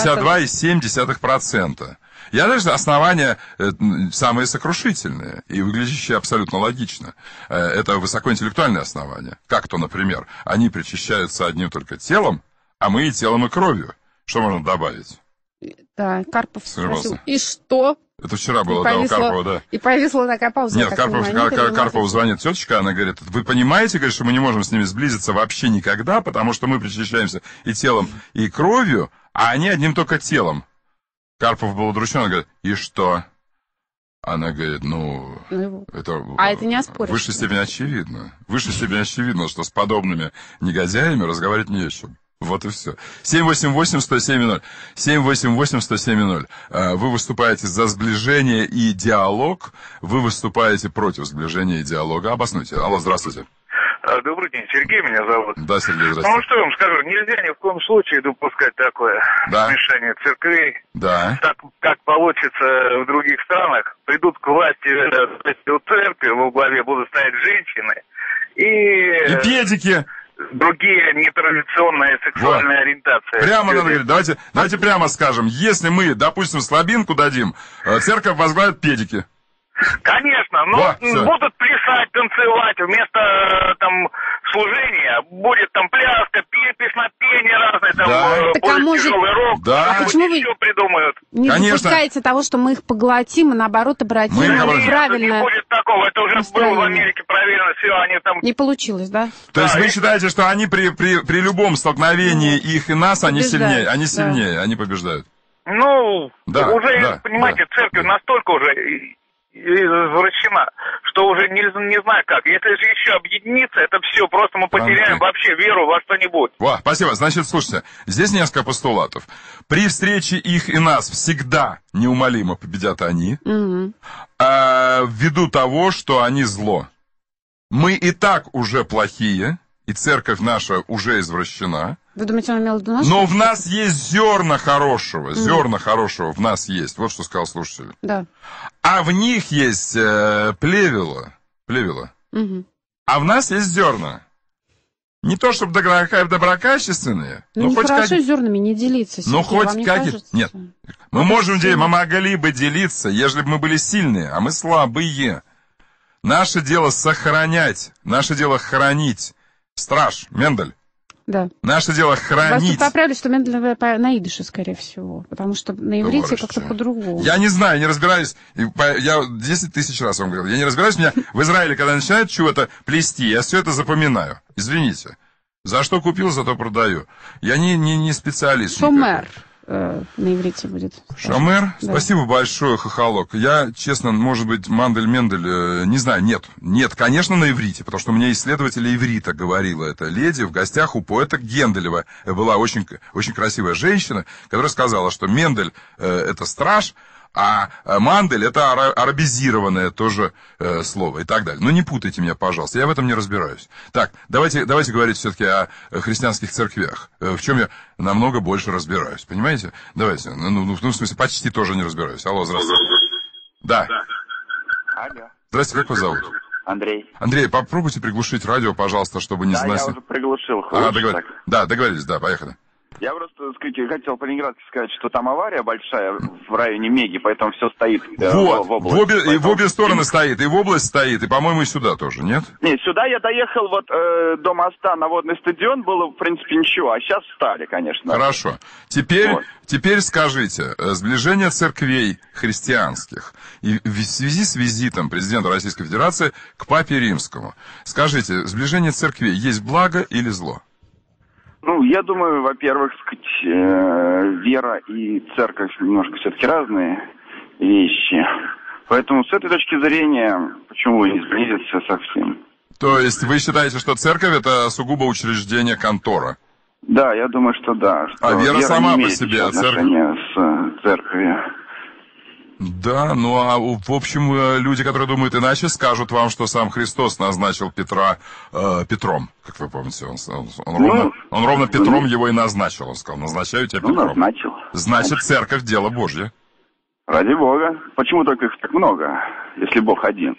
62,7%. Я знаю, что основания самые сокрушительные и выглядящие абсолютно логично. Это высокоинтеллектуальные основания. Как то, например, они причащаются одним только телом, а мы и телом, и кровью. Что можно добавить? Да, Карпов спросил. И что? Это вчера было, да, у Карпова, да. И повисла такая пауза. Нет, Карпову звонит тетечка, она говорит, вы понимаете, говорит, что мы не можем с ними сблизиться вообще никогда, потому что мы причащаемся и телом, и кровью, а они одним только телом. Карпов был удручен, он говорит, и что? Она говорит, это не оспоришь. В высшей степени очевидно, что с подобными негодяями разговаривать не о чем. Вот и все. 788-107-0. 788-107-0. Вы выступаете за сближение и диалог. Вы выступаете против сближения и диалога. Обоснуйте. Алло, здравствуйте. Добрый день, Сергей меня зовут. Да, Сергей, здравствуйте. Ну, что я вам скажу, нельзя ни в коем случае допускать такое смешение церквей. Да. Так, как получится в других странах, придут к власти у церкви, во главе будут стоять женщины. И педики. Другие нетрадиционные сексуальные ориентации. Прямо надо говорить, давайте прямо скажем, если мы, допустим, слабинку дадим, церковь возглавит педики. Конечно, но будут плясать, танцевать, вместо там служения будет там пляска, песнопение разное, там будет тяжелый рок, почему вы все придумают. Не допускаете того, что мы их поглотим и наоборот обратим правильно? Не будет такого, это уже было в Америке проверено, все, они там... Не получилось, да? То есть вы считаете, что они при любом столкновении их и нас, они сильнее, они побеждают? Ну, уже, понимаете, церковь настолько уже... извращена, что уже не знаю как. Если же еще объединиться, это все, просто мы потеряем вообще веру во что-нибудь. Спасибо. Значит, слушайте, здесь несколько постулатов. При встрече их и нас всегда неумолимо победят они, ввиду того, что они зло. Мы и так уже плохие, и церковь наша уже извращена. Вы думаете, он имел в виду? Но в нас есть зерна хорошего. Зерна хорошего в нас есть. Вот что сказал слушатель. Да. А в них есть плевело. А в нас есть зерна. Не то, чтобы доброкачественные. Ну, нехорошо зернами не делиться. Ну, хоть как... Нет. Мы мы могли бы делиться, если бы мы были сильные, а мы слабые. Наше дело сохранять, наше дело хранить. Страж, Мендель. Да. Наше дело хранить. Вас тут поправили, что Мендель на идыше, скорее всего. Потому что на иврите как-то по-другому. Я не знаю, не разбираюсь. Я 10 тысяч раз вам говорил. Я не разбираюсь. У меня в Израиле, когда начинают чего-то плести, я все это запоминаю. Извините. За что купил, зато продаю. Я не специалист. Шомер на иврите будет. Шомер? Да. Спасибо большое, хохолок. Я, честно, может быть, Мендель, не знаю, нет, конечно, на иврите, потому что у меня исследователь иврита говорила эта леди в гостях у поэта Генделева. Была очень, очень красивая женщина, которая сказала, что Мендель это страж, а Мандель это арабизированное тоже слово и так далее. Но не путайте меня, пожалуйста, я в этом не разбираюсь. Так, давайте говорить все-таки о христианских церквях, в чем я намного больше разбираюсь, понимаете? Давайте, в смысле, почти тоже не разбираюсь. Алло, здравствуйте. Да. Алло. Здравствуйте, как вас зовут? Андрей. Андрей, попробуйте приглушить радио, пожалуйста, чтобы не знать. Да, я уже приглушил. Договорились, да, поехали. Я просто хотел по-ленинградски сказать, что там авария большая в районе Меги, поэтому все стоит в области. И в обе стороны стоит, и в область стоит, и, по-моему, и сюда тоже, нет? Нет, сюда я доехал до моста на водный стадион, было, в принципе, ничего, а сейчас стали, конечно. Хорошо. Теперь скажите, сближение церквей христианских и в связи с визитом президента Российской Федерации к Папе Римскому, скажите, сближение церквей есть благо или зло? Ну, я думаю, во-первых, вера и церковь немножко все-таки разные вещи. Поэтому с этой точки зрения, почему не сблизиться совсем? То есть вы считаете, что церковь это сугубо учреждение, контора? Да, я думаю, что да. Что вера сама по себе, а церковь с церковью. Да, в общем, люди, которые думают иначе, скажут вам, что сам Христос назначил Петра Петром, как вы помните. Он ровно Петром его и назначил. Он сказал, назначаю тебя Петром. Назначил. Значит, церковь — дело Божье. Ради Бога. Почему только их так много, если Бог один?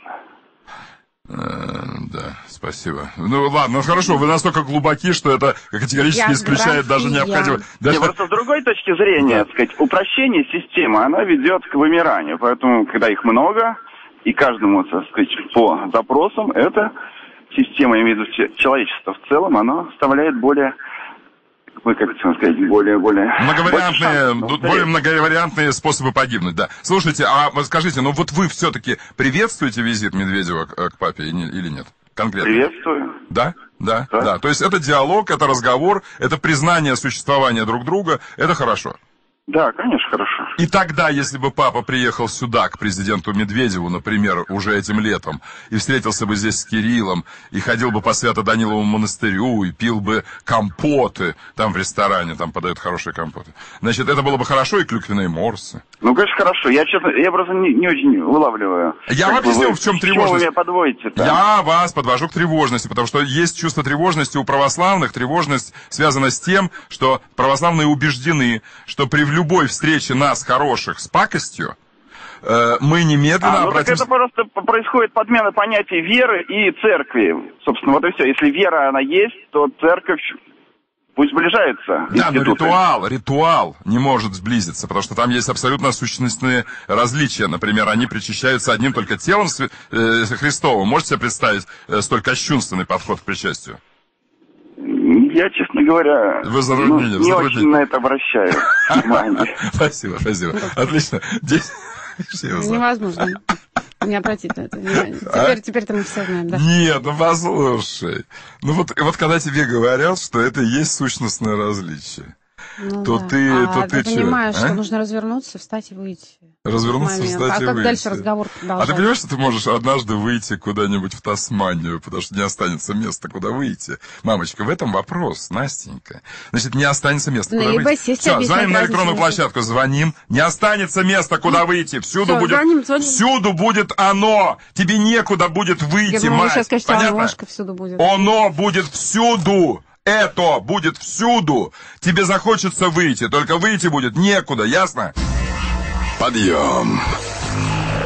Да, спасибо. Ну ладно, хорошо, вы настолько глубоки, что это категорически исключает даже необходимость. Просто с другой точки зрения, так сказать, упрощение системы, она ведет к вымиранию. Поэтому, когда их много, и каждому, так сказать, по запросам, эта система, имею в виду человечество в целом, она вставляет более... более многовариантные способы погибнуть, да. Слушайте, а скажите, вот вы все-таки приветствуете визит Медведева к папе или нет? Конкретно. Приветствую. Да. То есть это диалог, это разговор, это признание существования друг друга, это хорошо. Да, конечно, хорошо. И тогда, если бы папа приехал сюда, к президенту Медведеву, например, уже этим летом, и встретился бы здесь с Кириллом, и ходил бы по Свято-Даниловому монастырю, и пил бы компоты, там в ресторане, там подают хорошие компоты, значит, это было бы хорошо, и клюквенные морсы. Ну, конечно, хорошо. Я просто не очень вылавливаю. Я вам объясню, в чем тревожность. Вы меня подводите-то? Я вас подвожу к тревожности, потому что есть чувство тревожности у православных. Тревожность связана с тем, что православные убеждены, что при любой встрече нас, хороших, с пакостью, мы немедленно обратимся... Так это просто происходит подмена понятий веры и церкви. Собственно, вот и все. Если вера, она есть, то церковь пусть сближается. Да, но ритуал не может сблизиться, потому что там есть абсолютно сущностные различия. Например, они причащаются одним только телом Христовым. Можете себе представить столь кощунственный подход к причастию? Я, честно говоря, не очень на это обращаю внимание. Спасибо. Отлично. Невозможно не обратить на это внимание. Теперь-то мы все знаем, да? Нет, послушай. Вот когда тебе говорят, что это и есть сущностное различие, то ты понимаешь, что нужно развернуться, встать и выйти. Развернуться, встать и выйти. А как дальше разговор продолжается? А ты понимаешь, что ты можешь однажды выйти куда-нибудь в Тасманию, потому что не останется места, куда выйти? Мамочка, в этом вопрос, Настенька. Значит, не останется места, куда выйти. Все, звоним на электронную площадку, звоним. Не останется места, куда выйти. Всюду будет оно. Тебе некуда будет выйти, мать. Сейчас, конечно, ложка всюду будет. Оно будет всюду. Это будет всюду. Тебе захочется выйти, только выйти будет некуда, ясно? Подъем.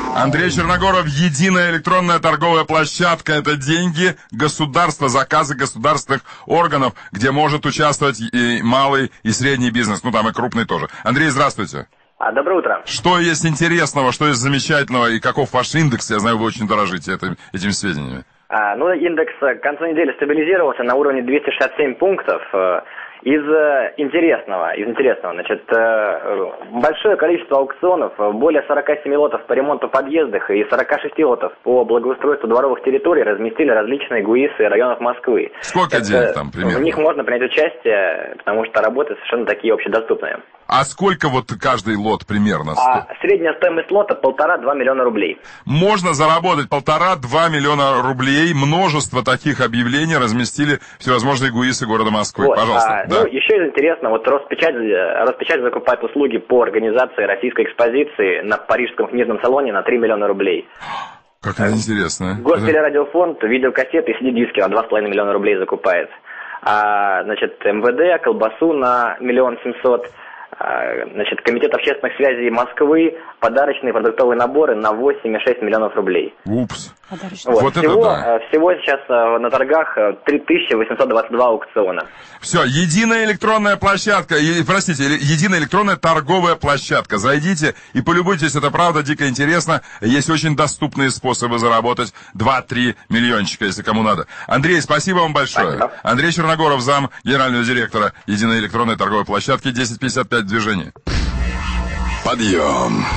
Андрей Черногоров, единая электронная торговая площадка. Это деньги государства, заказы государственных органов, где может участвовать и малый, и средний бизнес. Ну, там и крупный тоже. Андрей, здравствуйте. Доброе утро. Что есть интересного, что есть замечательного, и каков ваш индекс? Я знаю, вы очень дорожите этими сведениями. Индекс к концу недели стабилизировался на уровне 267 пунктов. Из интересного, значит, большое количество аукционов, более 47 лотов по ремонту в подъездах и 46 лотов по благоустройству дворовых территорий разместили различные ГУИСы районов Москвы. Сколько денег там примерно? В них можно принять участие, потому что работы совершенно такие общедоступные. А сколько вот каждый лот примерно стоит? Средняя стоимость лота 1,5-2 миллиона рублей. Можно заработать 1,5-2 миллиона рублей. Множество таких объявлений разместили всевозможные ГУИСы города Москвы. Вот, пожалуйста. Ну, еще из интересного, вот Роспечать закупает услуги по организации российской экспозиции на Парижском книжном салоне на 3 миллиона рублей. Как это интересно. Гостелерадиофонд видеокассеты и CD-диски на 2,5 миллиона рублей закупает. Значит, МВД колбасу на 1 700 000. Значит, Комитет общественных связей Москвы подарочные продуктовые наборы на 8,6 миллионов рублей. Упс. Вот всего сейчас на торгах 3822 аукциона. Все, единая электронная площадка, единая электронная торговая площадка. Зайдите и полюбуйтесь, это правда дико интересно. Есть очень доступные способы заработать 2-3 миллиончика, если кому надо. Андрей, спасибо вам большое. Спасибо. Андрей Черногоров, зам генерального директора единой электронной торговой площадки, 1055 движение. Подъем.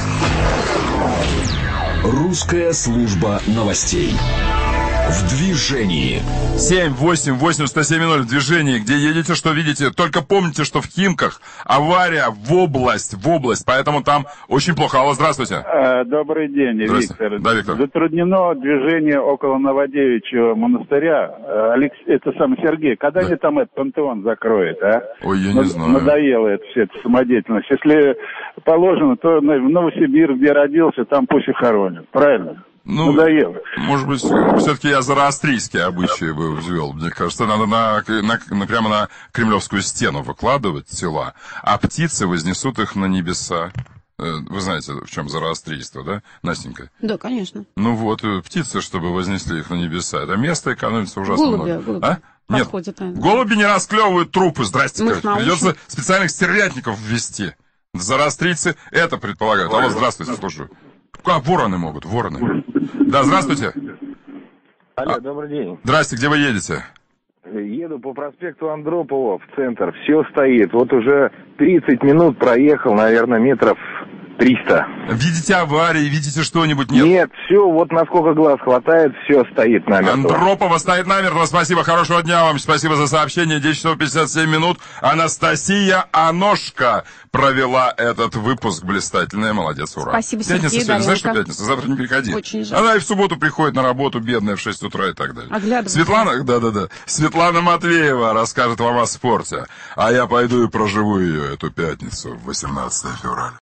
Русская служба новостей. В движении. 788-107-0 в движении. Где едете, что видите. Только помните, что в Химках авария в область. Поэтому там очень плохо. Алло, здравствуйте. Добрый день, Виктор. Да, Виктор. Затруднено движение около Новодевичьего монастыря. Это сам Сергей. Когда они там этот пантеон закроют, а? Ой, я не знаю. Надоело это все, эта самодеятельность. Если положено, то в Новосибирск, где родился, там пусть и хоронят. Правильно? Ну, надоело. Может быть, все-таки я зороастрийские обычаи бы взвел. Мне кажется, надо прямо на Кремлевскую стену выкладывать тела, а птицы вознесут их на небеса. Вы знаете, в чем зороастрийство, да, Настенька? Да, конечно. Ну вот, птицы, чтобы вознесли их на небеса. Это место экономится ужасно много. Голуби. Нет, голуби не расклевывают трупы, здрасте. Придется специальных стервятников ввести. Зороастрийцы это предполагают. Алло, здравствуйте, слушаю. Вороны могут, вороны. Да, здравствуйте. Алло, добрый день. Здрасте, где вы едете? Еду по проспекту Андропова в центр. Все стоит. Вот уже 30 минут проехал, наверное, метров 300. Видите аварии, видите что-нибудь? Нет. Нет, все, вот насколько глаз хватает, все стоит намертво. Андропова стоит намертво. Спасибо, хорошего дня вам. Спасибо за сообщение. 10 часов 57 минут. Анастасия Аношка провела этот выпуск блистательная. Молодец, ура. Спасибо, пятница Сергей, сегодня. Знаешь, что пятница? Завтра не приходи. Очень жаль. Она и в субботу приходит на работу, бедная, в 6 утра и так далее. Светлана, Светлана Матвеева расскажет вам о спорте. А я пойду и проживу ее, эту пятницу, 18 февраля.